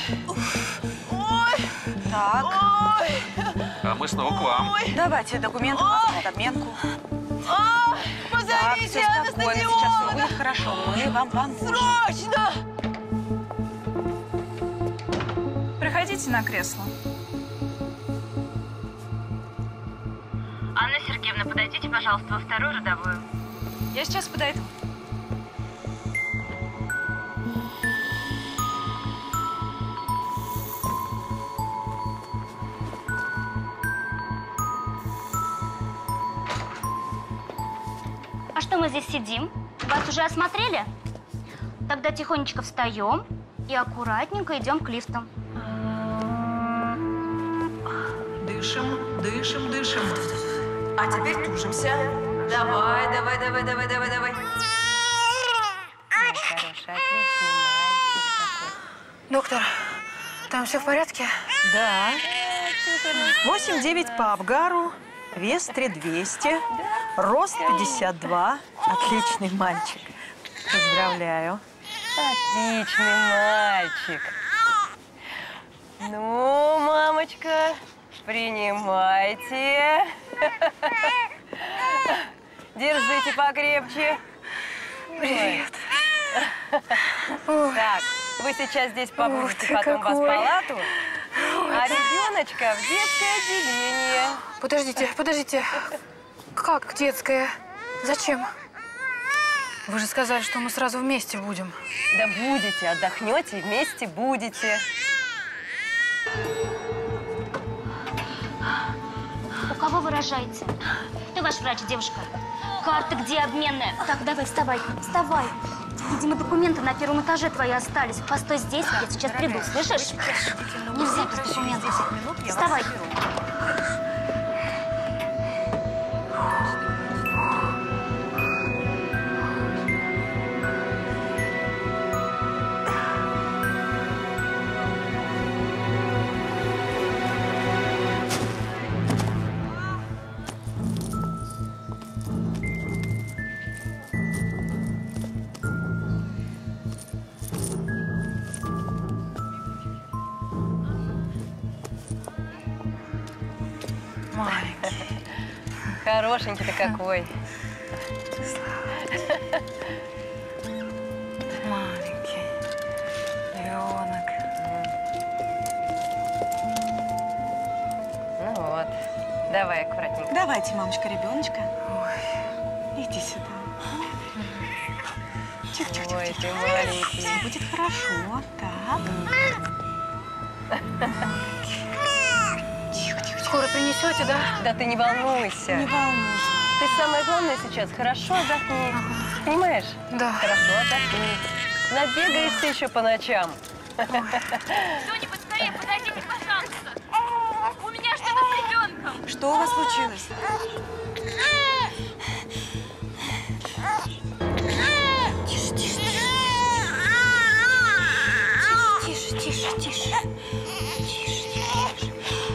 Ой! Так. А мы снова к вам. Давайте документы, паспорт, обменку. А, Так, позовите все спокойно, сейчас все будет хорошо. Мы вам поможем. Срочно! Проходите на кресло. Анна Сергеевна, подойдите, пожалуйста, во вторую родовую. Я сейчас подойду. А что мы здесь сидим? Вас уже осмотрели? Тогда тихонечко встаем и аккуратненько идем к лифту. Дышим, дышим, дышим. А теперь тужимся. Давай, давай, давай, давай, давай, давай. Хороший, отличный мальчик. Доктор, там все в порядке? Да. восемь девять по Абгару, вес три двести, рост пятьдесят два. Отличный мальчик. Поздравляю. Отличный мальчик. Ну, мамочка, принимайте. Держите покрепче. Привет. Так, вы сейчас здесь побудете, потом вас в какой. палату, а ребеночка в детское отделение. Подождите, подождите. Как детская? Зачем? Вы же сказали, что мы сразу вместе будем. Да будете, отдохнете и вместе будете. У кого вы рожаете? Кто ваш врач, девушка? Карта где обменная? Так, давай, вставай, вставай. Видимо, документы на первом этаже твои остались. Постой здесь, я сейчас приду, слышишь? Нельзя без документов. Вставай. Маленький. Хорошенький-то какой. Маленький. Леонок. Ну вот. Давай аккуратненько. Давайте, мамочка, ребеночка. Ой, иди сюда. Тихо-тихо-тихо. Ой, ты маленький. Все будет хорошо. Так. Скоро принесете, да? Да ты не волнуйся. Не волнуйся. Ты самое главное сейчас хорошо отдохни. Понимаешь? Да. Хорошо отдохни. Набегаешься еще по ночам. Кто-нибудь скорее, подойдите, пожалуйста. У меня что-то с ребенком. Что у вас случилось? Тише, тише, тише. Тише, тише, тише. Тише, тише.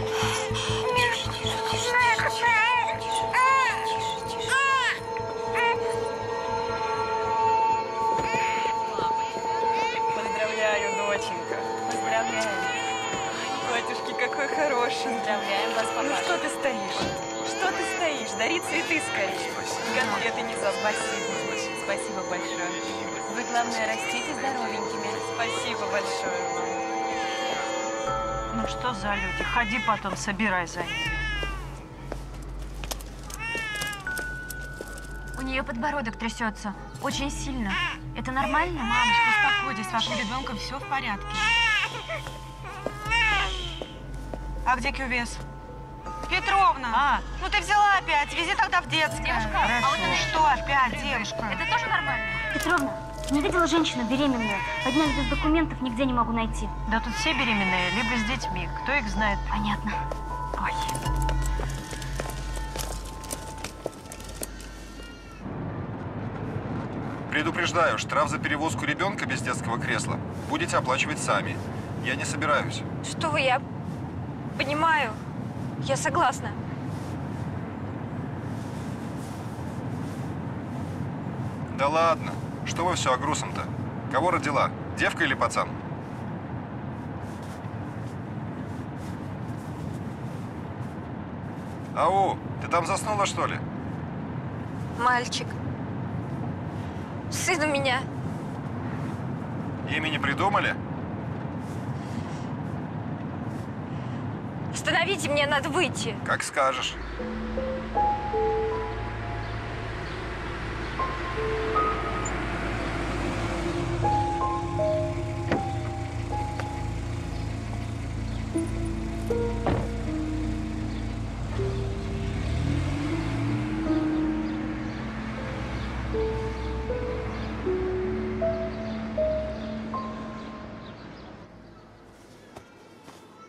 Поздравляю, доченька. Поздравляю. Батюшки, какой хороший. Поздравляем вас, Ну папаша. что ты стоишь? Что ты стоишь? Дари цветы скорее. Конфеты не забудь. Спасибо. Спасибо большое. Вы, главное, растите здоровенькими. Спасибо большое. Ну что за люди? Ходи потом, собирай за ними. У нее подбородок трясется. Очень сильно. Это нормально? Мамочка, успокойтесь, с вашим ребенком все в порядке. А где кювес? Петровна! А, ну ты взяла опять, вези тогда в детское. Девушка, Хорошо. а вот это что опять, девушка? Это тоже нормально? Петровна, не видела женщину беременную. Поднять без документов нигде не могу найти. Да тут все беременные, либо с детьми. Кто их знает? Понятно. Ой. Предупреждаю, штраф за перевозку ребенка без детского кресла будете оплачивать сами. Я не собираюсь. Что вы, я понимаю. Я согласна. Да ладно. Что вы все о грустном-то? Кого родила? Девка или пацан? Ау, ты там заснула, что ли? Мальчик. Сын у меня. Имя не придумали? Остановите, мне надо выйти. Как скажешь.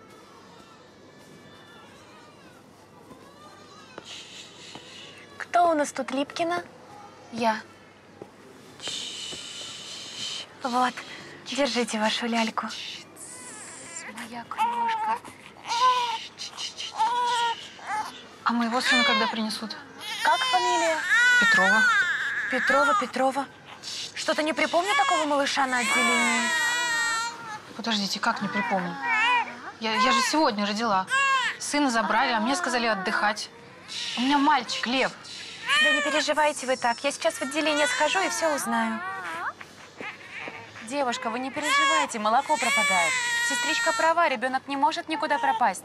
Кто у нас тут Липкина? Я. Вот, держите вашу ляльку. Моя крошка. А моего сына когда принесут? Как фамилия? Петрова. Петрова, Петрова. Что-то не припомню такого малыша на отделении. Подождите, как не припомню? Я, я же сегодня родила. Сына забрали, а мне сказали отдыхать. У меня мальчик, Лев. Да не переживайте вы так. Я сейчас в отделение схожу и все узнаю. Девушка, вы не переживайте, молоко пропадает. Сестричка права, ребенок не может никуда пропасть.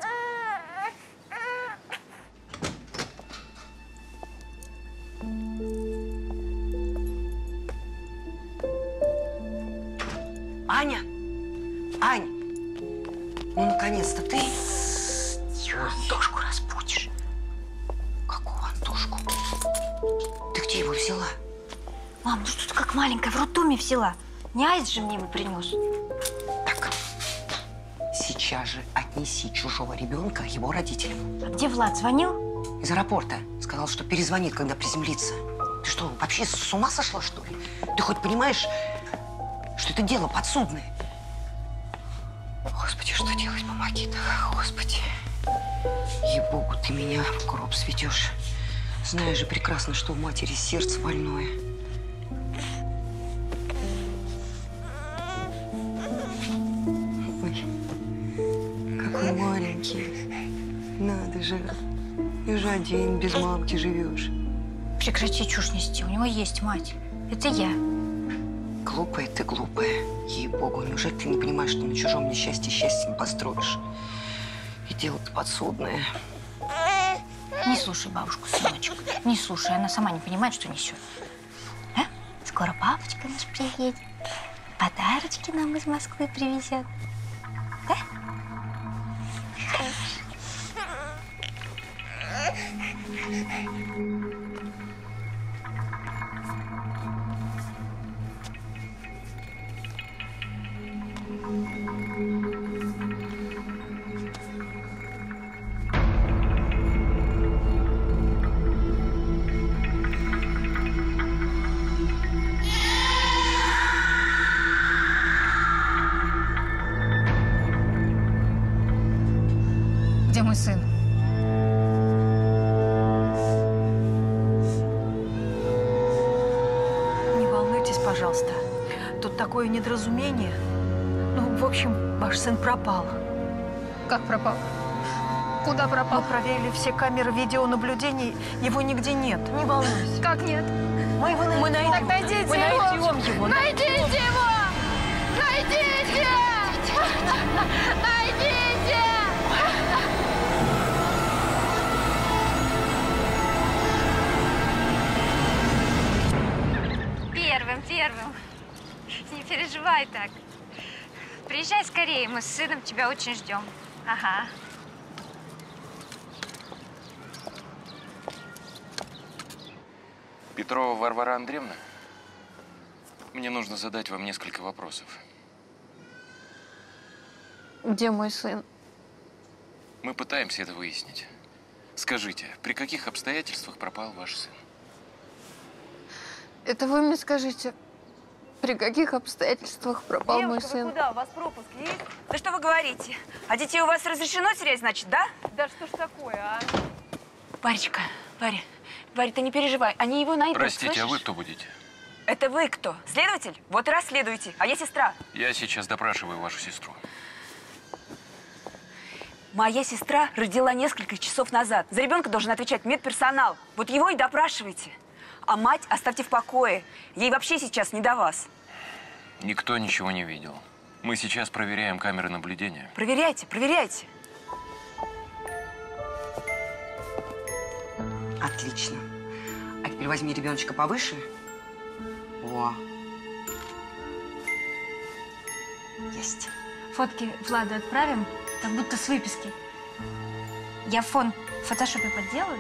Аня! Ань! Ну, наконец-то ты... Антошку разбудишь. Какого Антошку? Ты где его взяла? Мам, ну что ты как маленькая, в роддоме взяла. Не Айс же мне его принес. Так, сейчас же отнеси чужого ребенка его родителям. А где Влад? Звонил? Из аэропорта. Сказал, что перезвонит, когда приземлится. Ты что, вообще с ума сошла, что ли? Ты хоть понимаешь, что это дело подсудное? Господи, что делать? Помоги, да, Господи. Ей-богу, ты меня в гроб сведешь. Знаешь же прекрасно, что у матери сердце больное. Ой, какой маленький. Надо же. Ты же один, без мамки живешь. Прекрати чушь нести, у него есть мать. Это я. Глупая ты, глупая. Ей-богу, неужели ты не понимаешь, что на чужом несчастье счастье не построишь? И дело-то подсудное. Не слушай бабушку, сыночек. Не слушай, она сама не понимает, что несет. А? Скоро папочка наш приедет. Подарочки нам из Москвы привезет. Да? Где мой сын? Не волнуйтесь, пожалуйста. Тут такое недоразумение. Ну, в общем, ваш сын пропал. Как пропал? Куда пропал? Мы проверили все камеры видеонаблюдения. Его нигде нет. Не волнуйся. Как нет? Мы его найдем. Мы найдем. Так найдите Мы его. найдем его. Найдите его! Найдите! Найдите! Первым, первым. Не переживай так. Приезжай скорее, мы с сыном тебя очень ждем. Ага. Петрова Варвара Андреевна, мне нужно задать вам несколько вопросов. Где мой сын? Мы пытаемся это выяснить. Скажите, при каких обстоятельствах пропал ваш сын? Это вы мне скажите, при каких обстоятельствах пропал мой Девушка, вы сын? куда? У вас пропуск есть? Да что вы говорите? А детей у вас разрешено терять, значит, да? Да что ж такое, а? Варечка, Варя, Варя, ты не переживай, они его найдут, Простите, слышишь? а вы кто будете? Это вы кто? Следователь? Вот и расследуйте. А я сестра. Я сейчас допрашиваю вашу сестру. Моя сестра родила несколько часов назад. За ребенка должен отвечать медперсонал. Вот его и допрашивайте. А мать оставьте в покое. Ей вообще сейчас не до вас. Никто ничего не видел. Мы сейчас проверяем камеры наблюдения. Проверяйте, проверяйте. Отлично. А теперь возьми ребеночка повыше. О. Есть. Фотки Владу отправим, как будто с выписки. Я фон в фотошопе подделаю.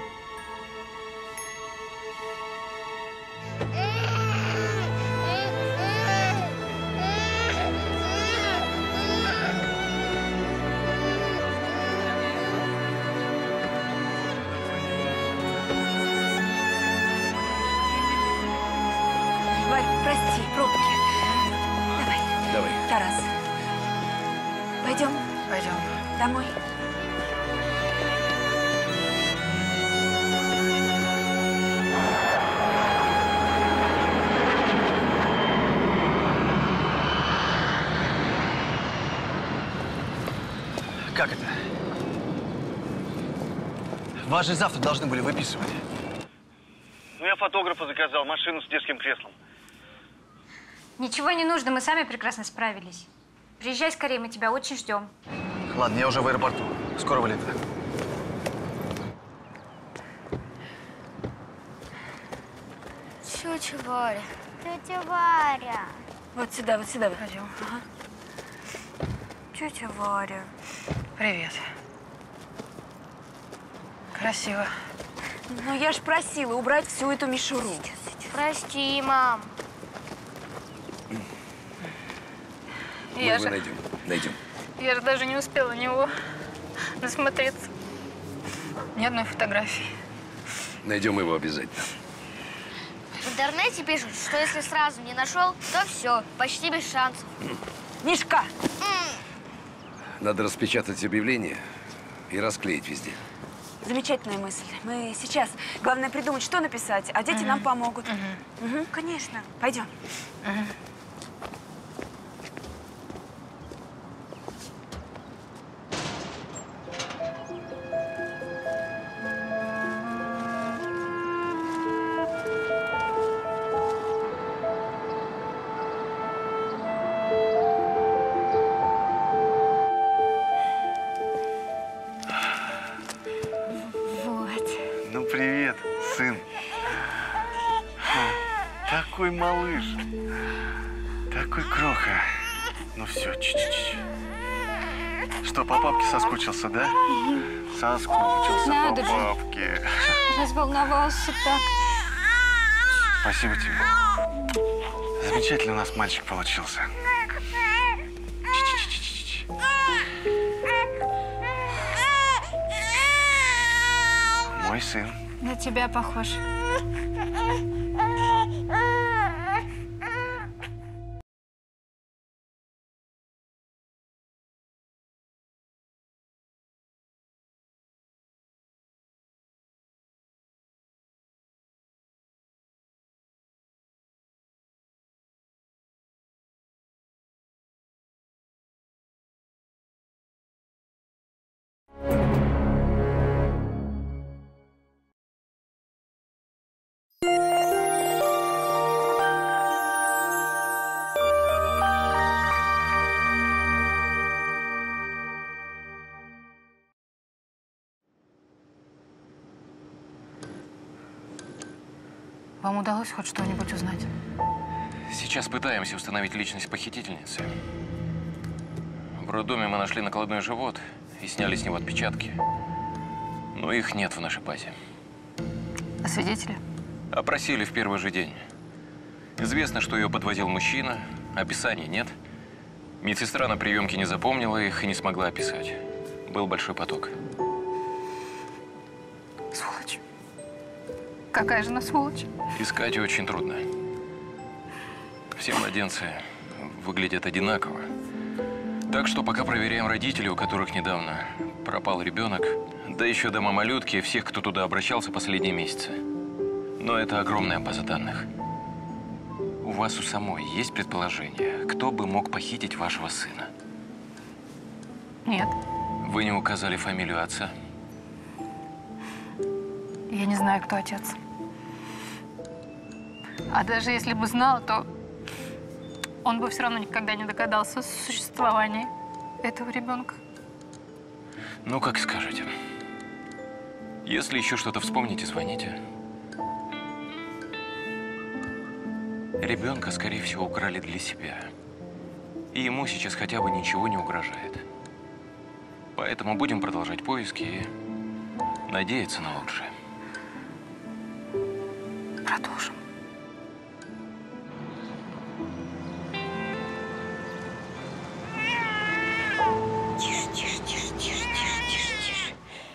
Пойдем. Пойдем. Домой. Как это? Вас же завтра должны были выписывать. Ну, я фотографа заказал, машину с детским креслом. Ничего не нужно, мы сами прекрасно справились. Приезжай скорее, мы тебя очень ждем. Ладно, я уже в аэропорту. Скоро вылетаю. Тетя Варя. Тетя Варя. Вот сюда, вот сюда. Пойдем. Ага. Тетя Варя. Привет. Красиво. Ну, я ж просила убрать всю эту мишуру. Прости, мам. Мы Я его же, найдем. Найдем. я же даже не успела на него насмотреться. Ни одной фотографии. Найдем его обязательно. В интернете пишут, что если сразу не нашел, то все, почти без шансов. Мишка! Надо распечатать объявление и расклеить везде. Замечательная мысль. Мы сейчас. Главное придумать, что написать, а дети Мгм. нам помогут. Мгм. Мгм, конечно. Пойдем. Мгм. Вот. Ну, привет, сын. Такой малыш. Такой кроха. Ну все, чуть-чуть. Что, по папке соскучился, да? Соскучился Надо по же. папке. Разволновался так. Спасибо тебе. Замечательный у нас мальчик получился. Чи-чи-чи-чи-чи. Мой сын. На тебя похож. Вам удалось хоть что-нибудь узнать? Сейчас пытаемся установить личность похитительницы. В роддоме мы нашли накладной живот и сняли с него отпечатки. Но их нет в нашей базе. А свидетели? Опросили в первый же день. Известно, что ее подвозил мужчина, описаний нет. Медсестра на приемке не запомнила их и не смогла описать. Был большой поток. Сволочь. Какая же она сволочь? Искать ее очень трудно. Все младенцы выглядят одинаково. Так что пока проверяем родителей, у которых недавно пропал ребенок, да еще дома малютки, всех, кто туда обращался последние месяцы. Но это огромная база данных. У вас у самой есть предположение, кто бы мог похитить вашего сына? Нет. Вы не указали фамилию отца? Я не знаю, кто отец. А даже если бы знал, то он бы все равно никогда не догадался о существовании этого ребенка. Ну, как скажете. Если еще что-то вспомните, звоните. Ребенка, скорее всего, украли для себя. И ему сейчас хотя бы ничего не угрожает. Поэтому будем продолжать поиски и надеяться на лучшее. Продолжим. Тише, тише, тише, тише, тише, тише, тише.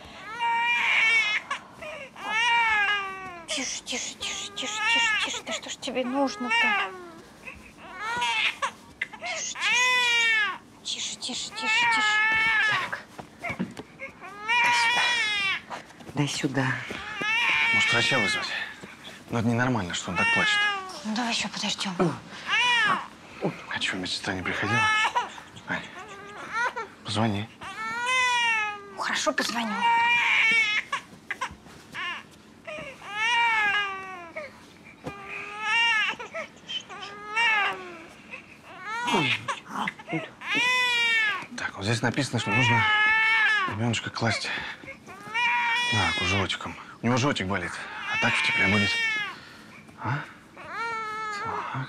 Тише, тише, тише, тише, тише, тише. Да что ж тебе нужно-то? Тише, тише, тише, тише, тише, тише, тише. Так. Дай сюда. Дай сюда. Может, врача вызвать? Но это ненормально, что он так плачет. Ну, давай еще подождем. А что, медсестра не приходила? Ань, позвони. Хорошо, позвоню. Так, вот здесь написано, что нужно ребеночка класть на руку животиком. У него животик болит, а так в тепле будет. А? Так.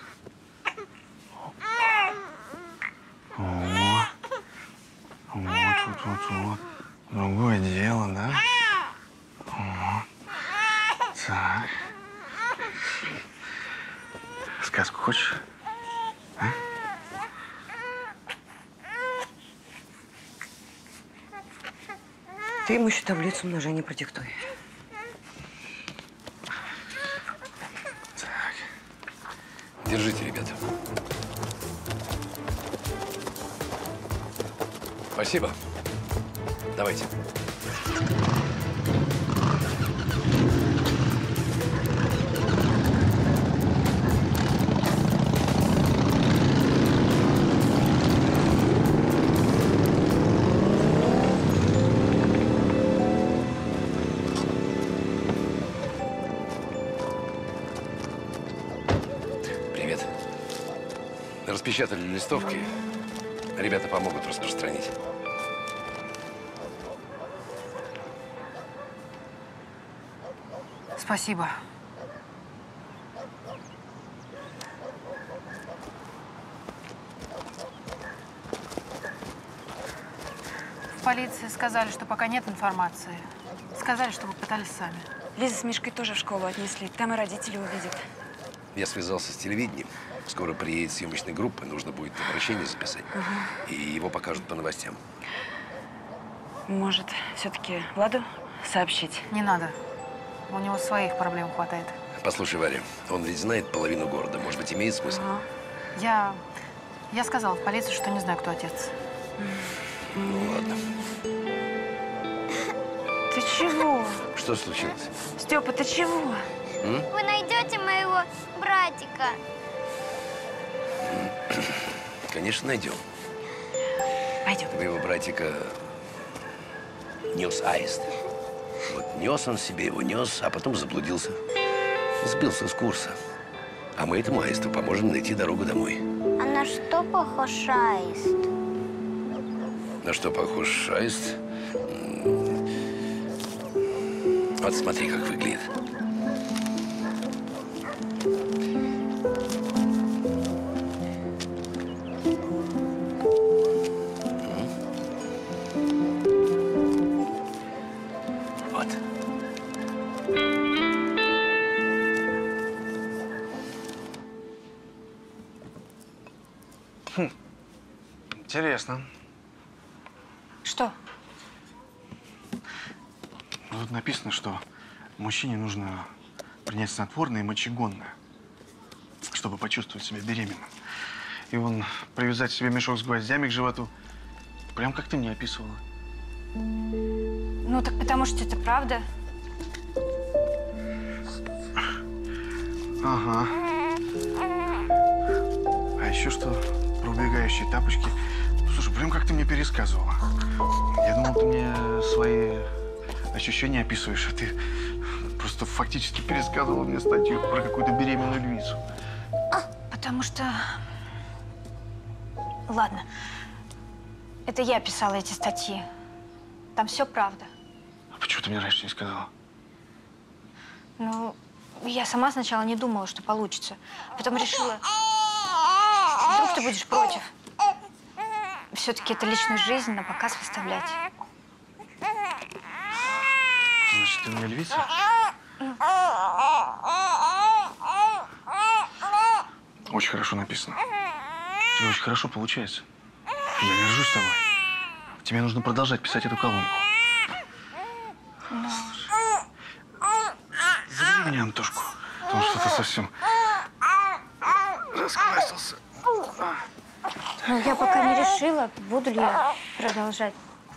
О. Вот, вот, вот, вот. Другое дело, да? О. Так. Сказку хочешь? А? Ты ему еще таблицу умножения продиктуй. Так. Держите, ребята. Спасибо. Давайте. Привет. Распечатали листовки. Ребята помогут распространить. Спасибо. В полиции сказали, что пока нет информации. Сказали, что вы пытались сами. Лиза с Мишкой тоже в школу отнесли. Там и родители увидят. Я связался с телевидением. Скоро приедет съемочная группа, нужно будет обращение записать. Угу. И его покажут по новостям. Может, все-таки Владу сообщить? Не надо. У него своих проблем хватает. Послушай, Варя, он ведь знает половину города. Может быть, имеет смысл? Ага. Я… Я сказала в полицию, что не знаю, кто отец. Ну, ладно. Ты чего? Что случилось? Степа, ты чего? М? Вы найдете моего братика? Конечно, найдем. Пойдем. Твоего братика нес аист. Вот нес он себе, его нес, а потом заблудился. Сбился с курса. А мы этому аисту поможем найти дорогу домой. А на что похож аист? На что похож аист? Вот смотри, как выглядит. Вот. Хм. Интересно. Что? Тут написано, что мужчине нужно принять снотворное и мочегонное, чтобы почувствовать себя беременным. И он привязать себе мешок с гвоздями к животу, прям как ты мне описывала. Ну, так потому что это правда. Ага. А еще что? Про убегающие тапочки. Слушай, прям как ты мне пересказывала. Я думал, ты мне свои ощущения описываешь, а ты просто фактически пересказывала мне статью про какую-то беременную львицу. Потому что… Ладно. Это я писала эти статьи. Там все правда. А почему ты мне раньше не сказала? Ну, я сама сначала не думала, что получится. Потом решила, вдруг ты будешь против. Все-таки это личную жизнь на показ выставлять. Значит, ты у меня львица? Очень хорошо написано. Тебе очень хорошо получается. Я горжусь тобой. Тебе нужно продолжать писать эту колонку. Забери меня, Антошку. Потому что ты совсем расквасился. Ну, я пока не решила, буду ли я продолжать.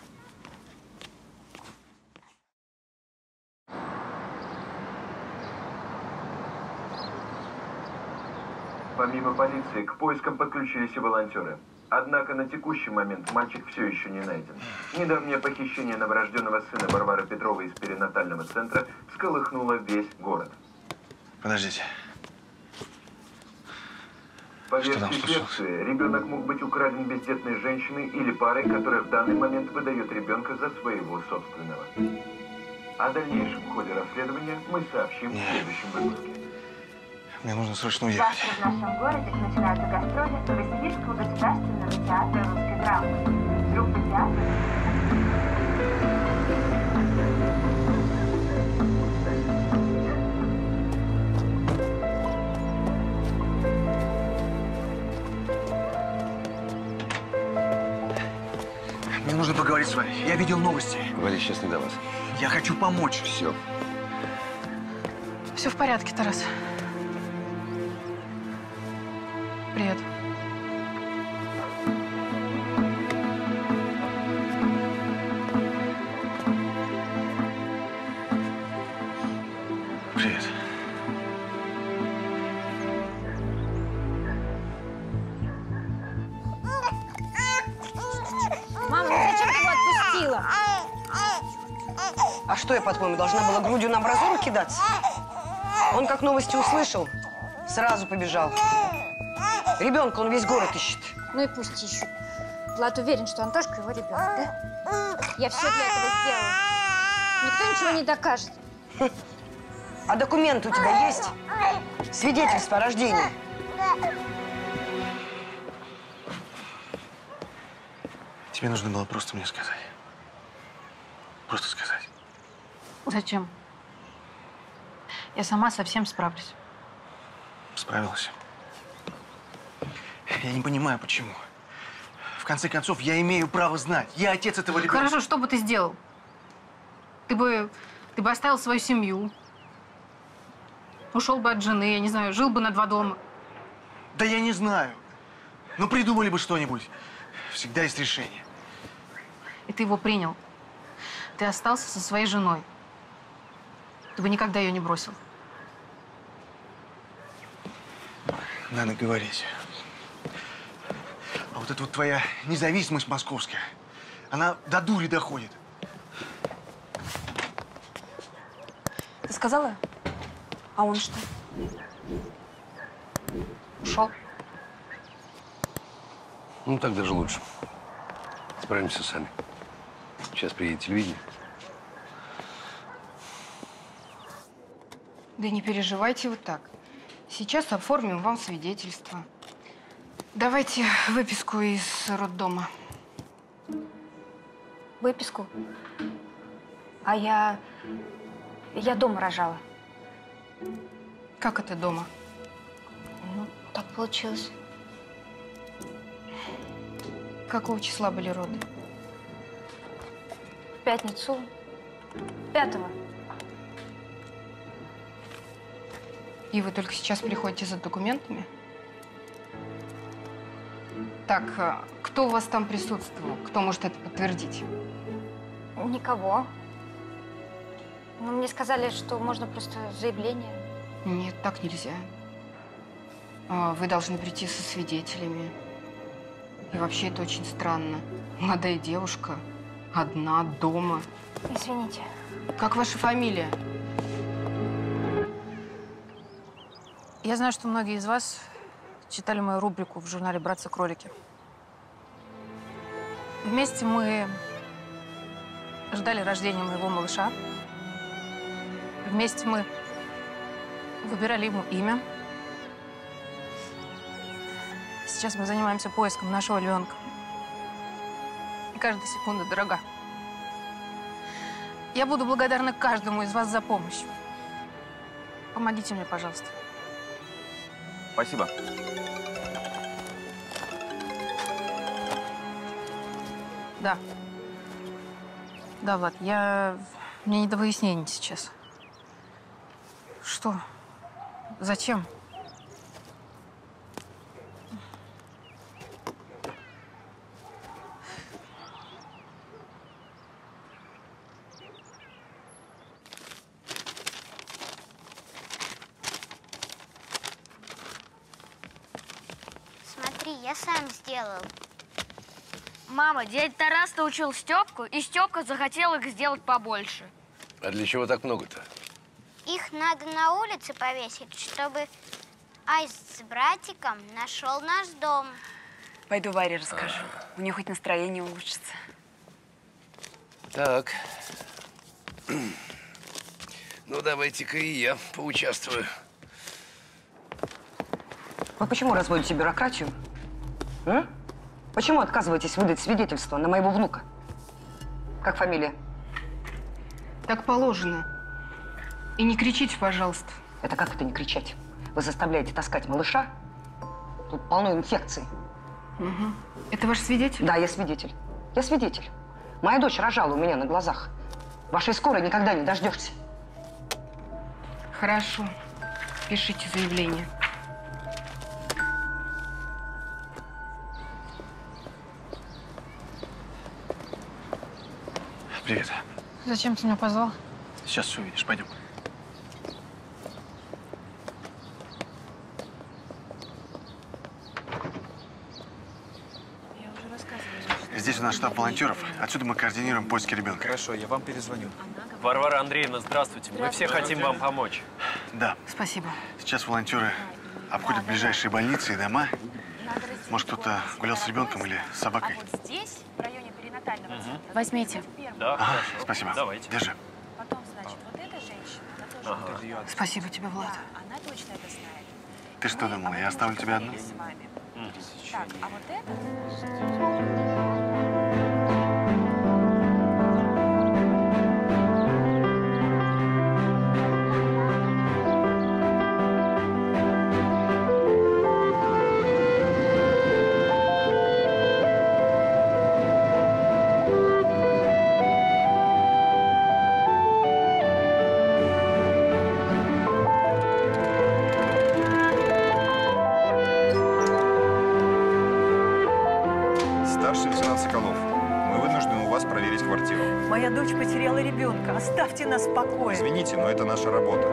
Помимо полиции, к поискам подключились и волонтеры. Однако на текущий момент мальчик все еще не найден. Недавнее похищение новорожденного сына Варвары Петровой из перинатального центра всколыхнуло весь город. Подождите. По Что там версии случилось? следствия, ребенок мог быть украден бездетной женщиной или парой, которая в данный момент выдает ребенка за своего собственного. О дальнейшем ходе расследования мы сообщим в следующем выпуске. Мне нужно срочно уехать. Завтра в нашем городе начинаются гастроли Новосибирского государственного театра русской драмы. Группа театра... Мне нужно поговорить с вами. Я видел новости. Говори, сейчас не до вас. Я хочу помочь. Все. Все в порядке, Тарас. Привет. Привет. Мама, ну зачем ты его отпустила? А что я, по-твоему, должна была грудью на амбразуру кидаться? Он как новости услышал, сразу побежал. Ребенка он весь город ищет. Ну и пусть ищут. Влад уверен, что Антошка его ребенок, да? Я все для этого сделала. Никто ничего не докажет. А документы у тебя есть? Свидетельство о рождении. Тебе нужно было просто мне сказать. Просто сказать. Зачем? Я сама совсем справлюсь. Справилась. Я не понимаю, почему. В конце концов, я имею право знать. Я отец этого ребенка. Хорошо, что бы ты сделал? Ты бы, ты бы оставил свою семью. Ушел бы от жены, я не знаю, жил бы на два дома. Да я не знаю. Ну, придумали бы что-нибудь. Всегда есть решение. И ты его принял. Ты остался со своей женой. Ты бы никогда ее не бросил. Надо говорить. А вот эта вот твоя независимость московская, она до дури доходит. Ты сказала? А он что? Ушел. Ну, так даже лучше. Справимся сами. Сейчас приедет телевидение. Да не переживайте вы так. Сейчас оформим вам свидетельство. Давайте выписку из роддома. Выписку? А я… я дома рожала. Как это дома? Ну, так получилось. Какого числа были роды? В пятницу. Пятого. И вы только сейчас приходите за документами? Так, кто у вас там присутствовал? Кто может это подтвердить? Никого. Но мне сказали, что можно просто заявление. Нет, так нельзя. Вы должны прийти со свидетелями. И вообще это очень странно. Молодая девушка, одна, дома. Извините. Как ваша фамилия? Я знаю, что многие из вас читали мою рубрику в журнале «Братцы-кролики». Вместе мы ждали рождения моего малыша. Вместе мы выбирали ему имя. Сейчас мы занимаемся поиском нашего ребенка. И каждая секунда дорога. Я буду благодарна каждому из вас за помощь. Помогите мне, пожалуйста. Спасибо. Да. Да, Влад, я… Мне не до выяснений сейчас. Что? Зачем? я сам сделал. Мама, дядя Тарас научил Степку, и Степка захотел их сделать побольше. А для чего так много-то? Их надо на улице повесить, чтобы Айс с братиком нашел наш дом. Пойду Варе расскажу. У нее хоть настроение улучшится. Так. Ну, давайте-ка и я поучаствую. Вы почему разводите бюрократию? М? Почему отказываетесь выдать свидетельство на моего внука? Как фамилия? Так положено. И не кричите, пожалуйста. Это как это не кричать? Вы заставляете таскать малыша? Тут полно инфекций. Угу. Это ваш свидетель? Да, я свидетель. Я свидетель. Моя дочь рожала у меня на глазах. Вашей скорой никогда не дождешься. Хорошо. Пишите заявление. Привет. Зачем ты меня позвал? Сейчас все увидишь. Пойдем. Здесь у нас штаб волонтеров. Отсюда мы координируем поиски ребенка. Хорошо, я вам перезвоню. Варвара Андреевна, здравствуйте. Мы все хотим вам помочь. Да. Спасибо. Сейчас волонтеры обходят ближайшие больницы и дома. Может, кто-то гулял с ребенком или с собакой. А вот здесь, в районе перинатального Угу. центра. Возьмите. Да, ага, хорошо. Спасибо. Давайте. Держи. Потом, значит, вот эта женщина, она тоже… Ага. Спасибо тебе, Влад. Да, она точно это знает. Ты что думала, я оставлю тебя одну? С вами. Так, а вот это… Старший лейтенант Соколов, мы вынуждены у вас проверить квартиру. Моя дочь потеряла ребенка. Оставьте нас в покое. Извините, но это наша работа.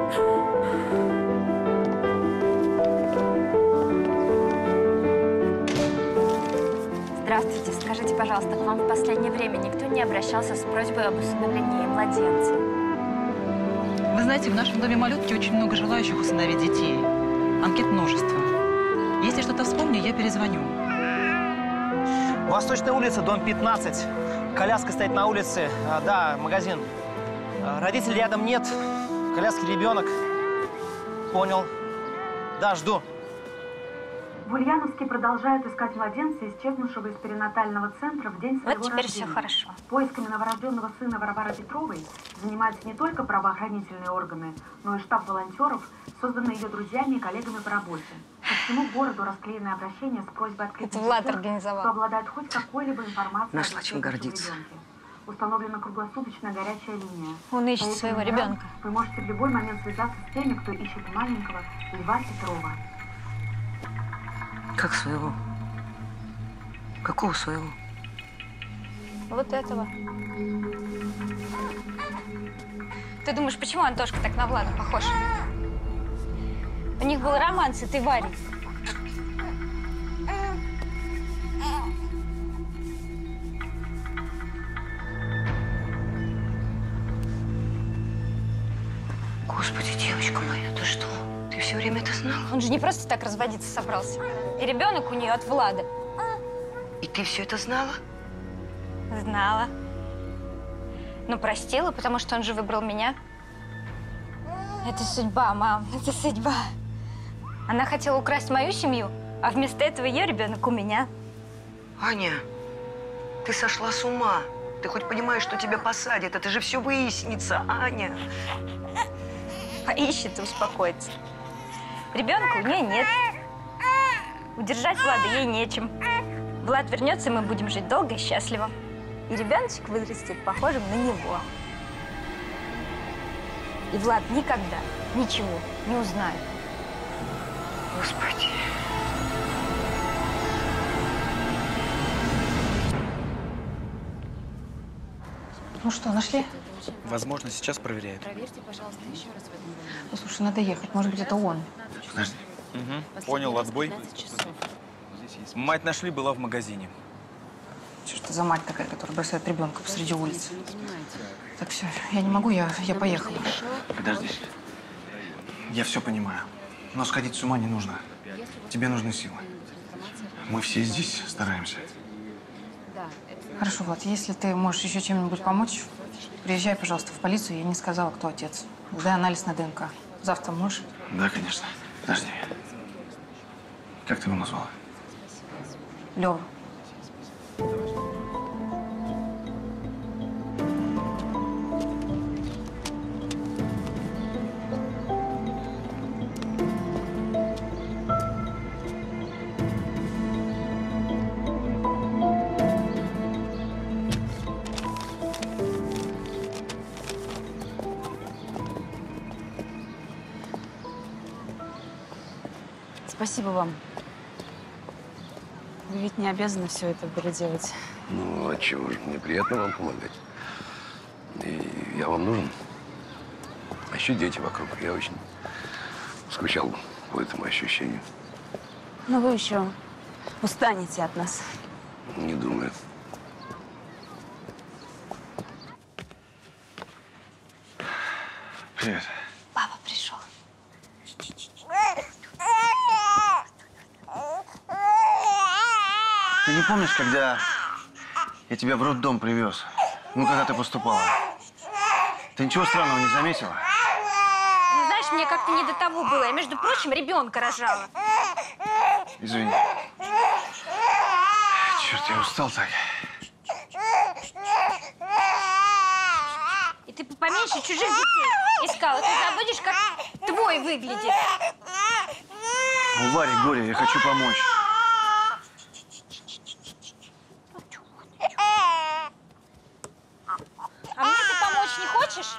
Здравствуйте. Скажите, пожалуйста, к вам в последнее время никто не обращался с просьбой об усыновлении младенца? Вы знаете, в нашем доме малютки очень много желающих усыновить детей. Анкет множество. Если что-то вспомню, я перезвоню. Восточная улица, дом пятнадцать. Коляска стоит на улице. А, да, магазин. А, родителей рядом нет. В коляске ребенок. Понял. Да, жду. В Ульяновске продолжают искать младенца, исчезнувшего из перинатального центра в день своего Вот теперь рождения. все хорошо. Поисками новорожденного сына Варвары Петровой занимаются не только правоохранительные органы, но и штаб волонтеров, созданный ее друзьями и коллегами по работе. По всему городу расклеены обращения с просьбой открыть Это Влад тех, организовал. кто обладает хоть какой-либо информацией Нашла об чем исчезнувшем гордиться. ребенке. Установлена круглосуточная горячая линия. Он ищет По этим своего номерам ребенка. Вы можете в любой момент связаться с теми, кто ищет маленького Льва Петрова. Как своего? Какого своего? Вот этого. Ты думаешь, почему Антошка так на Влада похож? У них был роман с этой Варей. Господи, девочка моя, ты что? Ты все время это знала? Он же не просто так разводиться собрался. И ребенок у нее от Влада. И ты все это знала? Знала. Но простила, потому что он же выбрал меня. Это судьба, мам, это судьба. Она хотела украсть мою семью, а вместо этого ее ребенок у меня. Аня, ты сошла с ума. Ты хоть понимаешь, что тебя посадят? Это же все выяснится, Аня. Поищет и успокоится. Ребенка у нее нет. Удержать Влада ей нечем. Влад вернется, и мы будем жить долго и счастливо. И ребеночек вырастет похожим на него. И Влад никогда ничего не узнает. Господи. Ну что, нашли? Возможно, сейчас проверяют. Проверьте, пожалуйста, еще раз в этом доме. Ну, слушай, надо ехать. Может быть, это он. Подожди. Угу. Понял, отбой. Мать нашли, была в магазине. Что ж это за мать такая, которая бросает ребенка посреди улицы? Так, все, я не могу, я, я поехала. Подожди. Я все понимаю. Но сходить с ума не нужно. Тебе нужны силы. Мы все здесь стараемся. Хорошо, Влад, если ты можешь еще чем-нибудь помочь, приезжай, пожалуйста, в полицию. Я не сказала, кто отец. Сдай анализ на ДНК. Завтра можешь? Да, конечно. Подожди. Как ты его назвала? Лёва. Спасибо вам. Вы ведь не обязаны все это были делать. Ну, а чего же? Мне приятно вам помогать. И я вам нужен. А еще дети вокруг. Я очень скучал по этому ощущению. Но вы еще устанете от нас. Не думаю. Привет. Папа пришел. Ты не помнишь, когда я тебя в роддом привез? Ну, когда ты поступала? Ты ничего странного не заметила? Ну, знаешь, мне как-то не до того было. Я, между прочим, ребенка рожала. Извини. Черт, я устал так. И ты поменьше чужих детей искала. Ты забудешь, как твой выглядит. У Вари горе, я хочу помочь. А мне ты помочь не хочешь?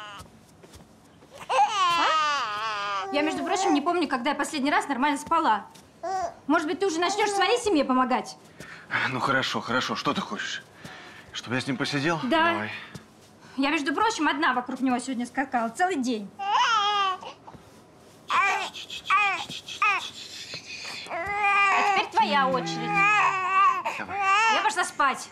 А? Я, между прочим, не помню, когда я последний раз нормально спала. Может быть, ты уже начнешь своей семье помогать? Ну, хорошо, хорошо. Что ты хочешь? Чтобы я с ним посидел? Да. Давай. Я, между прочим, одна вокруг него сегодня скакала целый день. А теперь твоя очередь. Давай. Я пошла спать.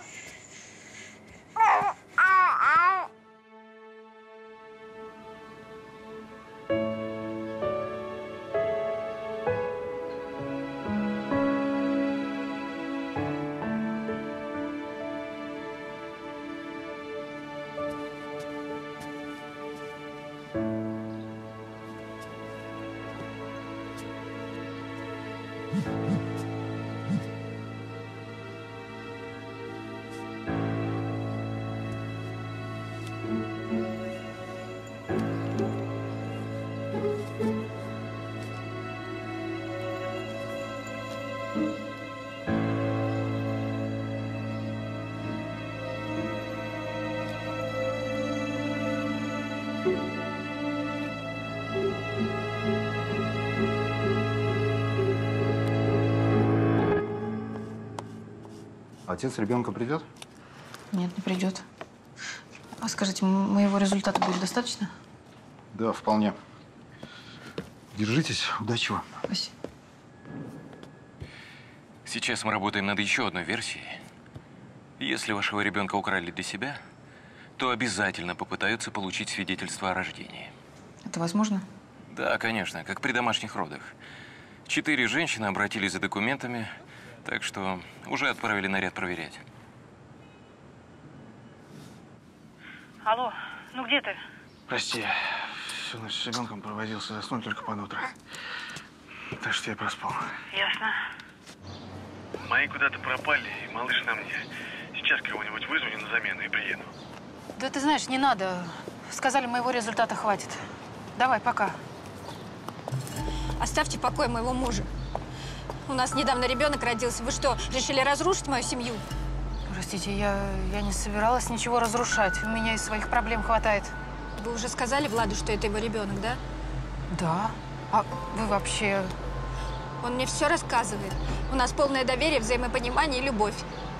Отец ребенка придет? Нет, не придет. А скажите, моего результата будет достаточно? Да, вполне. Держитесь. Удачи вам. Спасибо. Сейчас мы работаем над еще одной версией. Если вашего ребенка украли для себя, то обязательно попытаются получить свидетельство о рождении. Это возможно? Да, конечно, как при домашних родах. Четыре женщины обратились за документами, так что уже отправили наряд проверять. Алло, ну где ты? Прости, всю ночь с ребенком проводился, заснул только под утро. Так что я проспал. Ясно. Мои куда-то пропали, и малыш на мне. Сейчас кого-нибудь вызову на замену и приеду. Да ты знаешь, не надо. Сказали, моего результата хватит. Давай, пока. Оставьте в покое моего мужа. У нас недавно ребенок родился. Вы что, решили разрушить мою семью? Простите, я, я не собиралась ничего разрушать. У меня и своих проблем хватает. Вы уже сказали Владу, что это его ребенок, да? Да. А вы вообще… Он мне все рассказывает. У нас полное доверие, взаимопонимание и любовь.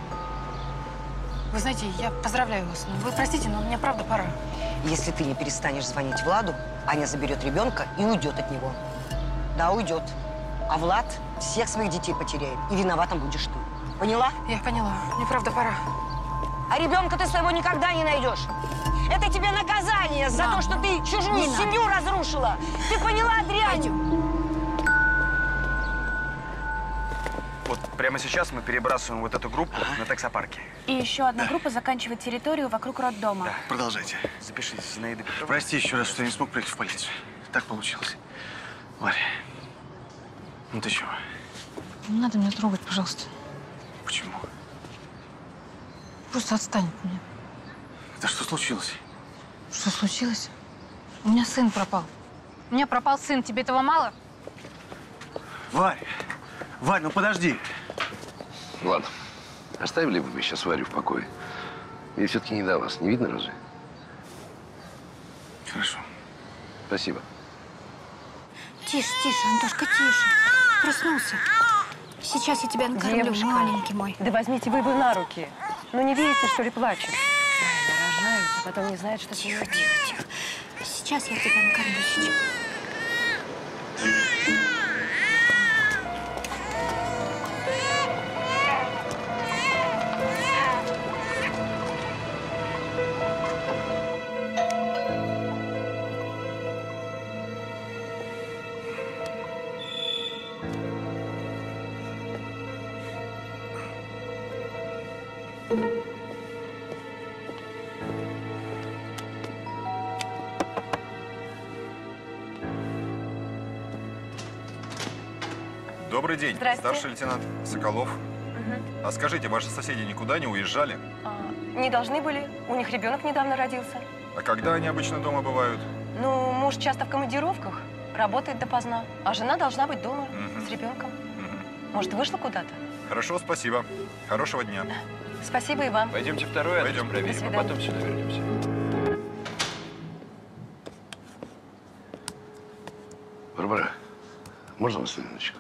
Вы знаете, я поздравляю вас. Вы простите, но мне правда пора. Если ты не перестанешь звонить Владу, Аня заберет ребенка и уйдет от него. Да, уйдет. А Влад всех своих детей потеряет. И виноватым будешь ты. Поняла? Я поняла. Мне правда пора. А ребенка ты своего никогда не найдешь. Это тебе наказание за Мам, то, что ты чужую не семью надо. разрушила. Ты поняла, дрянь? Вот прямо сейчас мы перебрасываем вот эту группу на таксопарке. И еще одна группа заканчивает территорию вокруг роддома. Да, продолжайте. Запишите, Зинаида Петровна. Прости еще раз, что я не смог приехать в полицию. Так получилось. Варя, ну ты чего? Не надо меня трогать, пожалуйста. Почему? Просто отстань от меня. Да что случилось? Что случилось? У меня сын пропал. У меня пропал сын. Тебе этого мало? Варя! Варь, ну подожди. Ладно. Оставили бы вы сейчас Варю в покое. Ей все-таки не до вас. Не видно разве? Хорошо. Спасибо. Тише, тише, Антошка, тише. Проснулся. Сейчас я тебя накормлю, Девушка, маленький мой. Да возьмите вы его на руки. Ну не видите, что ли, плачет? Ой, рожает, а потом не знает, что Тихо, тихо, тихо. Сейчас я тебя накормлю. Сейчас. Добрый день. Здрасте. Старший лейтенант Соколов. Угу. А скажите, ваши соседи никуда не уезжали? А, не должны были. У них ребенок недавно родился. А когда они обычно дома бывают? Ну, муж часто в командировках, работает допоздна, а жена должна быть дома Мгм. с ребенком. Может, вышла куда-то? Хорошо, спасибо. Хорошего дня. Спасибо и вам. Пойдемте второй адрес Пойдем. проверим, До а свидания. потом сюда вернемся. Барбара, можно вас на минуточку?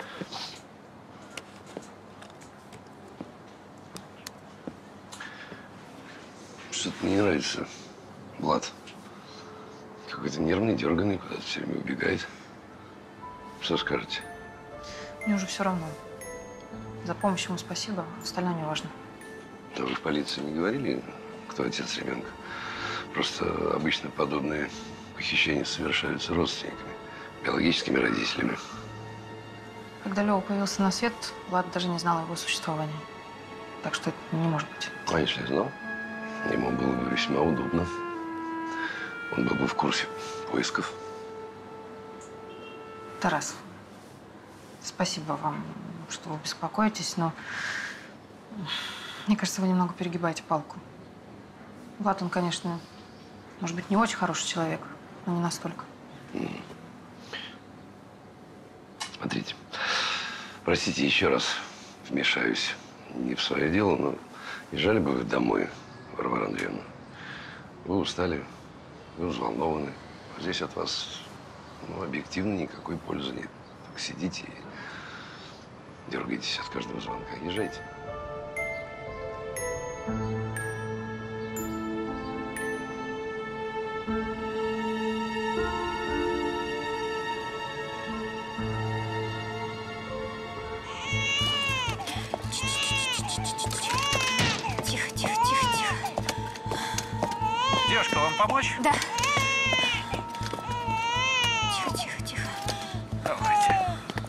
Что-то мне не нравится Влад. Какой-то нервный, дерганый, куда-то все время убегает. Что скажете? Мне уже все равно. За помощь ему спасибо, остальное не важно. Да вы в полиции не говорили, кто отец ребенка? Просто обычно подобные похищения совершаются родственниками, биологическими родителями. Когда Лёва появился на свет, Влад даже не знал о его существовании. Так что это не может быть. А если знал, ему было бы весьма удобно. Он был бы в курсе поисков. Тарас, спасибо вам, что вы беспокоитесь, но мне кажется, вы немного перегибаете палку. Влад, он, конечно, может быть, не очень хороший человек, но не настолько. М. Смотрите, простите, еще раз вмешаюсь не в свое дело, но езжали бы вы домой, Варвара Андреевна. Вы устали, вы взволнованы. Здесь от вас, ну, объективно никакой пользы нет. Так сидите и дергаетесь от каждого звонка. Езжайте. Тихо, тихо, тихо, тихо. Девушка, вам помочь? Да. Тихо, тихо, тихо. Давайте.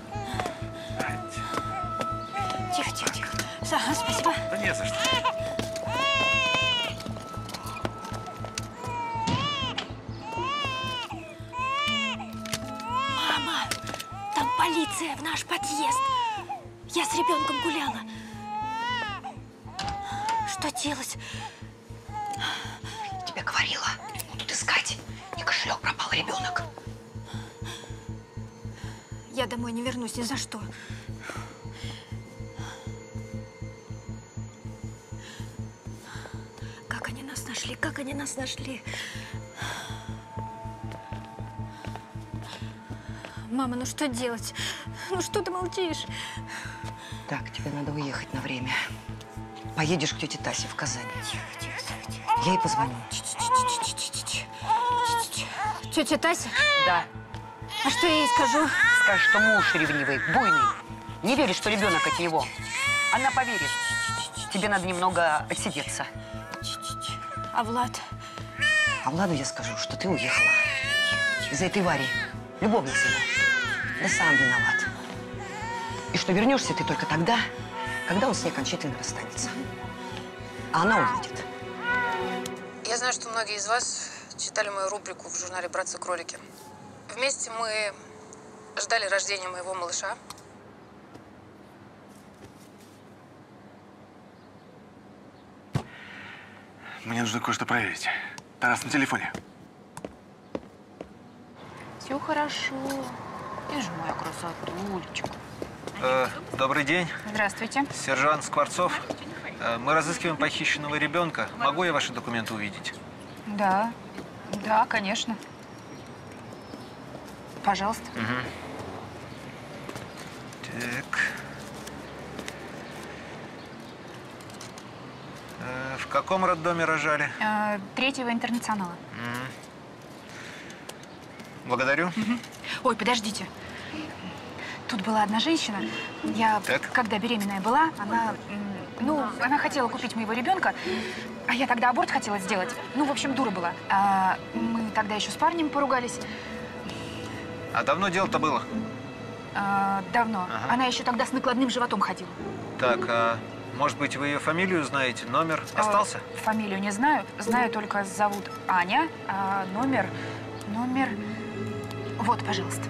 Тихо, тихо, тихо. Ага, спасибо. Да не за что. Мама, там полиция в наш подъезд. Я с ребенком гуляла. Что делать? Тебе говорила, будут искать. И кошелек пропал, ребенок. Я домой не вернусь ни за что. Как они нас нашли? Как они нас нашли? Мама, ну что делать? Ну что ты молчишь? Так, тебе надо уехать на время. Поедешь к тете Тасе в Казань. Тихо, тихо, тихо, тихо. Я ей позвоню. Тетя Тася? Да. А что я ей скажу? Скажешь, что муж ревнивый, буйный. Не веришь, что ребенок от него. Она поверит. Тебе надо немного отсидеться. А Влад? А Владу я скажу, что ты уехала. Из-за этой Вари. Любовница его. Да сам виноват. И что вернешься ты только тогда, когда он с ней окончательно расстанется. А она уедет. Я знаю, что многие из вас читали мою рубрику в журнале «Братцы-кролики». Вместе мы ждали рождения моего малыша. Мне нужно кое-что проверить. Тарас, на телефоне. Все хорошо. Ты же моя красотулечка. Э, добрый день. Здравствуйте. Сержант Скворцов. Э, мы разыскиваем похищенного ребенка. Могу я ваши документы увидеть? Да, да, конечно. Пожалуйста. Угу. Так. Э, в каком роддоме рожали? Э, третьего интернационала. М. Благодарю. Угу. Ой, подождите. Тут была одна женщина. Я, Так. когда беременная была, она, м, ну, она хотела купить моего ребенка, а я тогда аборт хотела сделать. Ну, в общем, дура была. А, мы тогда еще с парнем поругались. А давно дело-то было? А, давно. Ага. Она еще тогда с накладным животом ходила. Так, а может быть, вы ее фамилию знаете? Номер остался? А, фамилию не знаю. Знаю только, зовут Аня, а номер, номер… Вот, пожалуйста.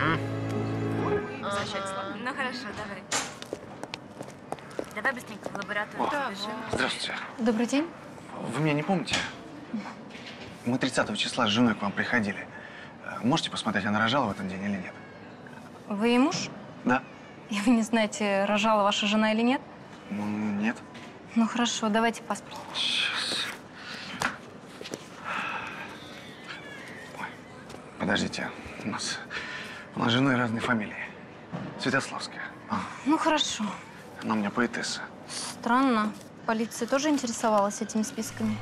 Ну хорошо, давай. Давай быстренько в лабораторию. О, побежим. здравствуйте. Добрый день. Вы меня не помните? Мы тридцатого числа с женой к вам приходили. Можете посмотреть, она рожала в этот день или нет? Вы ей муж? Да. И вы не знаете, рожала ваша жена или нет? Ну, нет. Ну, хорошо, давайте паспорт. Сейчас. Ой, подождите. У нас, у нас с женой разные фамилии. Святославская. Ну, хорошо. Она у меня поэтесса. Странно. Полиция тоже интересовалась этими списками?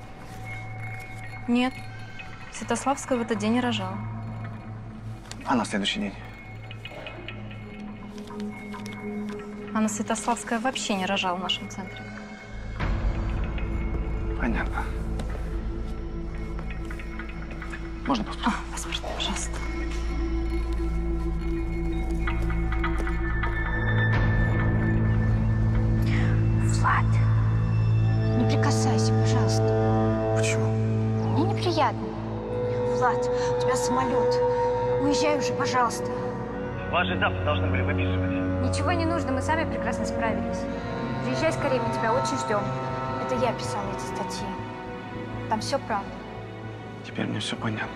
Нет. Святославская в этот день не рожала. А на следующий день? Анна Святославская вообще не рожала в нашем центре. Понятно. Можно паспорт? А, паспорт, пожалуйста. Влад, не прикасайся, пожалуйста. Почему? Мне неприятно. Влад, у тебя самолет. Уезжай уже, пожалуйста. Вас же завтра должны были выписывать. Ничего не нужно, мы сами прекрасно справились. Приезжай скорее, мы тебя очень ждем. Это я писала эти статьи. Там все правда. Теперь мне все понятно.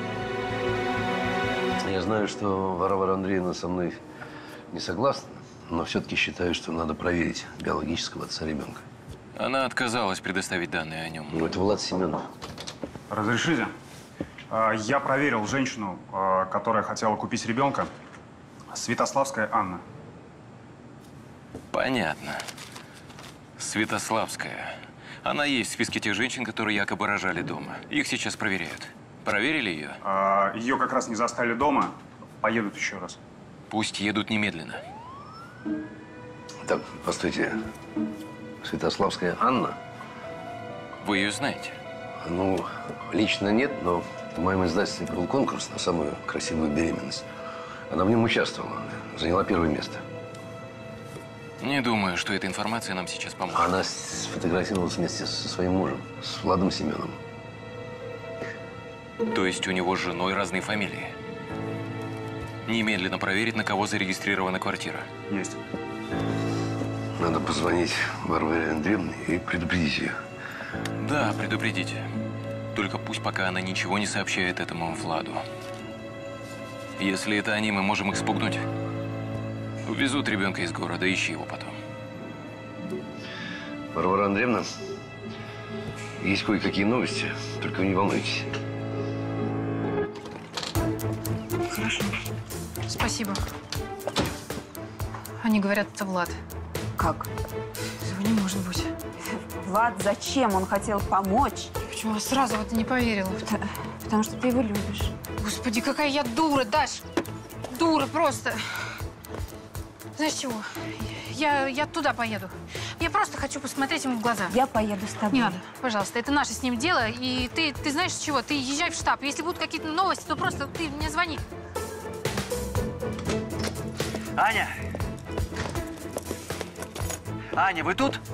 Я знаю, что Варвара Андреевна со мной не согласна, но все-таки считаю, что надо проверить биологического отца ребенка. Она отказалась предоставить данные о нем. Ну, это Влад Семенов. Разрешите? А, Я проверил женщину, а, которая хотела купить ребенка. Святославская Анна. Понятно. Святославская. Она есть в списке тех женщин, которые якобы рожали дома. Их сейчас проверяют. Проверили ее? А, Ее как раз не застали дома. Поедут еще раз. Пусть едут немедленно. Так, постойте. Святославская Анна? Вы ее знаете? Ну, лично нет, но в моем издательстве был конкурс на самую красивую беременность. Она в нем участвовала, заняла первое место. Не думаю, что эта информация нам сейчас поможет. Она сфотографировалась вместе со своим мужем, с Владом Семеновым. То есть у него с женой разные фамилии? Немедленно проверить, на кого зарегистрирована квартира. Есть. Надо позвонить Варваре Андреевне и предупредить ее. Да, предупредите. Только пусть пока она ничего не сообщает этому Владу. Если это они, мы можем их спугнуть. Увезут ребенка из города, ищи его потом. Варвара Андреевна, есть кое-какие новости, только вы не волнуйтесь. Хорошо. Спасибо. Они говорят, это Влад. Как? Этого не может быть. Влад, зачем? Он хотел помочь. Почему я сразу в это не поверила? Потому, потому что ты его любишь. Господи, какая я дура, Даш! Дура просто. Знаешь чего? Я, я туда поеду. Я просто хочу посмотреть ему в глаза. Я поеду с тобой. Не надо, пожалуйста. Это наше с ним дело. И ты, ты знаешь чего? Ты езжай в штаб. Если будут какие-то новости, то просто ты мне звони. Аня! Аня, вы тут?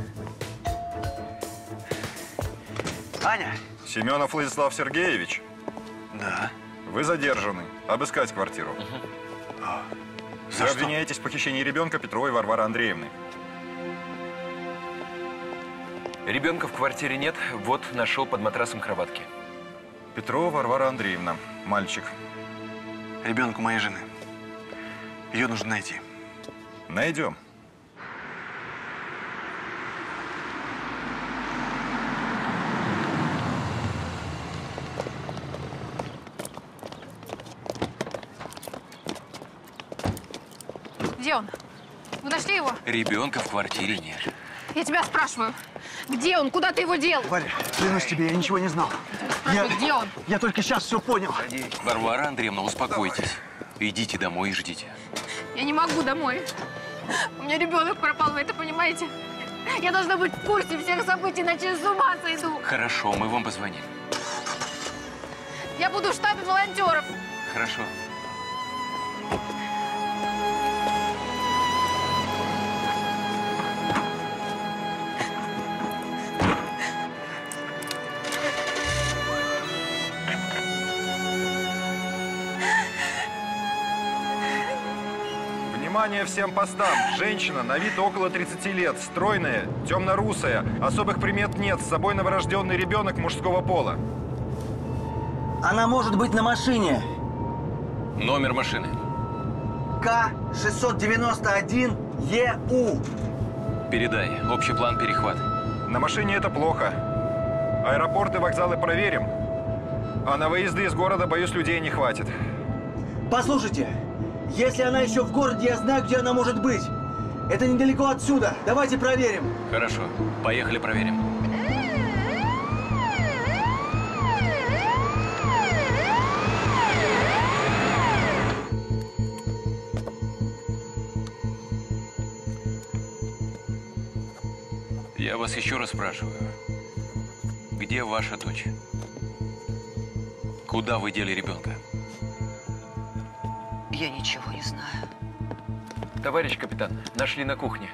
Аня! Семенов Владислав Сергеевич? Да. Вы задержаны. Обыскать квартиру. Угу. А, Вы обвиняетесь в похищении ребенка Петровой Варвары Андреевны. Ребенка в квартире нет. Вот, нашел под матрасом кроватки. Петрова Варвара Андреевна. Мальчик. Ребенку моей жены. Ее нужно найти. Найдем. Где он? Вы нашли его? Ребенка в квартире нет. Я тебя спрашиваю. Где он? Куда ты его дел? Валя, клянусь тебе, я ничего не знал. Я, где он? Я только сейчас все понял. Варвара Андреевна, успокойтесь. Идите домой и ждите. Я не могу домой. У меня ребенок пропал, вы это понимаете? Я должна быть в курсе всех событий, иначе я с ума сойду. Хорошо, мы вам позвоним. Я буду в штабе волонтеров. Хорошо. Внимание всем постам! Женщина на вид около тридцати лет, стройная, темно-русая. Особых примет нет. С собой новорожденный ребенок мужского пола. Она может быть на машине. Номер машины. К шестьсот девяносто один Е У. Передай. Общий план перехват. На машине это плохо. Аэропорты, вокзалы проверим. А на выезды из города, боюсь, людей не хватит. Послушайте, если она еще в городе, я знаю, где она может быть. Это недалеко отсюда. Давайте проверим. Хорошо. Поехали проверим. Я вас еще раз спрашиваю. Где ваша дочь? Куда вы дели ребенка? Я ничего не знаю. Товарищ капитан, нашли на кухне.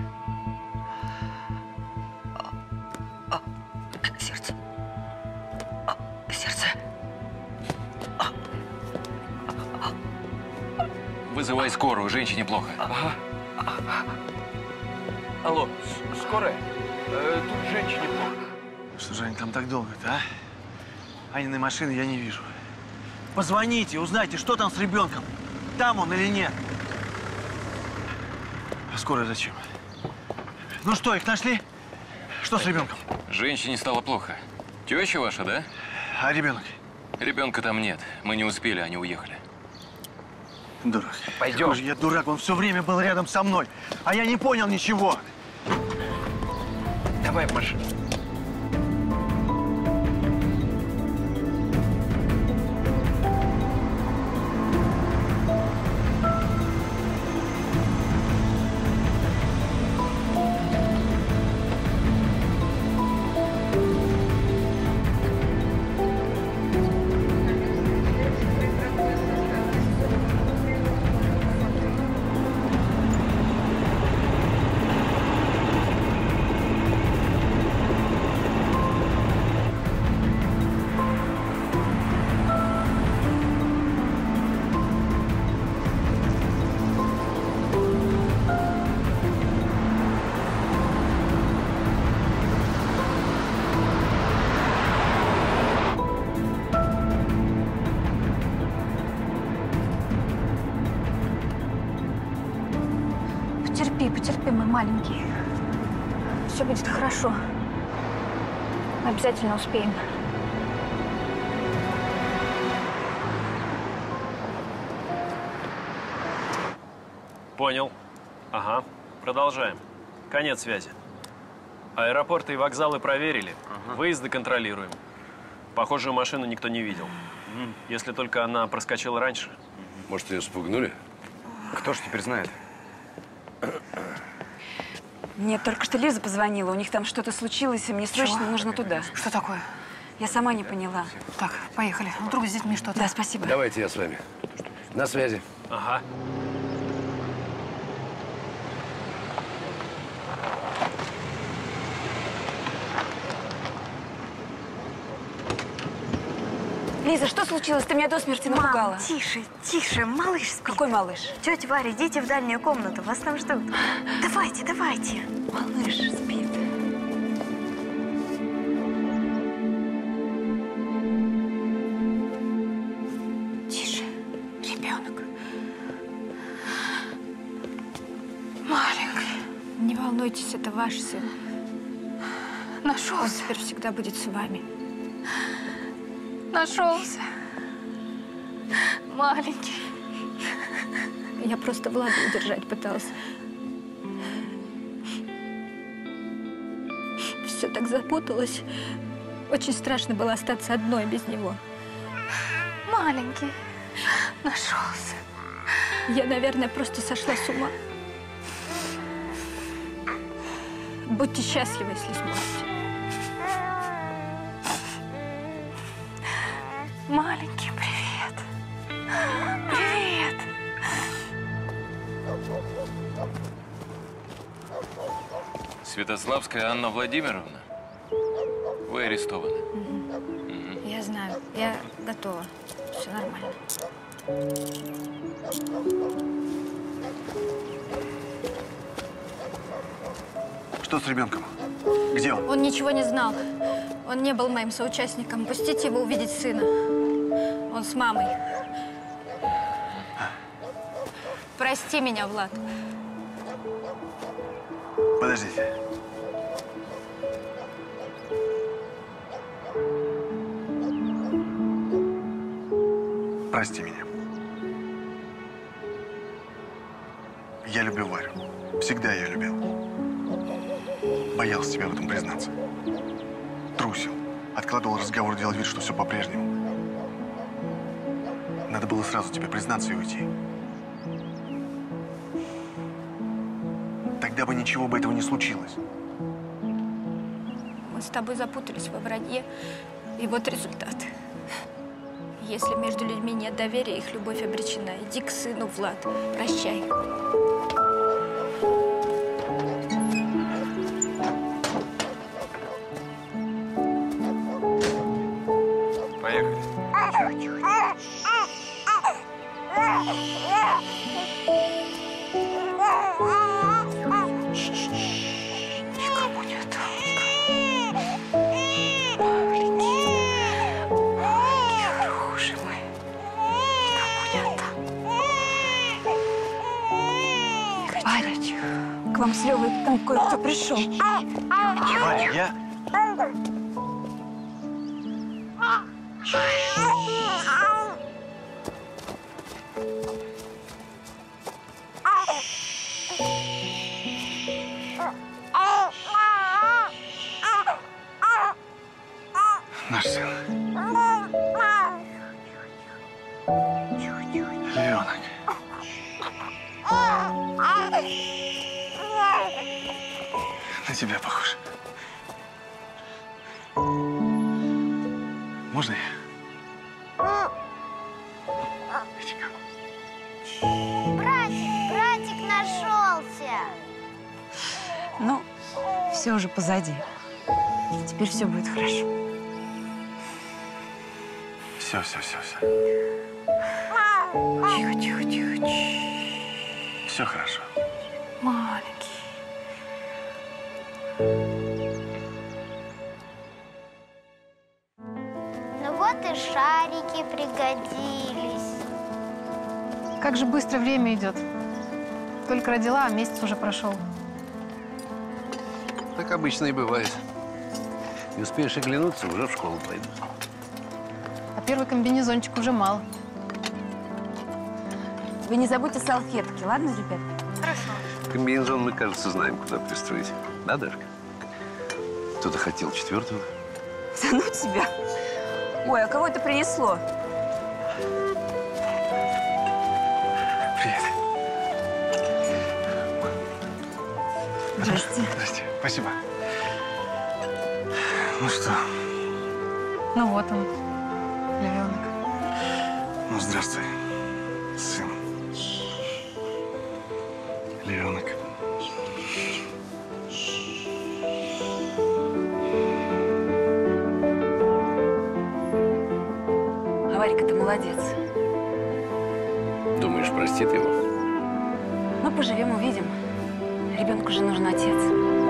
А, а, сердце. А, сердце. А, а, а. Вызывай скорую, женщине плохо. Ага. Алло, скорая? Э, тут женщине плохо. Что же они там так долго-то, а? Аниной машины я не вижу. Позвоните, узнайте, что там с ребенком. Там он или нет. А скорая зачем? Ну что, их нашли? Что с ребенком? Женщине стало плохо. Теща ваша, да? А ребенок? Ребенка там нет. Мы не успели, они уехали. Дурак. Пойдем. Какой же я дурак, он все время был рядом со мной. А я не понял ничего. Давай в машину. Потерпи, потерпи, мой маленький. Все будет хорошо. Мы обязательно успеем. Понял. Ага. Продолжаем. Конец связи. Аэропорты и вокзалы проверили. Ага. Выезды контролируем. Похожую машину никто не видел. Угу. Если только она проскочила раньше. Может, ее спугнули? Кто ж теперь знает? Мне только что Лиза позвонила, у них там что-то случилось, и мне срочно Чего? нужно туда. Что такое? Я сама не поняла. Так, поехали. Вдруг с детьми что-то. Да, спасибо. Давайте я с вами. На связи. Ага. Лиза, что случилось? Ты меня до смерти напугала. Мам, тише, тише, малыш спит. Какой малыш? Тетя Варя, идите в дальнюю комнату, вас там ждут. Давайте, давайте. Малыш спит. Тише, ребенок. Маленький. Не волнуйтесь, это ваш сын. Нашелся. Он теперь всегда будет с вами. Нашелся. Маленький. Я просто Влада удержать пыталась. Все так запуталось. Очень страшно было остаться одной без него. Маленький. Нашелся. Я, наверное, просто сошла с ума. Будьте счастливы, если сможете. Маленький, привет. Привет. Святославская Анна Владимировна, вы арестованы. Я знаю, я готова. Все нормально. Что с ребенком? Где он? Он ничего не знал. Он не был моим соучастником. Пустите его увидеть сына. Он с мамой. Прости меня, Влад. Подождите. Прости меня. Я люблю Варю. Всегда ее любил. Боялся тебе в этом признаться. Трусил. Откладывал разговор, делать вид, что все по-прежнему. Надо было сразу тебе признаться и уйти. Тогда бы ничего бы этого не случилось. Мы с тобой запутались во вранье. И вот результат. Если между людьми нет доверия, их любовь обречена. Иди к сыну, Влад. Прощай. Поехали. Никому нет. Хороший мой. Никому нет. Варя, к вам с Левой там кое-кто пришел. Варя, я... Наш сын. Леонок. На тебя похож. Можно я? Братик, братик нашелся. Ну, все уже позади. Теперь все будет хорошо. Все, все, все, все. Тихо, тихо, тихо, тихо. Все хорошо. Маленький. Ну вот и шарики пригодились. Как же быстро время идет. Только родила, а месяц уже прошел. Так обычно и бывает. Не успеешь оглянуться, уже в школу пойду. А первый комбинезончик уже мало. Вы не забудьте салфетки, ладно, ребят? Хорошо. Комбинезон мы, кажется, знаем, куда пристроить. Да, Дашка? Кто-то хотел четвертого. Да ну тебя. Ой, а кого это принесло? Привет. Здрасте. Здрасте. Спасибо. Ну что? Ну вот он, львенок. Ну, здравствуй, сын. Львенок. А Варька-то молодец. Думаешь, простит его? Ну, поживем, увидим. Ребенку же нужен отец.